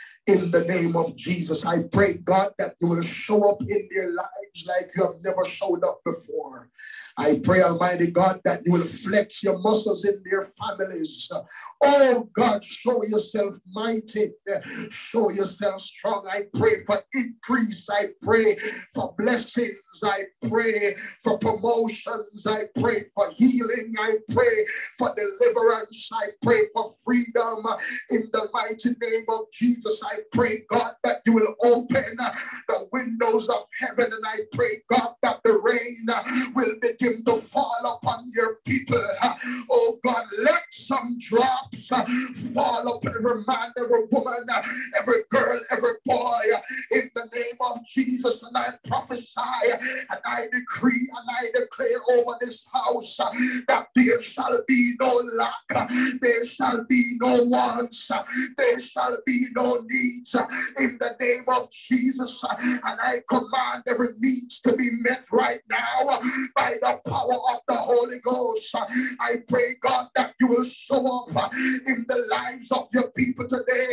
In the name of Jesus, I pray, God, that you will show up in their lives like you have never showed up before. I pray, Almighty God, that you will flex your muscles in their families. Oh, God, show yourself mighty. Show yourself strong. I pray for increase. I pray for blessings. I pray for promotions. I pray for healing. I pray for deliverance. I pray for freedom. In the mighty name of Jesus, I pray, God, that you will open the windows of heaven. And I pray, God, that the rain will begin to fall upon your people. Oh, God, let some drops fall upon every man, every woman, every girl, every boy. In the name of Jesus, and I prophesy and I decree and I declare over this house that there shall be no lack, there shall be no wants, there shall be no needs. In the name of Jesus, and I command every needs to be met right now by the power of the Holy Ghost. I pray, God, that you will show up in the lives of your people today.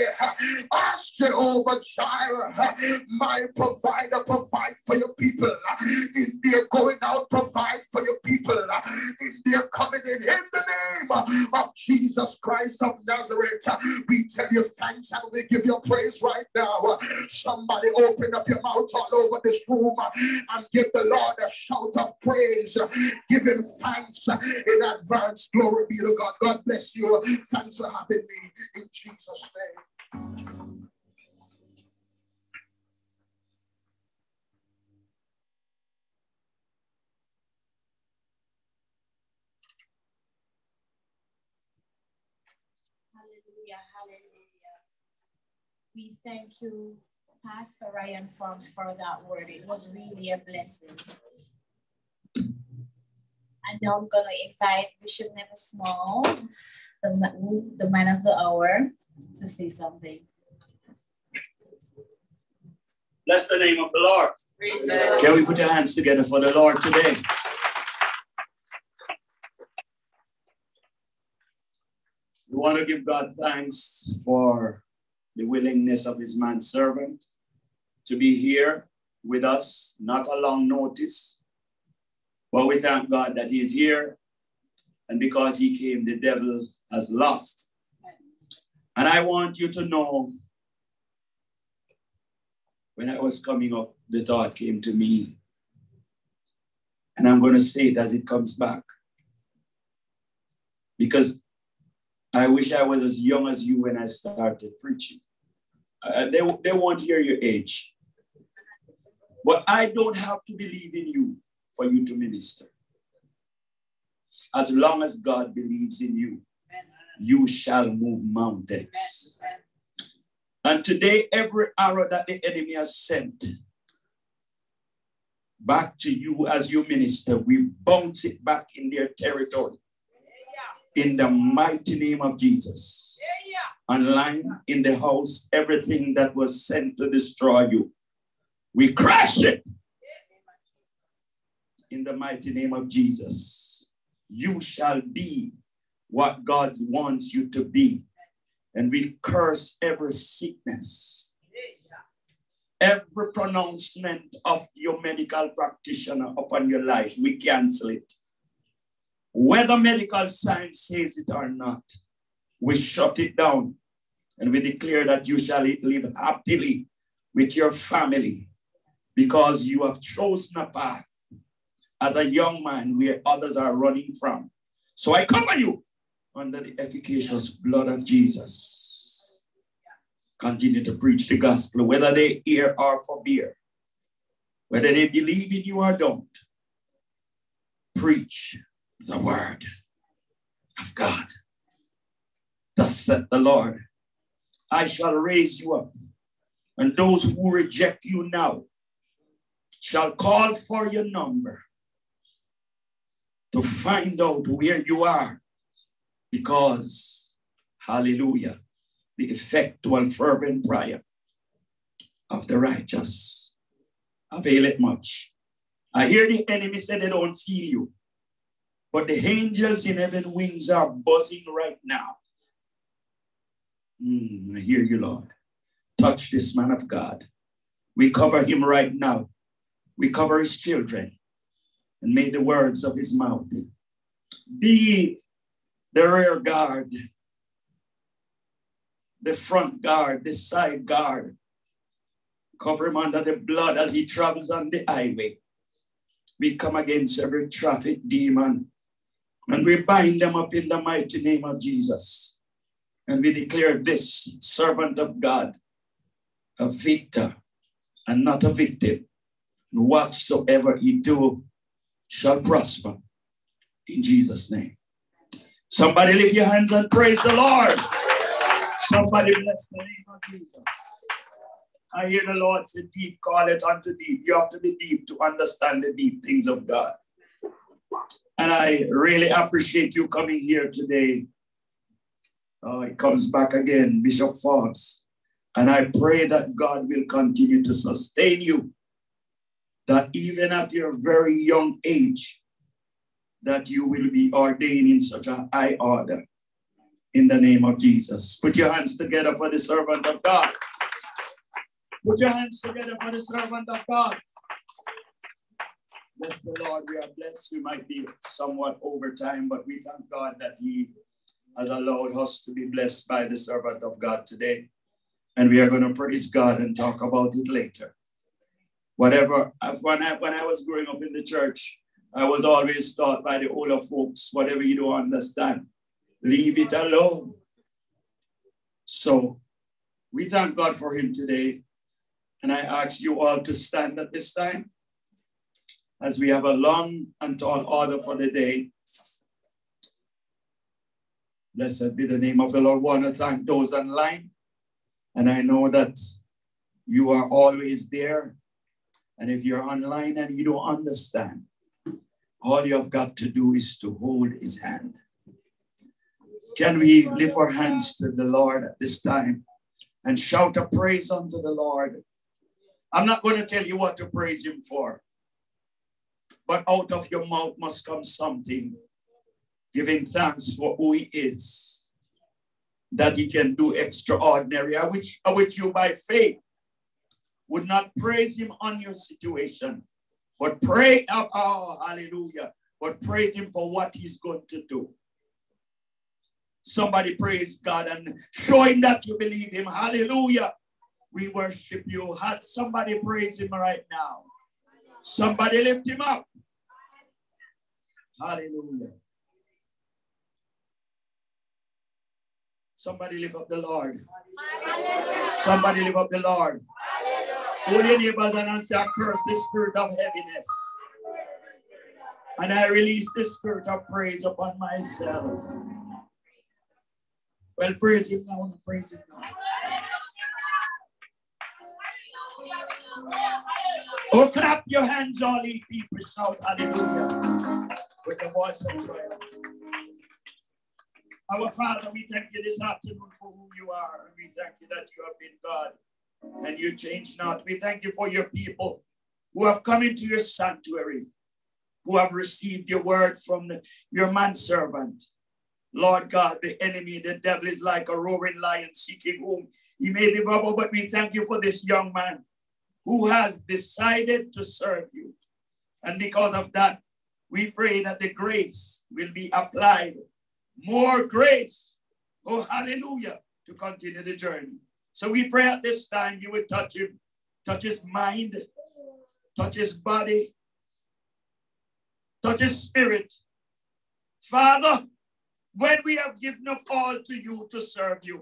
Ask Jehovah Jireh, my provider, provide for your people. In their going out, provide for your people. In their coming in, in the name of Jesus Christ of Nazareth, we tell you thanks and we give you praise right now. Somebody open up your mouth all over this room and give the Lord a shout of praise. Give him thanks in advance. Glory be to God. God bless you. Thanks for having me in Jesus' name. Hallelujah, hallelujah. We thank you, Pastor Ryan Forbes, for that word. It was really a blessing. And now I'm going to invite Bishop Neville Small, the, the man of the hour, to say something. Bless the name of the Lord. Can we put our hands together for the Lord today? We want to give God thanks for the willingness of his manservant to be here with us, not a long notice, but we thank God that he's here, and because he came, the devil has lost. And I want you to know, when I was coming up, the thought came to me, and I'm going to say it as it comes back, because I wish I was as young as you when I started preaching. Uh, they, they won't hear your age. But I don't have to believe in you for you to minister. As long as God believes in you, you shall move mountains. And today, every arrow that the enemy has sent back to you as you minister. We bounce it back in their territory. In the mighty name of Jesus. Online, in the house, everything that was sent to destroy you, we crush it. In the mighty name of Jesus. You shall be what God wants you to be. And we curse every sickness. Every pronouncement of your medical practitioner upon your life, we cancel it. Whether medical science says it or not, we shut it down and we declare that you shall live happily with your family because you have chosen a path as a young man where others are running from. So I cover you under the efficacious blood of Jesus. Continue to preach the gospel, whether they hear or forbear, whether they believe in you or don't. Preach the word of God. Thus said the Lord, I shall raise you up, and those who reject you now shall call for your number to find out where you are, because, hallelujah, the effectual fervent prayer of the righteous availeth much. I hear the enemy say they don't feel you, but the angels in heaven wings are buzzing right now. Mm, I hear you, Lord. Touch this man of God. We cover him right now. We cover his children. And may the words of his mouth be the rear guard, the front guard, the side guard. Cover him under the blood as he travels on the highway. We come against every traffic demon and we bind them up in the mighty name of Jesus. And we declare this servant of God a victor and not a victim. And whatsoever he do shall prosper in Jesus' name. Somebody lift your hands and praise the Lord. Somebody bless the name of Jesus. I hear the Lord say, deep, call it unto deep. You have to be deep to understand the deep things of God. And I really appreciate you coming here today. Oh, it comes back again, Bishop Forbes. And I pray that God will continue to sustain you. That even at your very young age, that you will be ordained in such a high order. In the name of Jesus. Put your hands together for the servant of God. Put your hands together for the servant of God. Bless the Lord. We are blessed. We might be somewhat over time, but we thank God that he has allowed us to be blessed by the servant of God today. And we are going to praise God and talk about it later. Whatever, when I, when I was growing up in the church, I was always taught by the older folks, whatever you don't understand, leave it alone. So we thank God for him today. And I ask you all to stand at this time as we have a long and tall order for the day. Blessed be the name of the Lord. I want to thank those online. And I know that you are always there. And if you're online and you don't understand, all you have got to do is to hold his hand. Can we lift our hands to the Lord at this time and shout a praise unto the Lord? I'm not going to tell you what to praise him for, but out of your mouth must come something, giving thanks for who he is, that he can do extraordinary. I wish, I wish you by faith would not praise him on your situation, but pray, oh, oh, hallelujah, but praise him for what he's going to do. Somebody praise God and showing that you believe him. Hallelujah. We worship you. Had somebody praise him right now. Somebody lift him up. Hallelujah. Somebody lift up the Lord. Somebody lift up the Lord. Hold your neighbors and answer, I curse the spirit of heaviness. And I release the spirit of praise upon myself. Well, praise him now. Praise him now. Oh, clap your hands, all ye people. Shout hallelujah with the voice of triumph. Our Father, we thank you this afternoon for who you are. And we thank you that you have been God and you change not. We thank you for your people who have come into your sanctuary, who have received your word from the, your manservant. Lord God, the enemy, the devil is like a roaring lion seeking whom he may devour. But we thank you for this young man who has decided to serve you. And because of that, we pray that the grace will be applied. More grace, oh hallelujah, to continue the journey. So we pray at this time you will touch him, touch his mind, touch his body, touch his spirit. Father, when we have given up all to you to serve you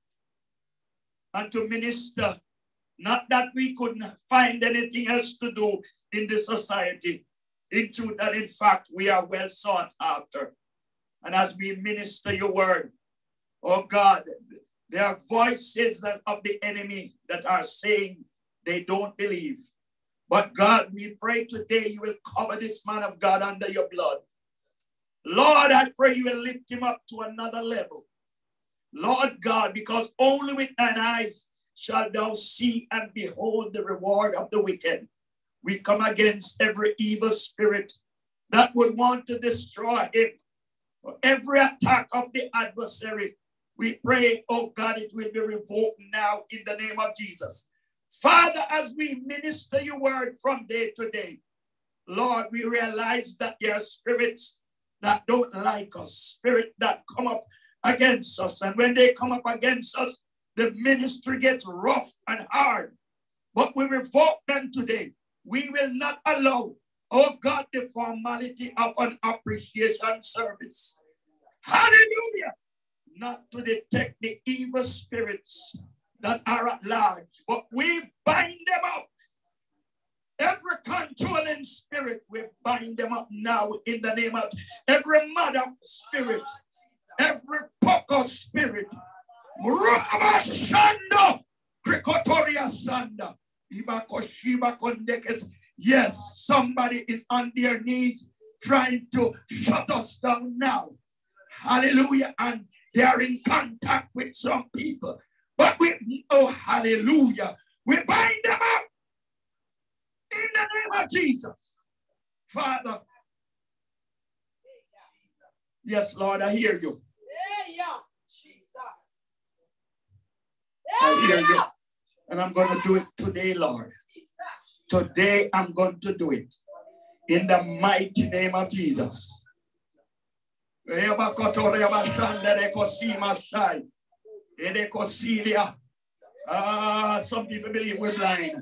and to minister, not that we couldn't find anything else to do in this society, in truth and in fact, we are well sought after. And as we minister your word, oh God, there are voices of the enemy that are saying they don't believe. But God, we pray today you will cover this man of God under your blood. Lord, I pray you will lift him up to another level. Lord God, because only with thine eyes shall thou see and behold the reward of the wicked. We come against every evil spirit that would want to destroy him. For every attack of the adversary, we pray, oh God, it will be revoked now in the name of Jesus. Father, as we minister your word from day to day, Lord, we realize that there are spirits that don't like us, spirits that come up against us. And when they come up against us, the ministry gets rough and hard. But we revoke them today. We will not allow, oh God, the formality of an appreciation service. Hallelujah. Not to detect the evil spirits that are at large, but we bind them up. Every controlling spirit, we bind them up now in the name of every mother spirit, every poker spirit. Yes, somebody is on their knees trying to shut us down now. Hallelujah. And they are in contact with some people. But we, oh, hallelujah, we bind them up in the name of Jesus. Father. Yes, Lord, I hear you. I hear you. And I'm going to do it today, Lord. Today, I'm going to do it. In the mighty name of Jesus. Ah, some people believe we're blind.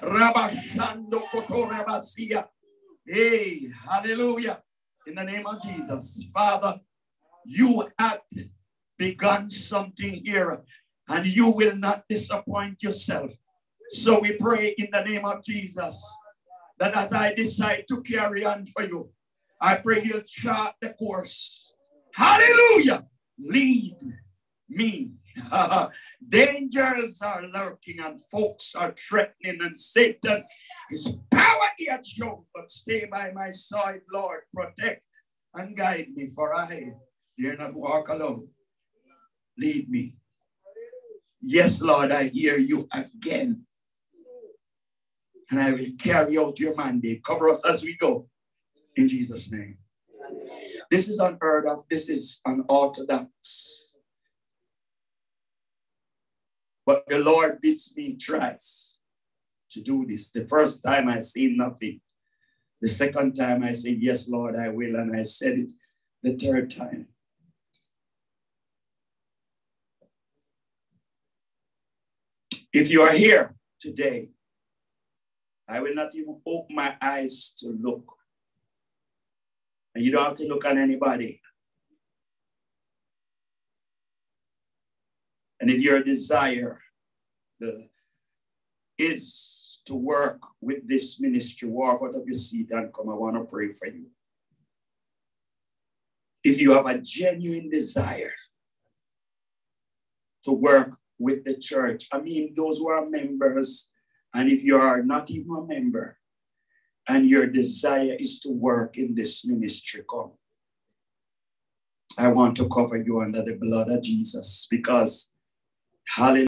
Hey, hallelujah. In the name of Jesus. Father, you have begun something here and you will not disappoint yourself. So we pray in the name of Jesus that as I decide to carry on for you, I pray you'll chart the course. Hallelujah. Lead me. Dangers are lurking and folks are threatening and Satan is power yet shown, but stay by my side, Lord. Protect and guide me, for I dare not walk alone. Lead me. Yes, Lord, I hear you again. And I will carry out your mandate. Cover us as we go. In Jesus' name. This is unheard of. This is unorthodox. But the Lord bids me twice to do this. The first time I said nothing. The second time I said, yes, Lord, I will. And I said it the third time. If you are here today, I will not even open my eyes to look. And you don't have to look at anybody. And if your desire the, is to work with this ministry, walk out of your seat and come, I want to pray for you. If you have a genuine desire to work with the church, I mean, those who are members, and if you are not even a member, and your desire is to work in this ministry, come. I want to cover you under the blood of Jesus because, hallelujah.